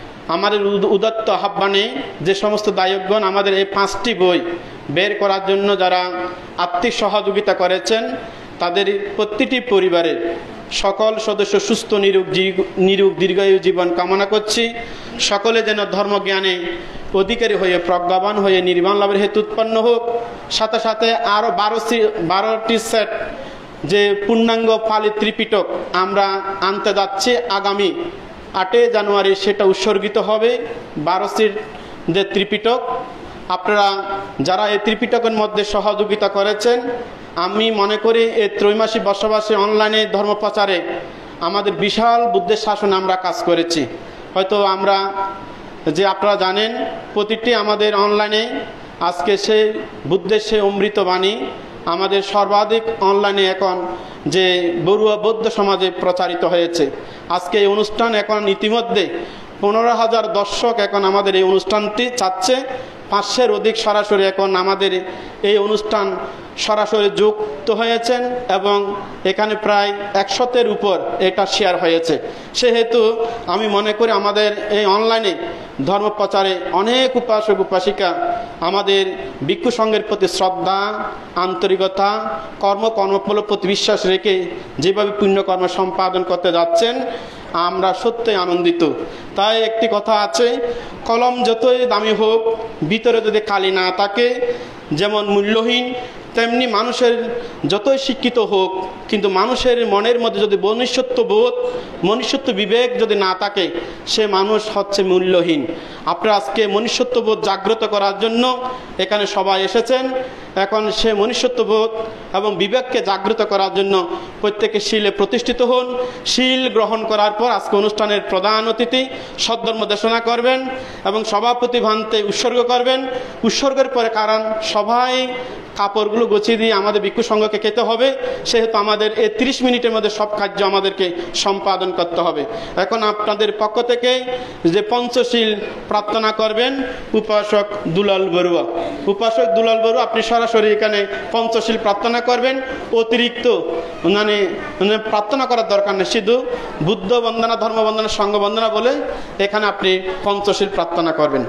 উদাত্ত আহ্বানে যে সমস্ত দায়কগণ আমাদের এই 5টি বই বের করার জন্য যারা আর্থিক সহযোগিতা করেছেন, তাদের প্রতিটি পরিবারের সকল সদস্য সুস্থ নিরোগ দীর্ঘায়ু জীবন কামনা করছি। সকলে যেন ধর্মজ্ঞানে অধিকারী হয়ে প্রজ্ঞাবান হয়ে নির্বাণ লাভের হেতু উৎপন্ন হোক। সাথে সাথে আরও 12টি সেট যে পূর্ণাঙ্গ পালি ত্রিপিটক আমরা আনতে যাচ্ছি আগামী 8 জানুয়ারি, সেটা উৎসর্গিত হবে 12টির যে ত্রিপিটক। আপনারা যারা এই ত্রিপিটকের মধ্যে সহযোগিতা করেছেন, আমি মনে করি এই ত্রৈমাসিক বর্ষবাসী অনলাইনে ধর্ম প্রচারে আমাদের বিশাল বুদ্ধের শাসন আমরা কাজ করেছি। হয়তো আমরা যে আপনারা জানেন প্রতিটি আমাদের অনলাইনে আজকে সেই বুদ্ধের সেই অমৃত বাণী আমাদের সর্বাধিক অনলাইনে এখন যে বড়ুয়া বৌদ্ধ সমাজে প্রচারিত হয়েছে। আজকে এই অনুষ্ঠান এখন ইতিমধ্যে 15,000 দর্শক এখন আমাদের এই অনুষ্ঠানটি চাচ্ছে। 500-এর অধিক সরাসরি এখন আমাদের এই অনুষ্ঠান সরাসরি যুক্ত হয়েছেন এবং এখানে প্রায় 100-এর উপর এটা শেয়ার হয়েছে। সেহেতু আমি মনে করি আমাদের এই অনলাইনে ধর্ম প্রচারে অনেক উপাসক উপাসিকা আমাদের ভিক্ষু সংঘের প্রতি শ্রদ্ধা, আন্তরিকতা, কর্মফলের প্রতি বিশ্বাস রেখে যেভাবে পুণ্যকর্ম সম্পাদন করতে যাচ্ছেন, আমরা সত্যই আনন্দিত। তাই একটি কথা আছে, কলম যতই দামি হোক ভিতরে যদি কালি না থাকে, যেমন মূল্যহীন তেমনি মানুষের যতই শিক্ষিত হোক কিন্তু মানুষের মনের মধ্যে যদি মনুষ্যত্ব বোধ, মনুষ্যত্ব বিবেক যদি না থাকে, সে মানুষ হচ্ছে মূল্যহীন। আপনারা আজকে মনুষ্যত্ব বোধ জাগ্রত করার জন্য এখানে সবাই এসেছেন। এখন সে মনুষ্যত্ব বোধ এবং বিবেককে জাগ্রত করার জন্য প্রত্যেকে শীলে প্রতিষ্ঠিত হন। শীল গ্রহণ করার পর আজকে অনুষ্ঠানের প্রধান অতিথি সদ্ধর্ম দেশনা করবেন এবং সভাপতি ভান্তে উৎসর্গ করবেন। উৎসর্গের পরে কারণ সবাই কাপড়গুলো গুছিয়ে দিয়ে আমাদের ভিক্ষু সংঘকে খেতে হবে, সেহেতু আমাদের এই 30 মিনিটের মধ্যে সব কার্য আমাদেরকে সম্পাদন করতে হবে। এখন আপনাদের পক্ষ থেকে যে পঞ্চশীল প্রার্থনা করবেন উপাসক দুলাল বড়ুয়া। উপাসক দুলাল বড়ুয়া আপনি সরাসরি এখানে পঞ্চশীল প্রার্থনা করবেন। অতিরিক্ত মানে প্রার্থনা করার দরকার নেই, শুধু বুদ্ধ বন্দনা, ধর্ম বন্দনা, সংঘ বন্দনা বলে এখানে আপনি পঞ্চশীল প্রার্থনা করবেন।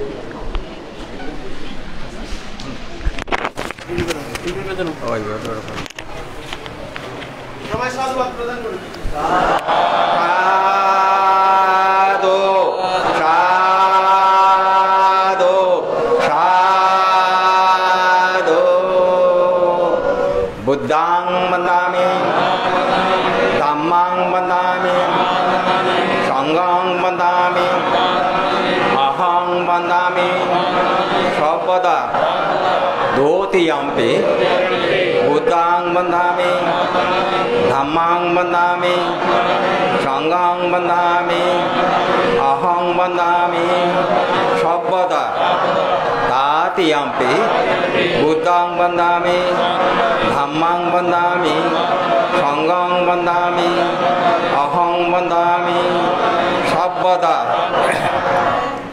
बुद्धां वन्दामि धम्मां वन्दामि संघं वन्दामि अहं वन्दामि सर्वदा द्वितीयम्पि बुद्धां वन्दामि धम्मां वन्दामि संघं वन्दामि अहं वन्दामि सर्वदा तृतीयम्पि बुद्धं वन्दामि धम्मं वन्दामि संघं वन्दामि अहं वन्दामि सर्वदा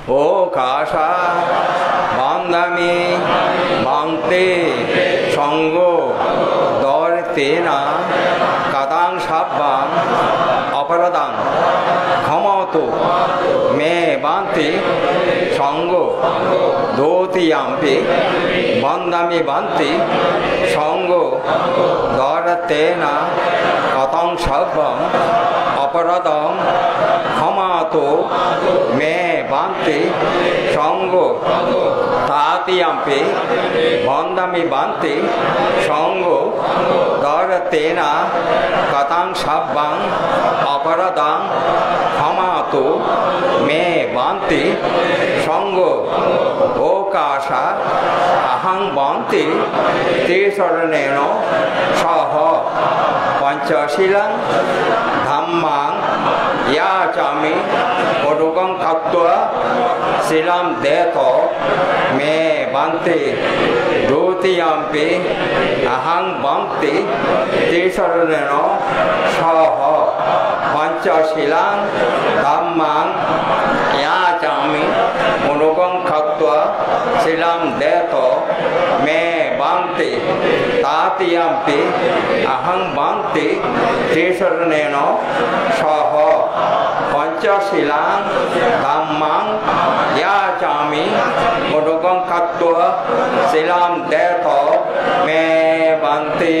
ওকাশা বন্দামি ভাঙতে সঙ্গ দরতে না কাদাং সাব্বাং অপরাধাং ক্ষমত মে বান্তি সঙ্গ দোতিয়াম্পি বন্দামি বান্তি সঙ্গ দরতে না কতং সাব্বাং অপরাধং ক্ষমাত মে বান্তি সঙ্গ তাতিয়াম্পি বন্দামি বান্তি সঙ্গ দরতে না কতং সাব্বাং অপরাধং ক্ষমাত মে বান্তি সঙ্গ ওকাশা আহং বান্তি ত্রিশরণেন সহ পঞ্চশীলং ধাম্মাং याचामि पटुकं खात्वा शिलां देत मे बान्ति द्वितीयम्पि अहं बान्ति त्रिशरणेन सह पञ्चशिलां धम्मां याचामि पटुकं खात्वा शिलां देत मे बान्ति तृतीयम्पि अहं बान्ति त्रिशरणेन सह पंचशिलां धम्मां याचामि पटुकं खात्वा शिलां देत मे बान्ति।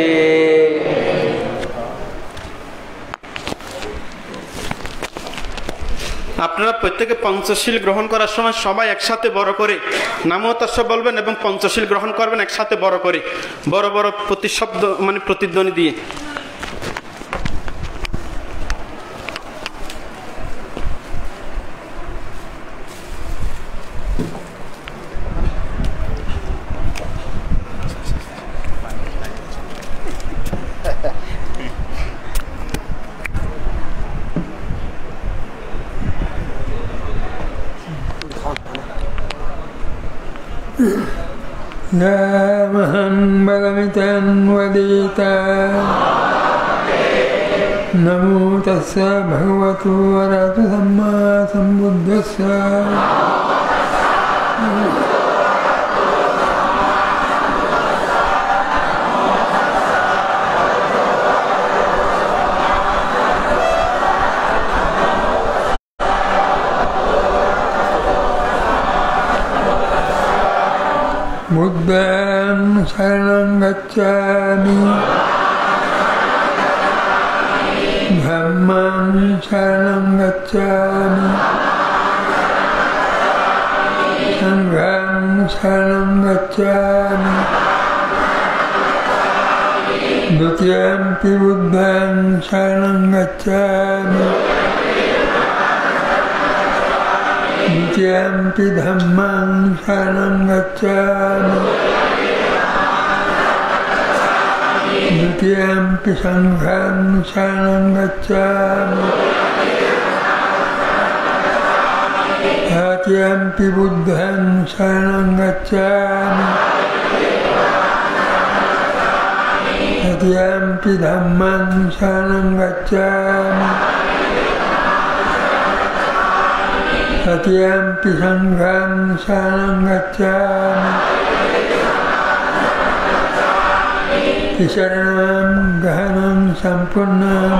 আপনারা প্রত্যেকে পঞ্চশীল গ্রহণ করার সময় সবাই একসাথে বড় করে নামো তাস্য বলবেন এবং পঞ্চশীল গ্রহণ করবেন একসাথে বড় করে, বড় বড় প্রতিশব্দ মানে প্রতিধ্বনি দিয়ে। नामहं भगवतं वदिता नमो तस्य भगवतो वरदो सम्मा सम्बुद्धस्य बुद्धं शरणं गच्छामि धम्मं शरणं गच्छामि संघं शरणं गच्छामि द्वितीयम्पि बुद्धं शरणं गच्छामि द्वितीयम्पि धम्मं शरणं गच्छामि द्वितीयम्पि संघं शरणं गच्छामि तृतीयम्पि बुद्धं शरणं गच्छामि तृतीयम्पि धम्मं शरणं गच्छामि तृतीयम्पि संघं शरणं गच्छामि शरणं गहनं सम्पूर्णं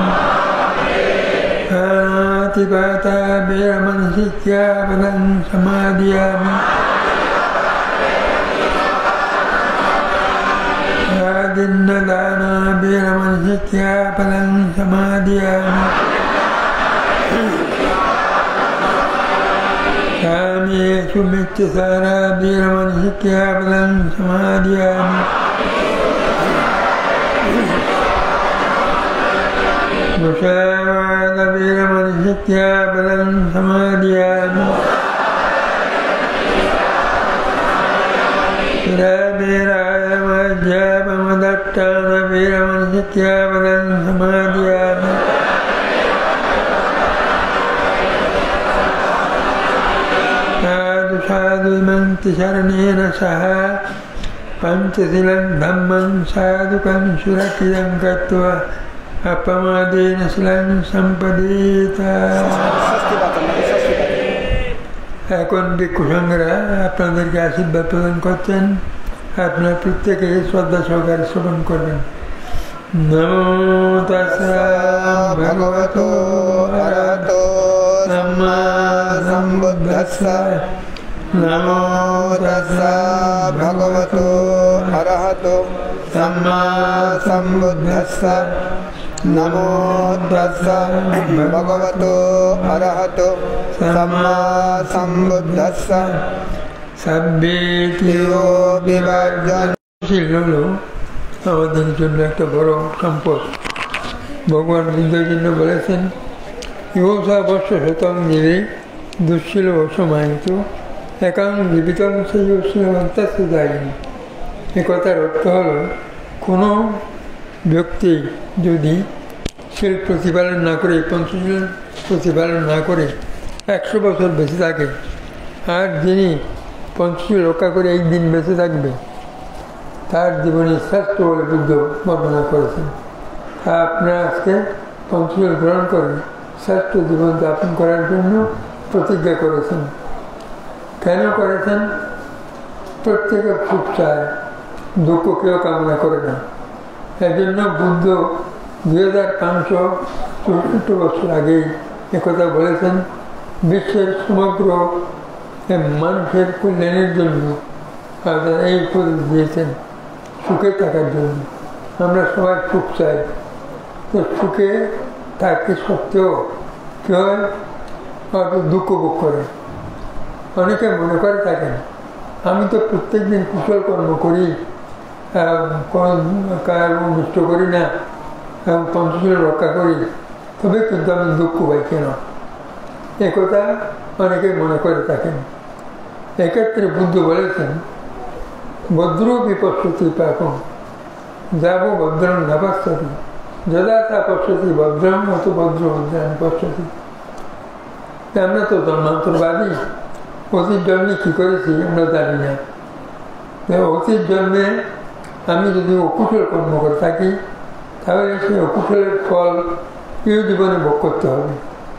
अनातिपाता वीरमनसिक्यापदं समादयामि आदिन्नदाना वीरमनसिक्यापदं समादयामि कामेषु मिथ्यसारा वीरमनसिक्यापदं समादयामि मुषावाद वीरमनसिक्यापदं समादयामि रामेराय मज्जापमदट्टान वीरमनसिक्यापदं समादयामि साधुमन्ति शरणेन सह पञ्चशिलं धम्मं साधुकं सुरक्षितं कृत्वा अपमादेन शिलं सम्पदेत এখন ভিক্ষু সংঘরা আপনাদেরকে আশীর্বাদ প্রদান করছেন। আপনারা প্রত্যেকে শ্রদ্ধা সহকারে শ্রবণ করবেন। নমো তাস্সা ভগবতো অরহতো সাম্মা সম্বুদ্ধাস্সা। নমো তাস্সা ভগবতো অরহতো সাম্মা সম্বুদ্ধাস্সা। নমো তাস্সা ভগবতো অরহতো সাম্মা সম্বুদ্ধাস্সা। সাব্বিতিও বিভাজন হলো আমাদের জন্য একটা বড় সম্পদ। ভগবান বুদ্ধজন্য বলেছেন, ইহসা বর্ষ শতং জীবে দুঃশীল অসমাহিত একাং জীবিতং সেই দায়ী। এ কথার অর্থ হল, কোনো ব্যক্তি যদি শিল প্রতিপালন না করে, পঞ্চশীল প্রতিপালন না করে 100 বছর বেঁচে থাকে, আর যিনি পঞ্চশীল রক্ষা করে একদিন বেঁচে থাকবে, তার জীবনে শ্রেষ্ঠ বলে বুদ্ধ বর্ণনা করেছেন। আপনারা আজকে পঞ্চশীল গ্রহণ করে শ্রেষ্ঠ জীবন যাপন করার জন্য প্রতিজ্ঞা করেছেন। কেন করেছেন? প্রত্যেকে সুখ চায়, দুঃখ কেউ কামনা করে না। এজন্য বুদ্ধ 2564 বছর আগেই একথা বলেছেন, বিশ্বের সমগ্র মানুষের কল্যাণের জন্য এই উপদেশ দিয়েছেন, সুখে থাকার জন্য। আমরা সবাই সুখ চাই, তো সুখে থাকতে সত্ত্বেও কী হয়, হয়তো দুঃখ ভোগ করে। অনেকে মনে করে থাকেন, আমি তো প্রত্যেক দিন কুশল কর্ম করি, কার নষ্ট করি না, এবং পঞ্চশীল রক্ষা করি, তবে কিন্তু আমি দুঃখ পাই কেন? একথা অনেকে মনে করে থাকেন। এক্ষেত্রে বুদ্ধ বলেছেন, ভদ্র বিপশ্যতি পাপম যাব ভদ্রম না পশ্যতি যদা তা পশ্যতি ভদ্রম অত ভদ্র ভদ্রান পশ্যতি। আমরা তো জন্মান্তরবাদী, অতীত জন্মে কী করেছি আমরা জানি না। অতীত জন্মে আমি যদি অকুশল কর্ম করে থাকি, তাহলে সেই অকুশলের ফল কেউ জীবনে ভোগ করতে হবে।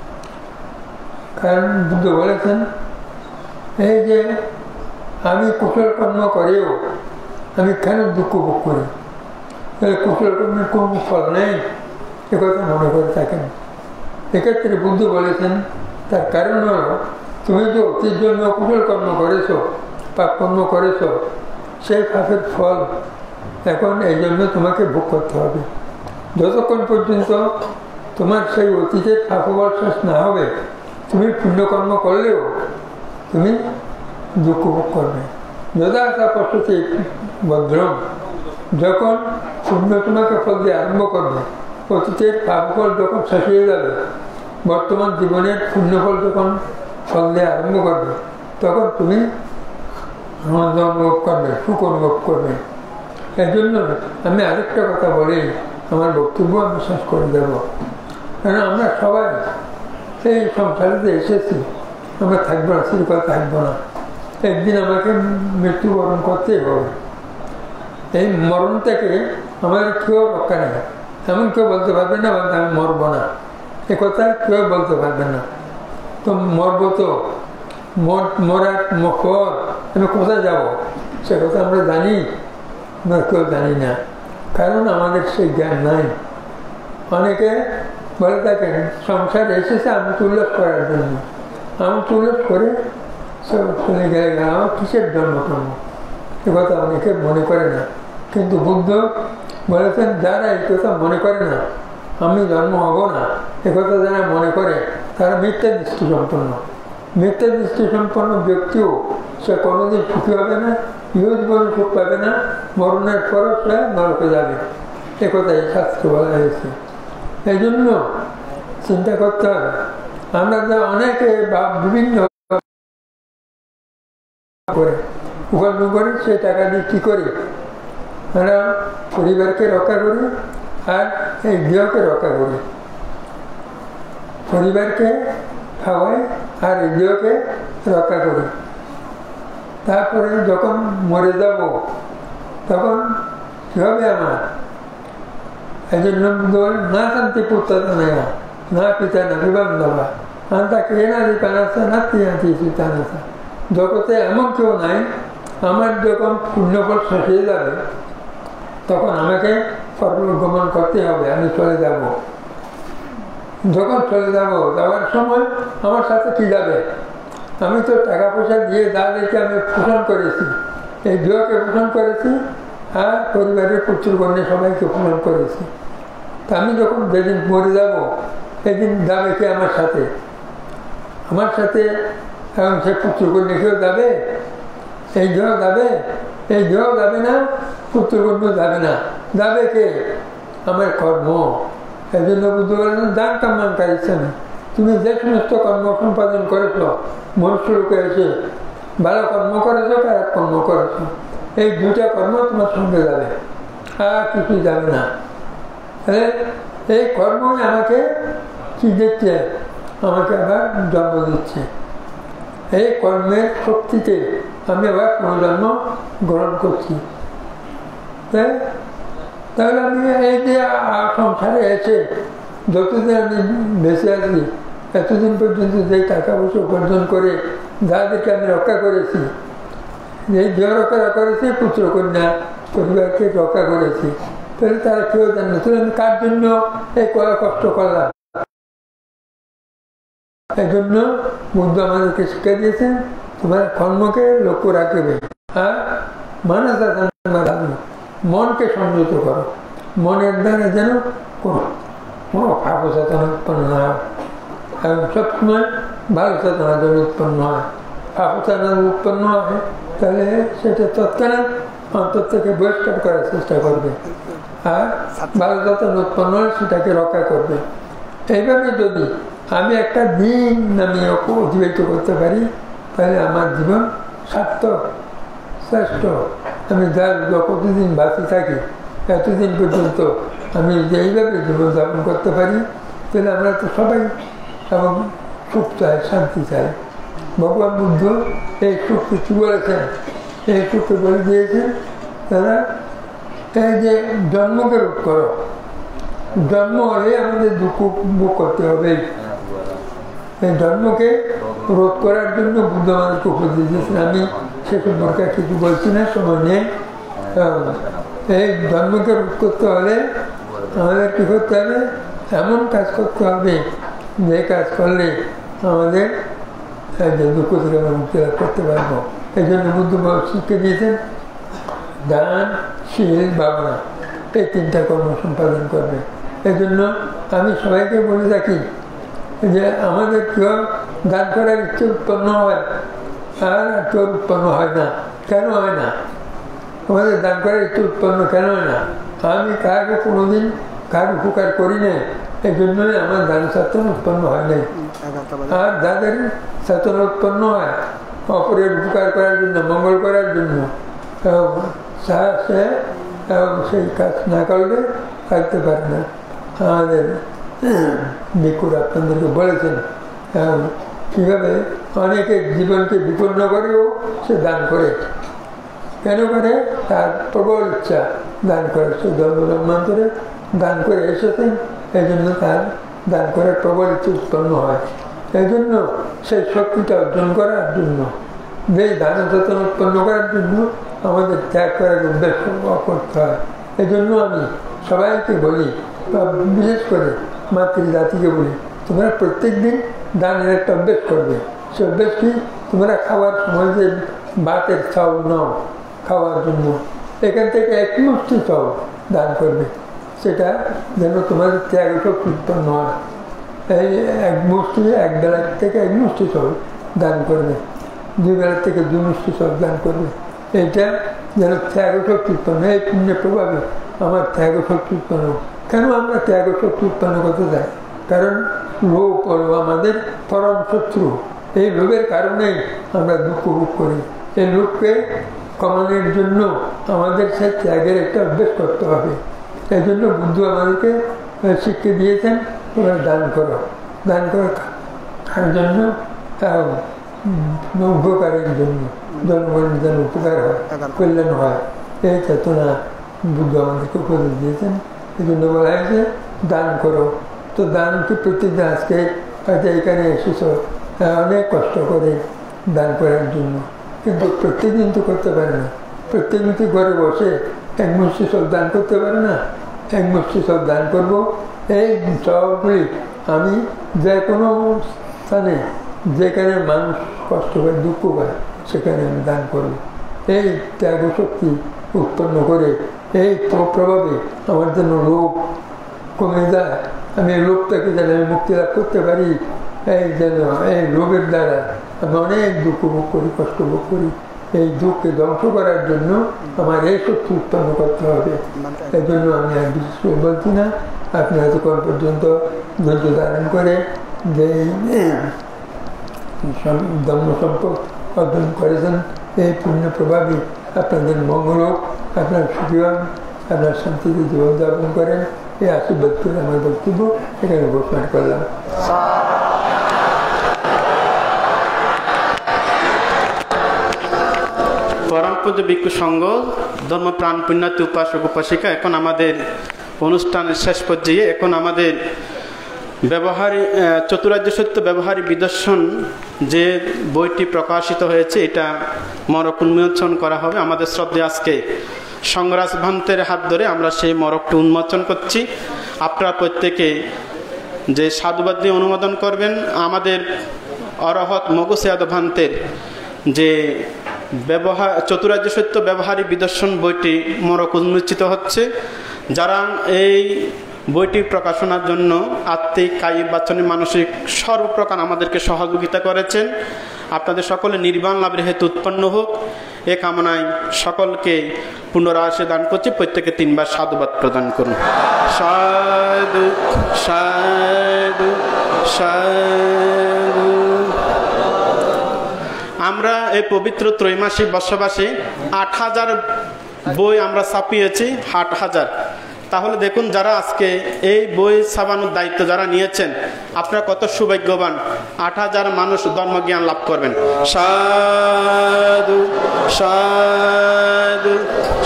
কারণ বুদ্ধ বলেছেন, এই যে আমি কুশল কর্ম করেও আমি কেন দুঃখ ভোগ করি, তাহলে কুশল কর্মের কোনো ফল নেই, একথা মনে করে থাকেন। এক্ষেত্রে বুদ্ধ বলেছেন, তার কারণ হল, তুমি যে অতীত জন্মে অকুশল কর্ম করেছ, পাপ কর্ম করেছ, সেই পাপের ফল এখন এই জন্য তোমাকে ভোগ করতে হবে। যতক্ষণ পর্যন্ত তোমার সেই অতীতের পাপফল শেষ না হবে, তুমি পুণ্যকর্ম করলেও তুমি দুঃখ ভোগ করবে। যদা তা পশ্যতি ভদ্রম, যখন পুণ্য তোমাকে ফল দিয়ে আরম্ভ করবে, অতীতের পাপফল যখন শেষ হয়ে যাবে, বর্তমান জীবনের পুণ্যফল যখন ফল দিয়ে আরম্ভ করবে, তখন তুমি আনন্দ অনুভব করবে, সুখ অনুভব করবে। এর জন্য আমি আরেকটা কথা বলি, আমার বক্তব্য আমি শেষ করে দেব। কারণ আমরা সবাই এই সংসারেতে এসেছি, আমরা থাকবো না, চিরকাল থাকবো না। একদিন আমাকে মৃত্যুবরণ করতেই হবে। এই মরণ থেকে আমাদের কেউ রক্ষা নেই। এমন কেউ বলতে পারবে না আমি মরবো না, এ কথা কেউ বলতে পারবে না। তো মরবো, তো মরার পর আমি কোথায় যাবো সে কথা আমরা জানি না, কেউ জানি না, কারণ আমাদের সেই জ্ঞান নাই। অনেকে বলে থাকেন, সংসার এসেছে আমি উল্লেখ করার জন্য, আমি উল্লেখ করে সব চলে গেলে আমার কিসের জন্ম করব, এ কথা অনেকে মনে করে না। কিন্তু বুদ্ধ বলেছেন, যারা এই কথা মনে করে না, আমি জন্ম হব না, এ কথা যারা মনে করে, তারা মিথ্যা দৃষ্টি সম্পন্ন। মিথ্যা দৃষ্টি সম্পন্ন ব্যক্তিও সে কোনোদিন সুখী হবে না, ইহ জীবনে সুখ পাবে না, মরণের পরও সে নরকে যাবে, এ কথাই শাস্ত্র বলা হয়েছে। এই জন্য চিন্তা করতে হবে। আমরা যা অনেকে বা বিভিন্ন করে উপার্জন করে, সেই টাকা দিয়ে কী করি, আমরা পরিবারকে রক্ষা করি আর এই গৃহকে রক্ষা করি। পরিবারকে খাওয়াই আর এই গৃহকে রক্ষা করি। তারপরে যখন মরে যাব তখন কী হবে আমার? এই জন্য না শান্তি পুত্র নেওয়া, না পিতা না বিবাহ দেওয়া, আন্তাকে এনাদি কানাসা নাতি আতি চিতানাসা। জগতে এমন কেউ নাই, আমার যখন পুণ্যফল শেষ হয়ে যাবে তখন আমাকে পরলোক গমন করতে হবে, আমি চলে যাব। যখন চলে যাব, যাওয়ার সময় আমার সাথে কি যাবে? আমি তো টাকা পয়সা দিয়ে যাদেরকে আমি পোষণ করেছি, এই গৃহকে পোষণ করেছি আর পরিবারের পুত্র কন্যা সবাইকে পোষণ করেছি। তা আমি যখন যেদিন মরে যাব, সেদিন যাবে কে আমার সাথে? আমার সাথে এবং সে পুত্র কন্যা কেউ যাবে? এই গৃহ যাবে? এই গৃহ যাবে না, পুত্র কন্যা যাবে না। যাবে কে? আমার কর্ম। এই জন্য বুঝতে পারলেন, দান কামান কারিছে না। তুমি যে সমস্ত কর্ম সম্পাদন করেছ, মনুষ্য লোকে এসে ভালো কর্ম করেছ, খারাপ কর্ম করেছ, এই দুইটা কর্ম তোমার সঙ্গে যাবে, আর কিছুই যাবে না। এই কর্মই আমাকে কি দিচ্ছে? আমাকে আবার জন্ম দিচ্ছে। এই কর্মের শক্তিতে আমি আবার পুনর্জন্ম গ্রহণ করছি। তাহলে আমি এই যে সংসারে এসে যতদিন আমি বেঁচে আছি, এতদিন পর্যন্ত যে টাকা পয়সা উপার্জন করে যাদেরকে আমি রক্ষা করেছি, এই যে রক্ষা করেছি, পুত্র কন্যা পরিবারকে রক্ষা করেছি, তাহলে তারা কেউ জানে। তাহলে আমি কার জন্য এই কষ্ট করলাম? এই জন্য বুদ্ধ আমাদেরকে শিক্ষা দিয়েছেন, তোমার কর্মকে লক্ষ্য রাখবে আর মানা যাবে, মনকে সংযত করো। মনের দ্বারা যেন কোনো পাপ চেতনা উৎপন্ন হয় এবং সবসময় ভালো চেতনা যেন উৎপন্ন হয়। পাপ চেতনা উৎপন্ন হয় তাহলে সেটা তৎক্ষণাৎ অন্তর থেকে বহিষ্কার করার চেষ্টা করবে, আর ভালো চেতনা উৎপন্ন হলে সেটাকে রক্ষা করবে। এইভাবে যদি আমি একটা দিন আমি অতিবাহিত করতে পারি, তাহলে আমার জীবন সার্থক, শ্রেষ্ঠ। আমি যার কতদিন বাঁচে থাকি, এতদিন পর্যন্ত আমি এইভাবে জীবনযাপন করতে পারি, তাহলে আমরা তো সবাই এবং সুখ চাই, শান্তি চাই। ভগবান বুদ্ধ এই সুখকে কী বলেছেন? এই সুখকে বলে দিয়েছেন তারা এই যে জন্মকে রোধ করো। জন্ম হলে আমাদের দুঃখ ভোগ করতে হবে। এই জন্মকে রোধ করার জন্য বুদ্ধ আমাদেরকে উপদেশ দিয়েছেন। আমি সে সম্পর্কে কিছু বলছি না, সময় নেই। এই জন্মকে রোধ করতে হলে আমাদের কী করতে হবে? এমন কাজ করতে হবে যে কাজ করলে আমাদের দুঃখ থেকে আমরা মুক্তি লাভ করতে পারবো। এই জন্য বুদ্ধ শিক্ষা দিয়েছেন দান, শীল, ভাবনা, এই তিনটা কর্ম সম্পাদন করবে। এই জন্য আমি সবাইকে বলে থাকি যে আমাদের কেউ দান করার ইচ্ছে উৎপন্ন হয় আর কেউ উৎপন্ন হয় না। কেন হয় না? আমাদের দান করার ইচ্ছে উৎপন্ন কেন হয় না? আমি কাউকে কোনোদিন কার উপকার করি না, এই জন্যই আমার দান চেতনা উৎপন্ন হয় নাই। আর যাদের চেতনা উৎপন্ন হয় অপরের উপকার করার জন্য, মঙ্গল করার জন্য, সেই কাজ না করলে থাকতে পারে না। আমাদের ভিক্ষুর আপনাদেরকে বলেছেন কীভাবে অনেকে জীবনকে বিপন্ন করেও সে দান করে। কেন করে? তার প্রবল ইচ্ছা দান করে। সে জন্মান্তরে দান করে এসেছেন, এই জন্য তার দান করার প্রবল ইচ্ছা উৎপন্ন হয়। এই জন্য সেই শক্তিটা অর্জন করার জন্য, যে দান চেতনা উৎপন্ন করার জন্য আমাদের ত্যাগ করার উদ্দেশ্য করতে হয়। এই জন্য আমি সবাইকে বলি, বা বিশেষ করে মাতৃজাতিকে বলি, তোমরা প্রত্যেক দিন দানের একটা অভ্যেস করবে। সে অভ্যেস কি? তোমরা খাওয়ার সময় যে ভাতের চাউল নাও খাওয়ার জন্য, এখান থেকে এক মুষ্টি চাউল দান করবে। সেটা যেন তোমাদের ত্যাগ শক্তি উৎপন্ন হয়। এই এক মুষ্টি, এক বেলার থেকে এক মুষ্টি চাউল দান করবে, দুই বেলার থেকে দুই মুষ্টি চাউল দান করবে। এইটা যেন ত্যাগ শক্তি উৎপন্ন, এই পুণ্যের প্রভাবে আমার ত্যাগ শক্তি উৎপন্ন। কেন আমরা ত্যাগ শক্তি উৎপন্ন করতে চাই? কারণ লোভ হলো আমাদের পরম শত্রু। এই লোভের কারণেই আমরা দুঃখ ভোগ করি। এই লোভকে কমানোর জন্য আমাদের সেই ত্যাগের একটা অভ্যেস করতে হবে। এই জন্য বুদ্ধ আমাদেরকে শিক্ষা দিয়েছেন, তোমরা দান করো। দান করে খাওয়ার জন্য, উপকারের জন্য, জনগণের যেন উপকার হয়, কল্যাণ হয়, এই চেতনা বুদ্ধ আমাদেরকে উপদেশ দিয়েছেন। এই জন্য বলা হয়েছে দান করো। তো দান কি প্রত্যেকদিন আজকে হয়তো এখানে এসেছো অনেক কষ্ট করে দান করার জন্য, কিন্তু প্রত্যেকদিন তো করতে পারে না। প্রত্যেকদিন তো ঘরে বসে এক মুষ্টি সব দান করতে পারে না। এক মুষ্টি সব দান করবো, এই সবগুলি আমি যে কোনো স্থানে যেখানে মানুষ কষ্ট পায়, দুঃখ পায়, সেখানে আমি দান করবো। এই ত্যাগ শক্তি উৎপন্ন করে এই প্রভাবে আমার জন্য লোভ কমে যায়। আমি এই লোভটাকে যেন আমি মুক্তি লাভ করতে পারি, এই যেন এই লোভের দ্বারা আমি অনেক দুঃখ ভোগ করি, কষ্ট ভোগ করি। এই দুঃখকে ধ্বংস করার জন্য আমার এই শক্তি উৎপন্ন করতে হবে। এই জন্য আমি আর বিশেষ করে বলছি না, আপনি এতক্ষণ পর্যন্ত ধৈর্য ধারণ করে যে ধর্ম সম্পদ অর্জন করেছেন, এই পুণ্য প্রভাবে আপনাদের মঙ্গল হোক, আপনার সুখী হন, আপনার শান্তিতে জীবনযাপন করেন। এই আশীর্বাদ করে আমার বক্তব্য এখানে ঘোষণা করলাম। পরম পূজ্য ভিক্ষু সংঘ ধর্মপ্রাণ পুণ্যার্থী উপাসক উপাসিকা, এখন আমাদের অনুষ্ঠানের শেষ পর্যায়ে। এখন আমাদের চতুরার্য সত্য ব্যবহারিক বিদর্শন যে বইটি প্রকাশিত হয়েছে, এটা মরক উন্মোচন করা হবে। আমাদের শ্রদ্ধে আজকে সংগ্রাস ভান্তের হাত ধরে আমরা সেই মরকটি উন্মোচন করছি। আপনারা প্রত্যেকে যে সাধুবাদ দিয়ে অনুমোদন করবেন। আমাদের অরহত মগুসিয়াদ ভান্তের যে চতুরার্য সত্য ব্যবহারিক বিদর্শন বইটি মরক উন্মোচিত হচ্ছে। যারা এই বইটি প্রকাশনার জন্য আত্মিক, কায়িক, বাচনিক, মানসিক সর্বপ্রকার আমাদেরকে সহযোগিতা করেছেন, আপনাদের সকলে নির্বাণ লাভের হেতু উৎপন্ন হোক, এ কামনায় সকলকে পুনরায় দান করছি। প্রত্যেকে 3 বার সাধুবাদ প্রদান করুন। সাধু সাধু সাধু। আমরা এই পবিত্র ত্রৈমাসিক বর্ষবাসী 8000 বই আমরা ছাপিয়েছি, 8000। তাহলে দেখুন, যারা আজকে এই বই ছাপানোর দায়িত্ব যারা নিয়েছেন, আপনারা কত সৌভাগ্যবান। 8000 মানুষ ধর্মজ্ঞান লাভ করবেন। সাধু সাধু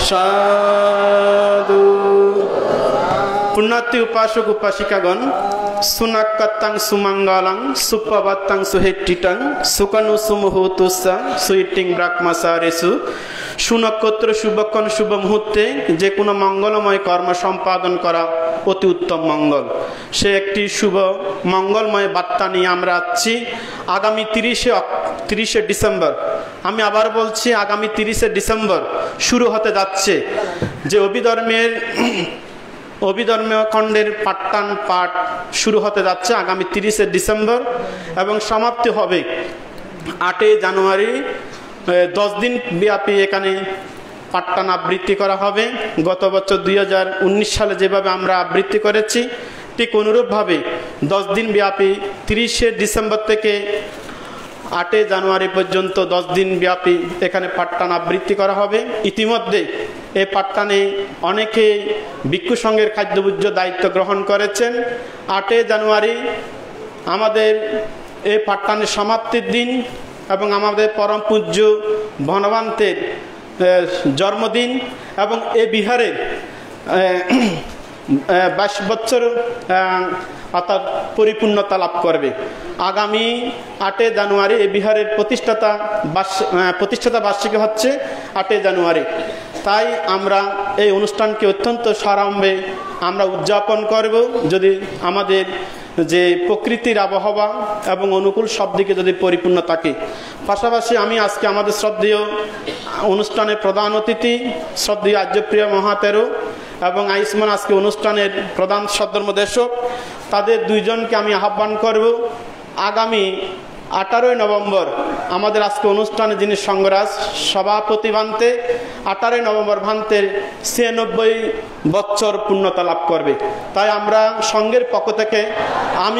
সাধু। পুণ্যার্থী উপাসক উপাসিকাগণ, সুনাক্কাত্তাং সুমঙ্গলাং সুপ্রভাত্তাং সুহেট্টিটাং সুকানু সুমুহূতুসা সুইটিং ব্রাহ্মচারেষু। সুনক্ষত্র শুভক্ষণ শুভ মুহূর্তে যে কোনো মঙ্গলময় কর্ম সম্পাদন করা অতি উত্তম মঙ্গল। সে একটি শুভ মঙ্গলময় বার্তা নিয়ে আমরা আছি। আগামী 30শে ডিসেম্বর, আমি আবার বলছি, আগামী 30শে ডিসেম্বর শুরু হতে যাচ্ছে যে অভিধর্মীয় খণ্ডের পাঠদান পাঠ শুরু হতে যাচ্ছে আগামী 30শে ডিসেম্বর এবং সমাপ্তি হবে 8 জানুয়ারি। 10 দিন ব্যাপী এখানে পাঠদান আবৃত্তি করা হবে। গত বছর 2019 সালে যেভাবে আমরা আবৃত্তি করেছি, ঠিক অনুরূপভাবে 10 দিন ব্যাপী 30শে ডিসেম্বর থেকে 8 জানুয়ারি পর্যন্ত 10 দিন ব্যাপী এখানে পাঠদান আবৃত্তি করা হবে। ইতিমধ্যে এই পাঠদানে অনেকে ভিক্ষু সংঘের খাদ্যভোজ্য দায়িত্ব গ্রহণ করেছেন। 8 জানুয়ারি আমাদের এই পাঠদানের সমাপ্তির দিন এবং আমাদের পরম পূজ্য ভগবান্তের জন্মদিন এবং এ বিহারের 22 বছর অর্থাৎ পরিপূর্ণতা লাভ করবে। আগামী 8 জানুয়ারি এই বিহারের প্রতিষ্ঠাতা বার্ষিকী হচ্ছে 8 জানুয়ারি। তাই আমরা এই অনুষ্ঠানকে অত্যন্ত সাড়ম্বরে আমরা উদযাপন করব, যদি আমাদের যে প্রকৃতির আবহাওয়া এবং অনুকূল সব দিকে যদি পরিপূর্ণ থাকে। পাশাপাশি আমি আজকে আমাদের শ্রদ্ধেয় অনুষ্ঠানের প্রধান অতিথি শ্রদ্ধেয় আর্যপ্রিয় মহাতেরো এবং আয়ুষ্মান আজকে অনুষ্ঠানের প্রধান সদ্ধর্মদেশক, তাদের 2 জনকে আমি আহ্বান করব। আগামী 18 নভেম্বর আমাদের আজকে অনুষ্ঠানে যিনি সংঘরাজ সভাপতি ভান্তে, 18 নভেম্বর ভান্তের 96 বছর পূর্ণতা লাভ করবে। তাই আমরা সংঘের পক্ষ থেকে আমি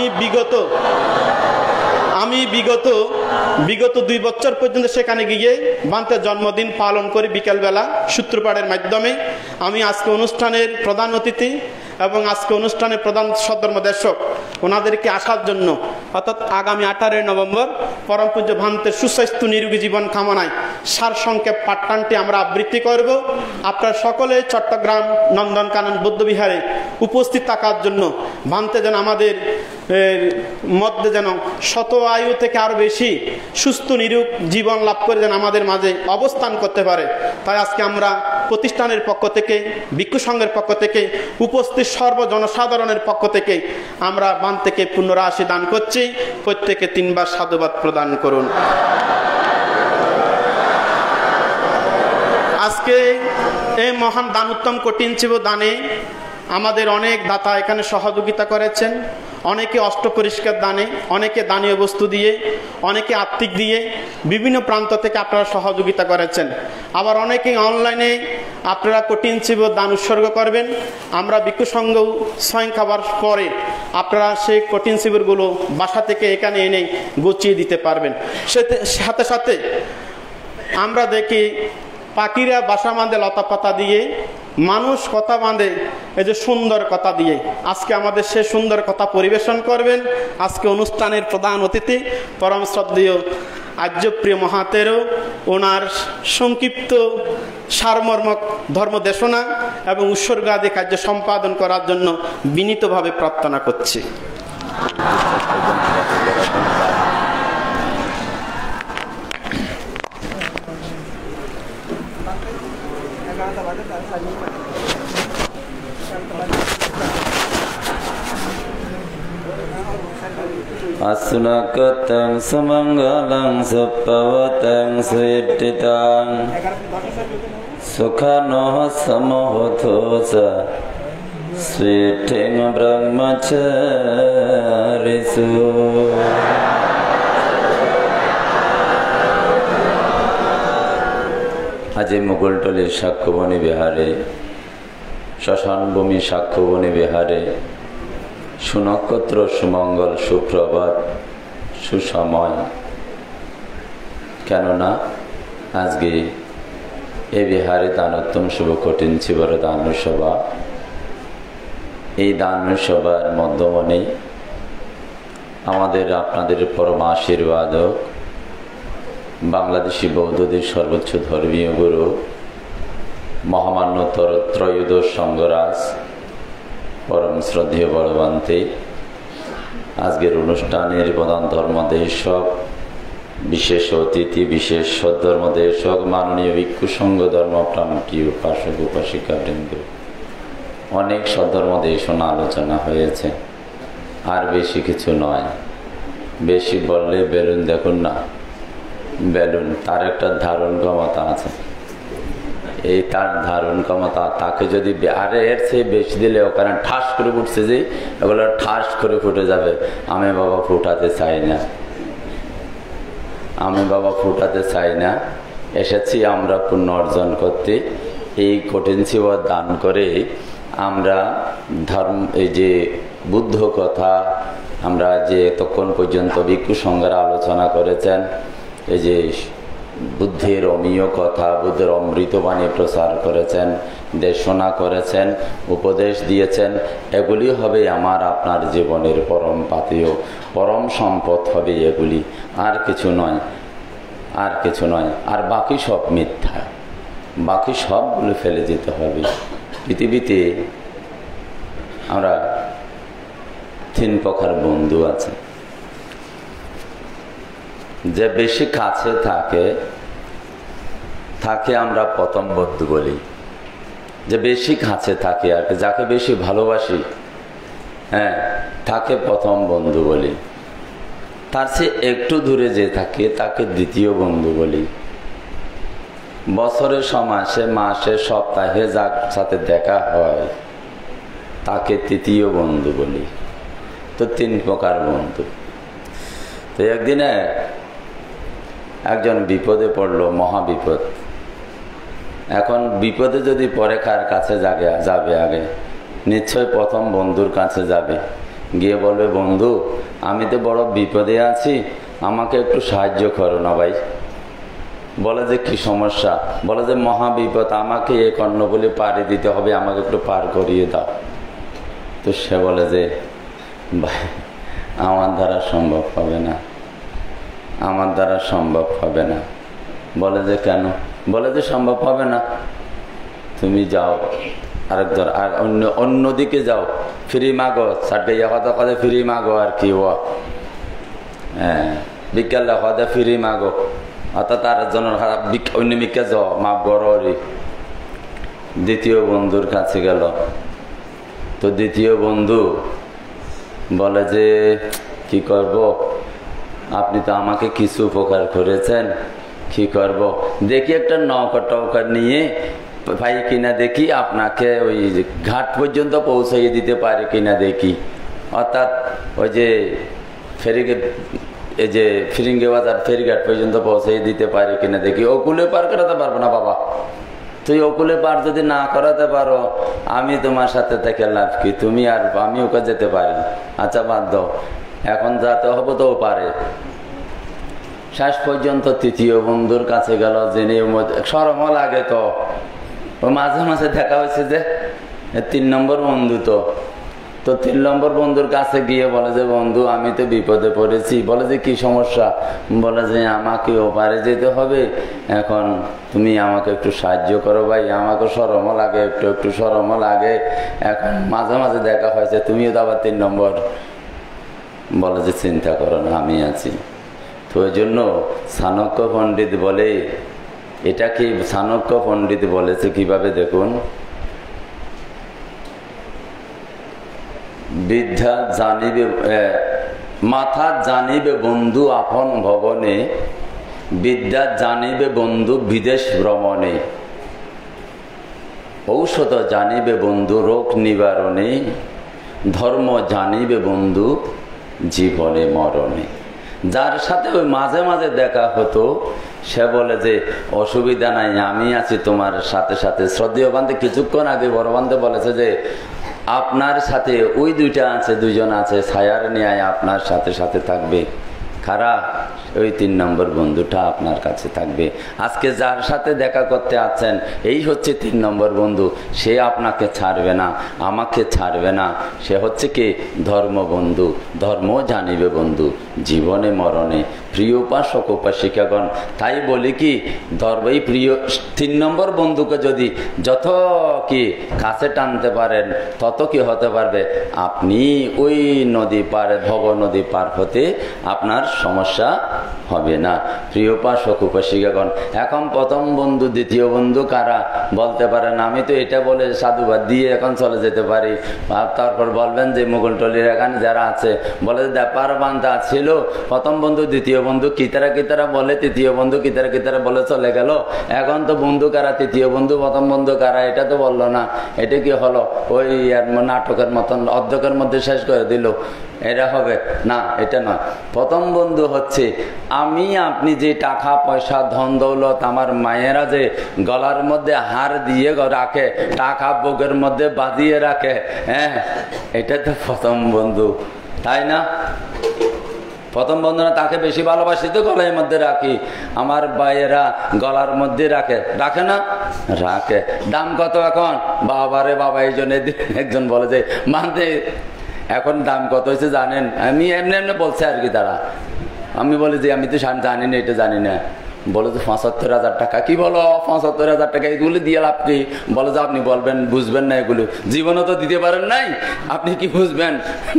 বিগত 2 বছর পর্যন্ত সেখানে গিয়ে ভান্তের জন্মদিন পালন করি বিকেলবেলা সূত্রপাঠের মাধ্যমে। আমি আজকে অনুষ্ঠানের প্রধান অতিথি এবং আজকে অনুষ্ঠানের প্রধান সদ্ধর্মদেশক ওনাদেরকে আসার জন্য, অর্থাৎ আগামী 18 নভেম্বর পরম পূজ্য ভান্তের সুস্বাস্থ্য নিরোগী জীবন কামনায় সারসংক্ষেপ পাঠদানটি আমরা আবৃত্তি করব। আপনারা সকলে চট্টগ্রাম নন্দনকানন বৌদ্ধবিহারে উপস্থিত থাকার জন্য, ভান্তে যেন আমাদের মধ্যে যেন শত আয়ু থেকে আরো বেশি সুস্থ নিরোগ জীবন লাভ করে যেন আমাদের মাঝে অবস্থান করতে পারে, তাই আজকে আমরা প্রতিষ্ঠানের পক্ষ থেকে, ভিক্ষু সংঘের পক্ষ থেকে, উপস্থিত সর্বজনসাধারণের পক্ষ থেকে আমরা ভান্তেকে পুনরাশি দান করছি। প্রত্যেকে 3 বার সাধুবাদ প্রদান করুন। আজকে এই মহান দান উত্তম কঠিন শিব দানে আমাদের অনেক দাতা এখানে সহযোগিতা করেছেন। অনেকে অষ্ট পরিষ্কার দানে, অনেকে দানীয় বস্তু দিয়ে, অনেকে আর্থিক দিয়ে, বিভিন্ন প্রান্ত থেকে আপনারা সহযোগিতা করেছেন। আবার অনেকে অনলাইনে আপনারা কঠিন শিব দান উৎসর্গ করবেন। আমরা ভিক্ষু সংঘ স্বয়ং খাবার পরে আপনারা সেই কঠিন শিবিরগুলো বাসা থেকে এখানে এনে গুছিয়ে দিতে পারবেন। সাথে সাথে আমরা দেখি পাখিরা বাসা বাঁধে লতা পাতা দিয়ে, মানুষ কথা বাঁধে এই যে সুন্দর কথা দিয়ে। আজকে আমাদের সে সুন্দর কথা পরিবেশন করবেন আজকে অনুষ্ঠানের প্রধান অতিথি পরম শ্রদ্ধেয় আর্যপ্রিয় মহাতেরো। ওনার সংক্ষিপ্ত সারমর্মক ধর্ম দেশনা এবং উৎসর্গ আদি কার্য সম্পাদন করার জন্য বিনীতভাবে প্রার্থনা করছি। Asунakatang samanggalang sapawatang suittitang Sukhano samohotosa Sweeting brahmacharisu আজি মুকুলটলির সাক্ষ্যবনী বিহারে, শ্মশানভূমি সাক্ষ্যবনী বিহারে সুনক্ষত্র সুমঙ্গল সুপ্রভাত সুসময়। কেননা আজকে এ বিহারে দানোত্তম শুভ কঠিন শিবর দানসভা। এই দানসভার মধ্যমণি আমাদের আপনাদের পরম আশীর্বাদক বাংলাদেশি বৌদ্ধদের সর্বোচ্চ ধর্মীয় গুরু মহামান্য ত্রয়োদশ সংঘরাজ পরম শ্রদ্ধেয় বড়বান্তে আজকের অনুষ্ঠানের প্রধান ধর্মদেশক, বিশেষ অতিথি, বিশেষ সদ্ধর্মদেশক, মাননীয় ভিক্ষু সংঘ ধর্মপ্রাণ প্রিয় উপাসক উপাসিকা বৃন্দ, অনেক সদ্ধর্মদেশন আলোচনা হয়েছে। আর বেশি কিছু নয়, বেশি বললে বেলুন দেখুন না, বেলুন তার একটা ধারণ ক্ষমতা আছে। এই তার ধারণ ক্ষমতা, তাকে যদি আরে এর চেয়ে বেশি দিলে ওখানে ঠাস করে ফুটছে, যে এগুলো ঠাস করে ফুটে যাবে। আমি বাবা ফুটাতে চাই না, আমি বাবা ফুটাতে চাই না। এসেছি আমরা পুণ্য অর্জন করতে। এই কঠিন শিব দান করে আমরা ধর্ম, এই যে বুদ্ধ কথা আমরা যে এতক্ষণ পর্যন্ত ভিক্ষু সংঘরা আলোচনা করেছেন, এই যে বুদ্ধের অমীয় কথা, বুদ্ধের অমৃতবাণী প্রচার করেছেন, দেশনা করেছেন, উপদেশ দিয়েছেন, এগুলি হবে আমার আপনার জীবনের পরম পাথেয়, পরম সম্পদ হবে এগুলি, আর কিছু নয়, আর কিছু নয়। আর বাকি সব মিথ্যা, বাকি সবগুলো ফেলে যেতে হবে। পৃথিবীতে আমরা 3 প্রকার বন্ধু আছে। যে বেশি কাছে থাকে তাকে আমরা প্রথম বন্ধু বলি। যে বেশি কাছে থাকে আর যাকে বেশি ভালোবাসি, হ্যাঁ, তাকে প্রথম বন্ধু বলি। তার চেয়ে একটু দূরে যে থাকে তাকে দ্বিতীয় বন্ধু বলি। বছরে, মাসে, মাসে, সপ্তাহে যার সাথে দেখা হয় তাকে তৃতীয় বন্ধু বলি। তো 3 প্রকার বন্ধু। তো একদিনে একজন বিপদে পড়লো, মহাবিপদ। এখন বিপদে যদি পরে কার কাছে যাবে আগে? নিশ্চয় প্রথম বন্ধুর কাছে যাবে, গিয়ে বলবে, বন্ধু আমি তো বড় বিপদে আছি, আমাকে একটু সাহায্য করো না ভাই। বলে যে কি সমস্যা? বলে যে মহাবিপদ, আমাকে এই কর্ণবলী পাড়ি দিতে হবে, আমাকে একটু পার করিয়ে দাও। তো সে বলে যে ভাই আমার দ্বারা সম্ভব হবে না, আমার দ্বারা সম্ভব হবে না। বলে যে কেন? বলে যে সম্ভব হবে না, তুমি যাও আরেক ধর আর অন্যদিকে যাও, ফ্রি মাগো, সার্টিয়া কথা কথা ফ্রি মাগো আর কি ও, হ্যাঁ বিকালে কথা ফ্রি মাগো, অর্থাৎ তার জন্য অন্য মিকে যাও মাপ গড়ি। দ্বিতীয় বন্ধুর কাছে গেল, তো দ্বিতীয় বন্ধু বলে যে কি করব, আপনি তো আমাকে কিছু উপকার করেছেন, কি করব, দেখি একটা নৌকা টৌকা নিয়ে ভাই কিনা দেখি, আপনাকে ওই ঘাট পর্যন্ত পৌঁছাইয়ে দিতে পারে কিনা দেখি। অর্থাৎ ওই যে ফেরিকে, এই যে ফিরিঙ্গে বাজার ফেরিঘাট পর্যন্ত পৌঁছাইয়ে দিতে পারে কিনা দেখি। ওকুলে পার করাতে পারবো না বাবা, তুই ওকুলে পার যদি না করাতে পারো, আমি তোমার সাথে থেকে লাভ কি, তুমি আর আমি ওকে যেতে পারি। আচ্ছা বাদ দাও, এখন যাতে হবে তো পারে। শেষ পর্যন্ত তৃতীয় বন্ধুর কাছে গেল, যিনি সরম লাগে, তো মাঝে মাঝে দেখা হয়েছে যে 3 নম্বর বন্ধু, তো 3 নম্বর বন্ধুর কাছে গিয়ে বলে যে বন্ধু আমি তো বিপদে পড়েছি। বলে যে কি সমস্যা? বলে যে আমাকে ওপারে যেতে হবে, এখন তুমি আমাকে একটু সাহায্য করো ভাই, আমাকে সরমও লাগে, একটু একটু সরমও লাগে। এখন মাঝে মাঝে দেখা হয়েছে, তুমিও তো আবার 3 নম্বর। বলে যে চিন্তা করো না, আমি আছি। তো ওই জন্য চাণক্য পণ্ডিত বলে, এটা কি চাণক্য পণ্ডিত বলেছে কিভাবে দেখুন, বিদ্যা জানিবে মাথা জানিবে বন্ধু আপন ভবনে, বিদ্যা জানিবে বন্ধু বিদেশ ভ্রমণে, ঔষধ জানিবে বন্ধু রোগ নিবারণে, ধর্ম জানিবে বন্ধু জীবনে মরণে। যার সাথে ওই মাঝে মাঝে দেখা হতো, সে বলে যে অসুবিধা নাই, আমি আছি তোমার সাথে সাথে। শ্রদ্ধেয় বান্ধে কিছুক্ষণ আগে বড় বান্ধে বলেছে যে আপনার সাথে ওই দুইজন আছে, ছায়ার ন্যায় আপনার সাথে সাথে থাকবে। খারাপ ওই 3 নম্বর বন্ধুটা আপনার কাছে থাকবে। আজকে যার সাথে দেখা করতে আছেন, এই হচ্ছে 3 নম্বর বন্ধু। সে আপনাকে ছাড়বে না, আমাকে ছাড়বে না। সে হচ্ছে কি ধর্ম বন্ধু, ধর্ম জানিবে বন্ধু জীবনে মরণে। প্রিয় উপাসক উপাসিকাগণ, তাই বলি কি এই প্রিয় 3 নম্বর বন্ধুকে যদি যত কি কাছে টানতে পারেন, তত কি হতে পারবে, আপনি ওই নদী পার, ভব নদী পার হতে আপনার সমস্যা হবে না। প্রিয় উপাসক উপাসিকাগণ, এখন প্রথম বন্ধু দ্বিতীয় বন্ধু কারা বলতে পারেন? আমি তো এটা বলে সাধুবাদ দিয়ে এখন চলে যেতে পারি। আর তারপর বলবেন যে মুঘলটলির এখানে যারা আছে বলে ব্যাপার বান্ধা ছিল, প্রথম বন্ধু দ্বিতীয় বন্ধু কিতারা বলে, তৃতীয় বন্ধু কিতারা বলে চলে গেল। এখন তো বন্ধু কারা, তৃতীয় বন্ধু প্রথম বন্ধু কারা, এটা তো বললো না। এটা কি হলো, ওই নাটকের মতন অর্ধেকের মধ্যে শেষ করে দিল। এটা হবে না, এটা নয়। প্রথম বন্ধু হচ্ছে আমি আপনি যে টাকা পয়সা ধন দৌলত, আমার মায়েরা যে গলার মধ্যে হার দিয়ে রাখে, টাকা বুকের মধ্যে বাঁধিয়ে রাখে, হ্যাঁ, এটা তো প্রথম বন্ধু, তাই না? প্রথম বন্ধু না, তাকে বেশি ভালোবাসি তো গলার মধ্যে রাখি। আমার ভাইয়েরা গলার মধ্যে রাখে না, রাখে। দাম কত এখন? বাবারে বাবা, এই জন্য একজন বলে যে মানতে এখন দাম কত হয়েছে জানেন? আমি এমনি বলছে আর কি তারা। আমি বলি যে আমি তো জানি না, এটা জানি না। বলে যে ৭৫,০০০ টাকা। কি বলো ৭৫,০০০ টাকা? এগুলো দিয়ে লাভ কি? বলে যে আপনি বলবেন বুঝবেন না, এগুলো জীবনে তো দিতে পারেন নাই, আপনি কি বুঝবেন?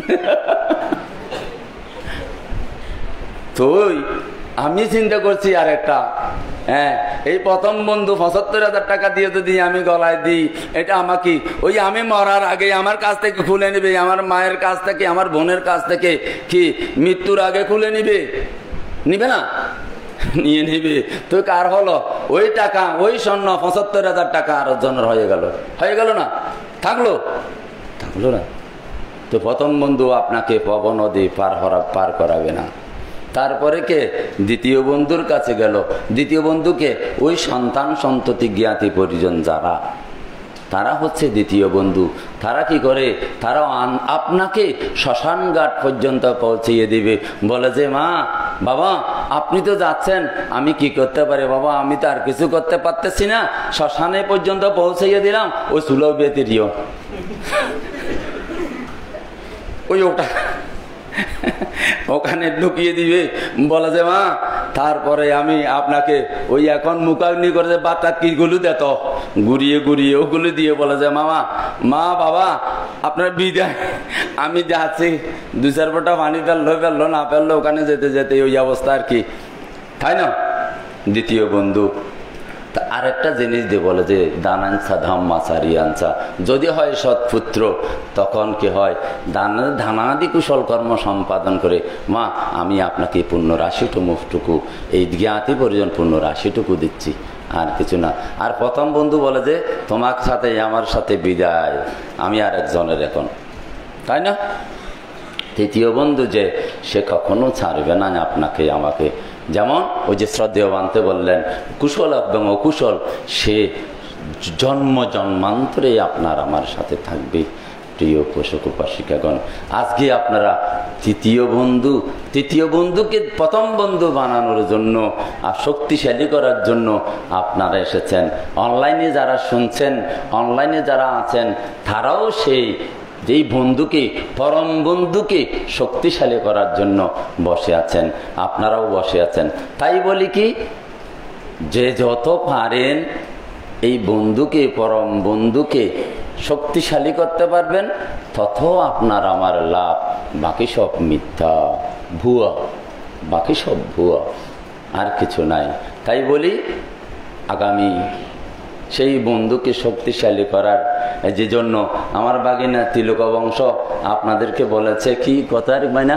তো আমি চিন্তা করছি আর একটা, হ্যাঁ, এই প্রথম বন্ধু ৭৫,০০০ টাকা দিয়ে যদি আমি গলায় দিই, এটা আমাকে ওই আমি মরার আগে আমার কাছ থেকে খুলে নিবে, আমার মায়ের কাছ থেকে, আমার বোনের কাছ থেকে কি মৃত্যুর আগে খুলে নিবে না? নিয়ে নিবে। তো কার হলো ওই টাকা, ওই স্বর্ণ ৭৫,০০০ টাকা আর জনের হয়ে গেল না? থাকলো না। তো প্রথম বন্ধু আপনাকে পব নদী পার করাবে না। তারপরে কে? দ্বিতীয় বন্ধুর কাছে গেল। দ্বিতীয় বন্ধুকে ওই সন্তান সন্ততি জ্ঞাতি পরিজন যারা, তারা হচ্ছে দ্বিতীয় বন্ধু। তারা কি করে? তারা আপনাকে শ্মশান ঘাট পর্যন্ত পৌঁছিয়ে দিবে। বলে যে মা বাবা আপনি তো যাচ্ছেন, আমি কি করতে পারি বাবা? আমি তো আর কিছু করতে পারতেছি না, শ্মশানে পর্যন্ত পৌঁছাইয়ে দিলাম, ওই সুলভ ব্যতিরিও ওই ওটা ওখানে ঢুকিয়ে দিবে, বলে যে মা তারপরে আমি আপনাকে ওই এখন মুখাগ্নি করে যে বাচ্চা কিগুলো দেত ঘুরিয়ে ঘুরিয়ে ওগুলো দিয়ে বলে যে মামা মা বাবা আপনার বিদায়, আমি যাচ্ছি। 2-4 ফোঁটা পানি ফেললো না ফেললো ওখানে যেতে যেতে ওই অবস্থা আর কি, তাই না? দ্বিতীয় বন্ধু আরেকটা জিনিস দিয়ে বলে যে দানাঞ্চা ধাম্মা সারি আনছা, যদি হয় সৎপুত্র তখন কি হয় ধানাদি কুশল কর্ম সম্পাদন করে মা আমি আপনাকে পূর্ণ রাশিটুকু এই জ্ঞাতি পরিজন পূর্ণ রাশিটুকু দিচ্ছি, আর কিছু না। আর প্রথম বন্ধু বলে যে তোমার সাথে আমার সাথে বিদায়, আমি আর একজনের এখন, তাই না? তৃতীয় বন্ধু যে সে কখনো ছাড়বে না আপনাকে আমাকে, যেমন ওই যে শ্রদ্ধেয় বানতে বললেন কুশল এবং অকুশল সে জন্ম জন্মান্তরে আপনার আমার সাথে থাকবে। প্রিয় উপাসক উপাসিকাগণ, আজকে আপনারা তৃতীয় বন্ধুকে প্রথম বন্ধু বানানোর জন্য আর শক্তিশালী করার জন্য আপনারা এসেছেন। অনলাইনে যারা শুনছেন, অনলাইনে যারা আছেন তারাও সেই যেই বন্ধুকে পরম বন্ধুকে শক্তিশালী করার জন্য বসে আছেন, আপনারাও বসে আছেন। তাই বলি কি যে যত পারেন এই বন্ধুকে পরম বন্ধুকে শক্তিশালী করতে পারবেন তত আপনার আমার লাভ, বাকি সব মিথ্যা ভুয়া, বাকি সব ভুয়া, আর কিছু নাই। তাই বলি আগামী সেই বন্ধুকে শক্তিশালী করার যে জন্য আমার বাগিনা তিলক বংশ আপনাদেরকে বলেছে কি কথার মাইনা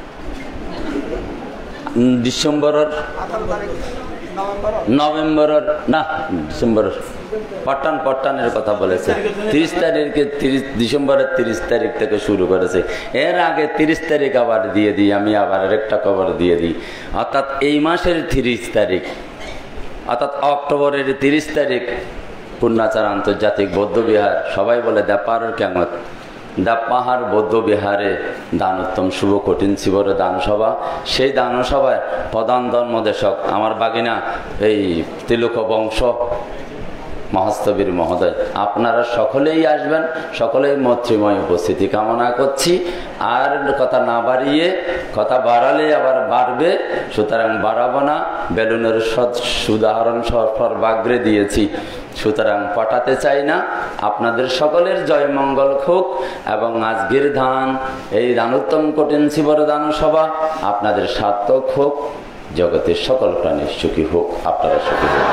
ডিসেম্বরের পট্টানের কথা বলেছে। 30 তারিখে ডিসেম্বরের 30 তারিখ থেকে শুরু করেছে। এর আগে 30 তারিখ আবার দিয়ে দিই, আমি আবার আরেকটা খবর দিয়ে দিই। অর্থাৎ এই মাসের 30 তারিখ অর্থাৎ অক্টোবরের 30 তারিখ পূর্ণাচার আন্তর্জাতিক বৌদ্ধ বিহার, সবাই বলে দেবপাহাড়ের কেমত, দেবপাহাড় বৌদ্ধ বিহারে দানোত্তম শুভ কঠিন শিবর দানসভা। সেই দানসভায় প্রধান ধর্মদেশক আমার বাগিনা এই তিলক বংশ মহাস্তবীর মহোদয়, আপনারা সকলেই আসবেন, সকলেই মৈত্রীময় উপস্থিতি কামনা করছি। আর কথা না বাড়িয়ে, কথা বাড়ালে আবার বাড়বে, সুতরাং বাড়াবো না। বেলুনের উদাহরণ সর্বাগ্রে দিয়েছি, সুতরাং পটাতে চাই না। আপনাদের সকলের জয় মঙ্গল হোক এবং আজকের ধান এই দানোত্তম কঠিন শিবর দান সভা আপনাদের সার্থক হোক, জগতের সকল প্রাণী সুখী হোক, আপনারা সুখী হোক।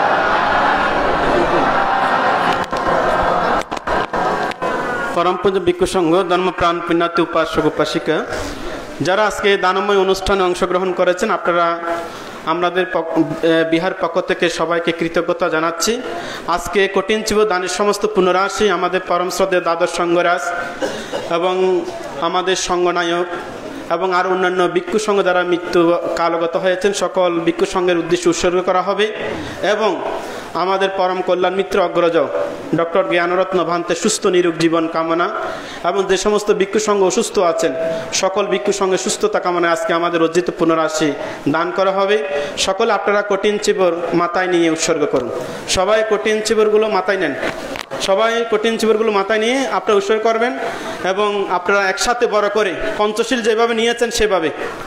পরম পূজ্য ভিক্ষু সংঘ ধর্মপ্রাণ পুণ্যার্থী উপাসক উপাসিকা যারা আজকে দানময় অনুষ্ঠানে অংশগ্রহণ করেছেন, আপনারা আমাদের বিহার পক্ষ থেকে সবাইকে কৃতজ্ঞতা জানাচ্ছি। আজকে কঠিন শিব দানের সমস্ত পুনরাশি আমাদের পরম শ্রদ্ধেয় দ্বাদশ সংঘরাজ এবং আমাদের সংঘনায়ক এবং আর অন্যান্য ভিক্ষু সংঘ যারা মৃত্যু কালগত হয়েছেন সকল ভিক্ষু সংঘের উদ্দেশ্যে উৎসর্গ করা হবে। এবং আমাদের পরম কল্যাণ মিত্র অগ্রজ ডক্টর জ্ঞানরত্ন ভান্তে সুস্থ নিরোগ জীবন কামনা এবং যে সমস্ত ভিক্ষু সংঘ অসুস্থ আছেন সকল ভিক্ষু সংঘের সুস্থতা কামনায় আজকে আমাদের অর্জিত পুনরাশি দান করা হবে। সকলে আপনারা কঠিন চিবর মাথায় নিয়ে উৎসর্গ করুন। সবাই কঠিন চিবরগুলো মাথায় নেন, সবাই কঠিন চিবরগুলো মাথায় নিয়ে আপনারা উৎসর্গ করবেন এবং আপনারা একসাথে বড় করে পঞ্চশীল যেভাবে নিয়েছেন সেভাবে।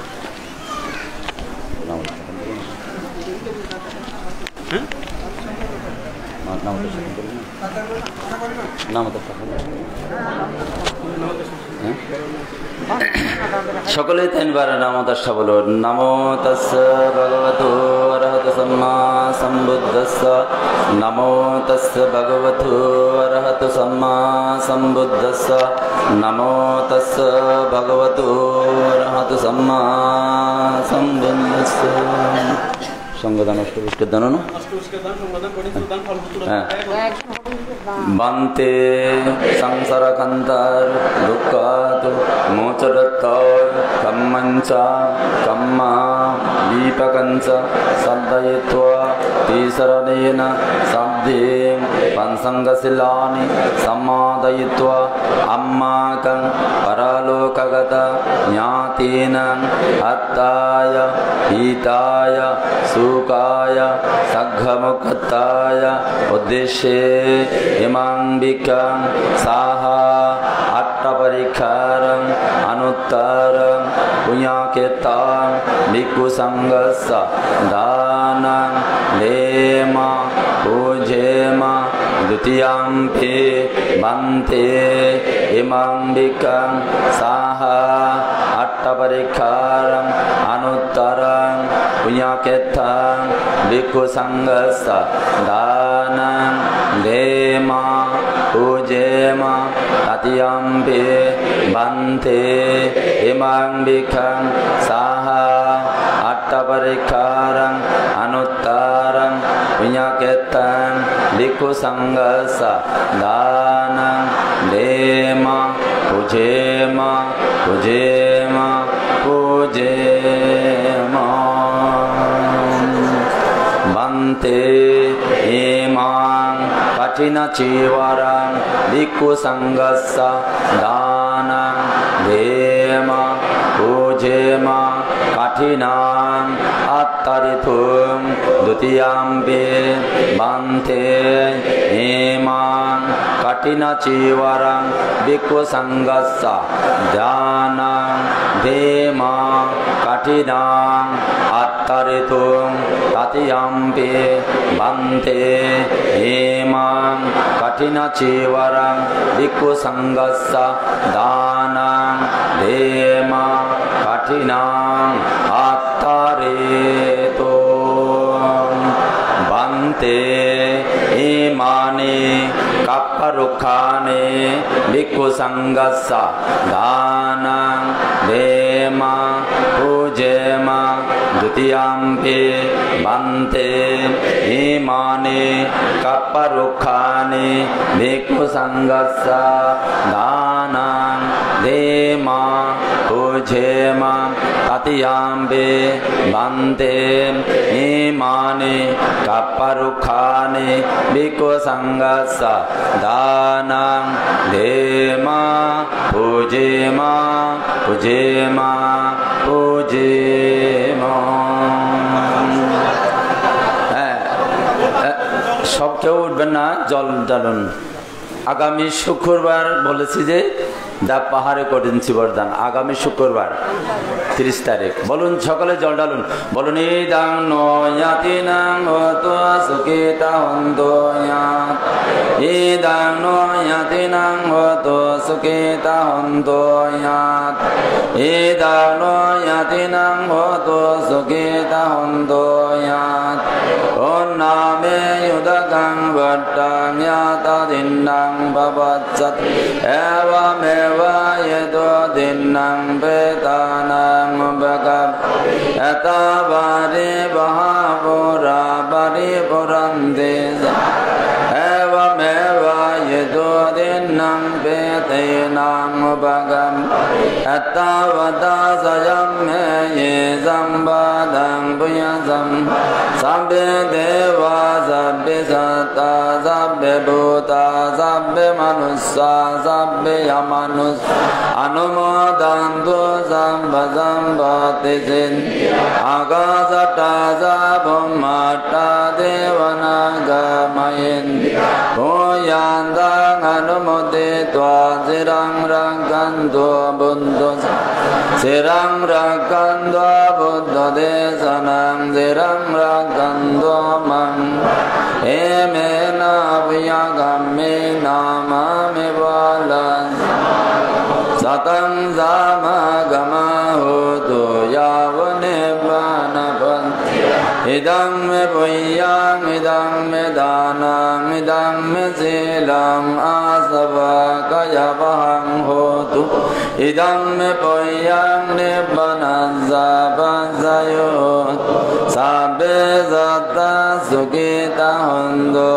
সকলে 3 বার নাম দশটা বলো। নমো তস্য ভগবতো অরহত সম্মা সম্বুদ্ধস্য, নমো তস্য ভগবতো অরহত সম্মা সম্বুদ্ধস্য, নমো তস্য ভগবতো অরহত সম্মা সম্বুদ্ধস্য। সংগদান অষ্টপুষ্কের দান না বান্তে সংসার কান্তার দুঃখাত মোচরত কম্মঞ্চ কম্মা দীপকঞ্চ সদ্দয়িত্বা তিসরণেন সাধ্যে পঞ্চঙ্গশিলানি সমাদয়িত্বা আম্মাকং পরলোকগত জ্ঞাতেন আত্তায় হিতায় সু सुखाय सघमुक्ताय उद्देश्ये इमां विकां साहा अट्टपरिखारं अनुत्तरं पुण्याकेतां भिक्खुसङ्घस्य दानं देमा पूजेम द्वितीयम्पि भन्ते इमां विकां साहा अट्टपरिखारं अनुत्तरं पुण्याकेतां भिक्खुसङ्घस्य दानं देमा पूजेम तृतीयम्पि भन्ते इमां विकां साहा अट्टपरिखारं अनुत्तरं पुण्याकेतां भिक्खुसङ्घस्य दानं देमा पूजेम पूजेम पूजेम भन्ते इमां कठिनचीवरं भिक्खुसङ्घस्य दानं देम पूजेम कठिनां अत्तरितुं द्वितीयम्पि भन्ते इमां कठिनचीवरं भिक्खुसङ्घस्य दानं देम कठिनां अत्तरितुं तृतीयम्पि भन्ते इमां कठिनचीवरं भिक्खुसङ्घस्य दानं देम कठिनां अत्तरितुं भन्ते इमानि कप्परुक्खानि भिक्खुसङ्घस्य दानं देम पूजेम द्वितीयम्पि भन्ते इमानि कप्परुक्खानि भिक्खुसङ्घस्य दानं देम पूजेम तृतीयम्पि भन्ते इमानि कप्परुक्खानि भिक्खुसङ्घस्य दानं देम पूजेम पूजेम पूजेम। সব কেউ উঠবেন না, জল জ্বালুন। আগামী শুক্রবার বলেছি যে দা পাহাড়ে কঠিন চিবরদান, আগামী শুক্রবার 30 তারিখ। বলুন সকলে জল ঢালুন, বলুন ইদাং নয়াতিনাং হতো সুখিতা হন্তয়াত, ইদাং নয়াতিনাং হতো সুখিতা হন্তয়াত, ইদাং নয়াতিনাং হতো সুখিতা হন্তয়াত। ওম নামে যুদকাং বট্টাং ইয়াতা দিন্নাং ভবৎসৎ এবমেবা ইয়তো দিন্নাং বেতানাং বগব এতাবারে বহাপুরা বারে পুরন্দে এবমেবা ইয়তো দিন্নাং বেতেনাং বগব এতাবতা সয়ং মে ইয়ে সম্বাদং বুয়সম সাবে দেবা সাবে সতা সাবে ভূতা সাবে মনুষ্যা সাবে অমানুষ অনুমোদন্তু সম্পতিসিন আকাশটা সাবুমাটা দেবনাগময়িন ভূয়ান্তাং অনুমোদিত্বা চিরং রাক্ষন্তু বুদ্ধ চিরং রাক্ষন্তু বুদ্ধ দেশনং চিরং রাক্ষন্তু মং এমেনা বিয়াগামে নামামি বালান সতং জামাগমা হোতু यावने बानपन् इदं मे पुय्यां इदं मे दानं इदं मे शीलं आसवकयवहं होतु इदं मे पुय्यां निब्बनस्सपसयोत् साबे सत्ता सुखिता हन्तु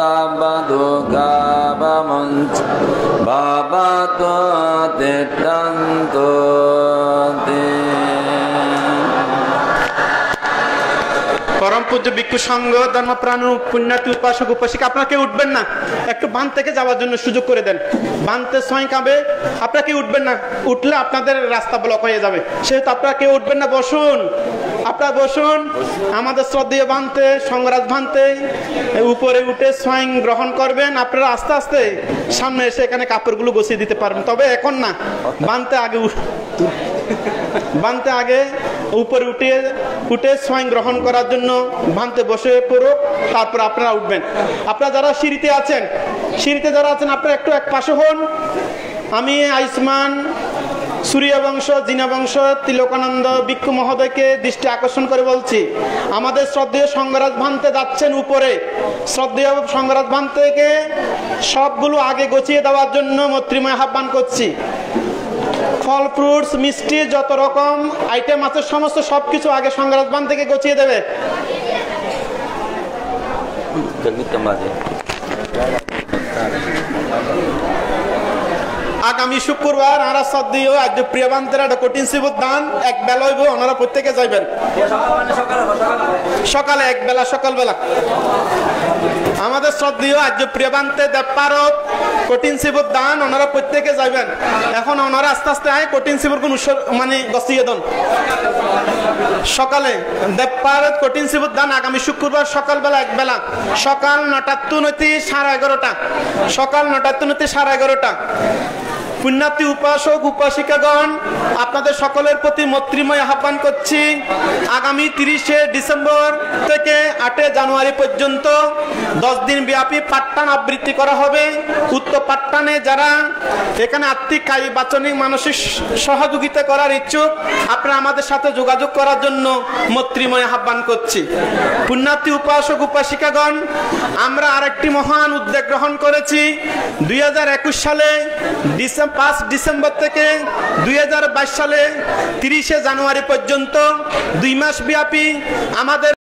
साबदुःखापमुञ्च भवतु तिष्ठन्तु ते। পরম পূজ্য ভিক্ষু সংঘ ধর্মপ্রাণ পুণ্যার্থী উপাসক উপাসিকা, আপনারা কেউ উঠবেন না, একটু বাঁধ থেকে যাওয়ার জন্য সুযোগ করে দেন। বাঁধতে ছয় কাঁবে, আপনারা কেউ উঠবেন না, উঠলে আপনাদের রাস্তা ব্লক হয়ে যাবে, সেহেতু আপনারা কেউ উঠবেন না, বসুন। আপনারা বসুন। আমাদের শ্রদ্ধেয় ভান্তে সংগ্রাজ ভান্তে উপরে উঠে স্বয়ং গ্রহণ করবেন। আপনারা আস্তে আস্তে সামনে এসে এখানে কাপড়গুলো বসিয়ে দিতে পারবেন, তবে এখন না, বানতে আগে উপরে উঠে স্বয়ং গ্রহণ করার জন্য ভান্তে বসে পড়ুক, তারপর আপনারা উঠবেন। আপনারা যারা সিঁড়িতে আছেন আপনারা একটু এক পাশে হন। আমি আয়ুষ্মান সূর্য বংশ জিনা বংশ তিলকানন্দ ভিক্ষু মহোদয়কে দৃষ্টি আকর্ষণ করে বলছি, আমাদের শ্রদ্ধেয় সংগ্রাজ ভান্তে যাচ্ছেন উপরে। শ্রদ্ধেয় সংগ্রাজ ভান্তেকে সবগুলো আগে গুছিয়ে দেওয়ার জন্য মৈত্রীময় আহ্বান করছি। ফল ফ্রুটস মিষ্টি যত রকম আইটেম আছে সমস্ত সবকিছু আগে সংগ্রাজ ভান থেকে গুছিয়ে দেবে। আগামী শুক্রবার আমরা শ্রদ্ধেয় আজ প্রিয় বান্তেরা কঠিন শিবুর দান এক বেলা হইব, ওনারা প্রত্যেকে যাইবেন সকালে এক বেলা, সকালবেলা। আমাদের শ্রদ্ধেয় আজ প্রিয় বান্তে দেবপারত কঠিন শিবুর দান, ওনারা প্রত্যেকে যাইবেন। এখন ওনারা আস্তে আস্তে আয় কঠিন শিবুর কোন মানে গছিয়ে দেন সকালে। দেবপারত কঠিন শিবুর দান আগামী শুক্রবার সকালবেলা এক বেলা, সকাল 9টা থেকে 11:30, সকাল 9টা থেকে 11:30। পুণ্যার্থী উপাসক উপাসিকাগণ, আপনাদের সকলের প্রতি মৈত্রীময় আহ্বান করছি, আগামী 30শে ডিসেম্বর থেকে 8 জানুয়ারি পর্যন্ত 10 দিন ব্যাপী পাঠদান আবৃত্তি করা হবে। উক্ত পাঠদানে যারা এখানে আর্থিক কায়িক বাচনিক মানসিক সহযোগিতা করার ইচ্ছুক, আপনারা আমাদের সাথে যোগাযোগ করার জন্য মৈত্রীময় আহ্বান করছি। পুণ্যার্থী উপাসক উপাসিকাগণ, আমরা আরেকটি মহান উদ্যোগ গ্রহণ করেছি। 2021 সালে 5 ডিসেম্বর থেকে 2022 সালে 30শে জানুয়ারি পর্যন্ত 2 মাস ব্যাপী আমাদের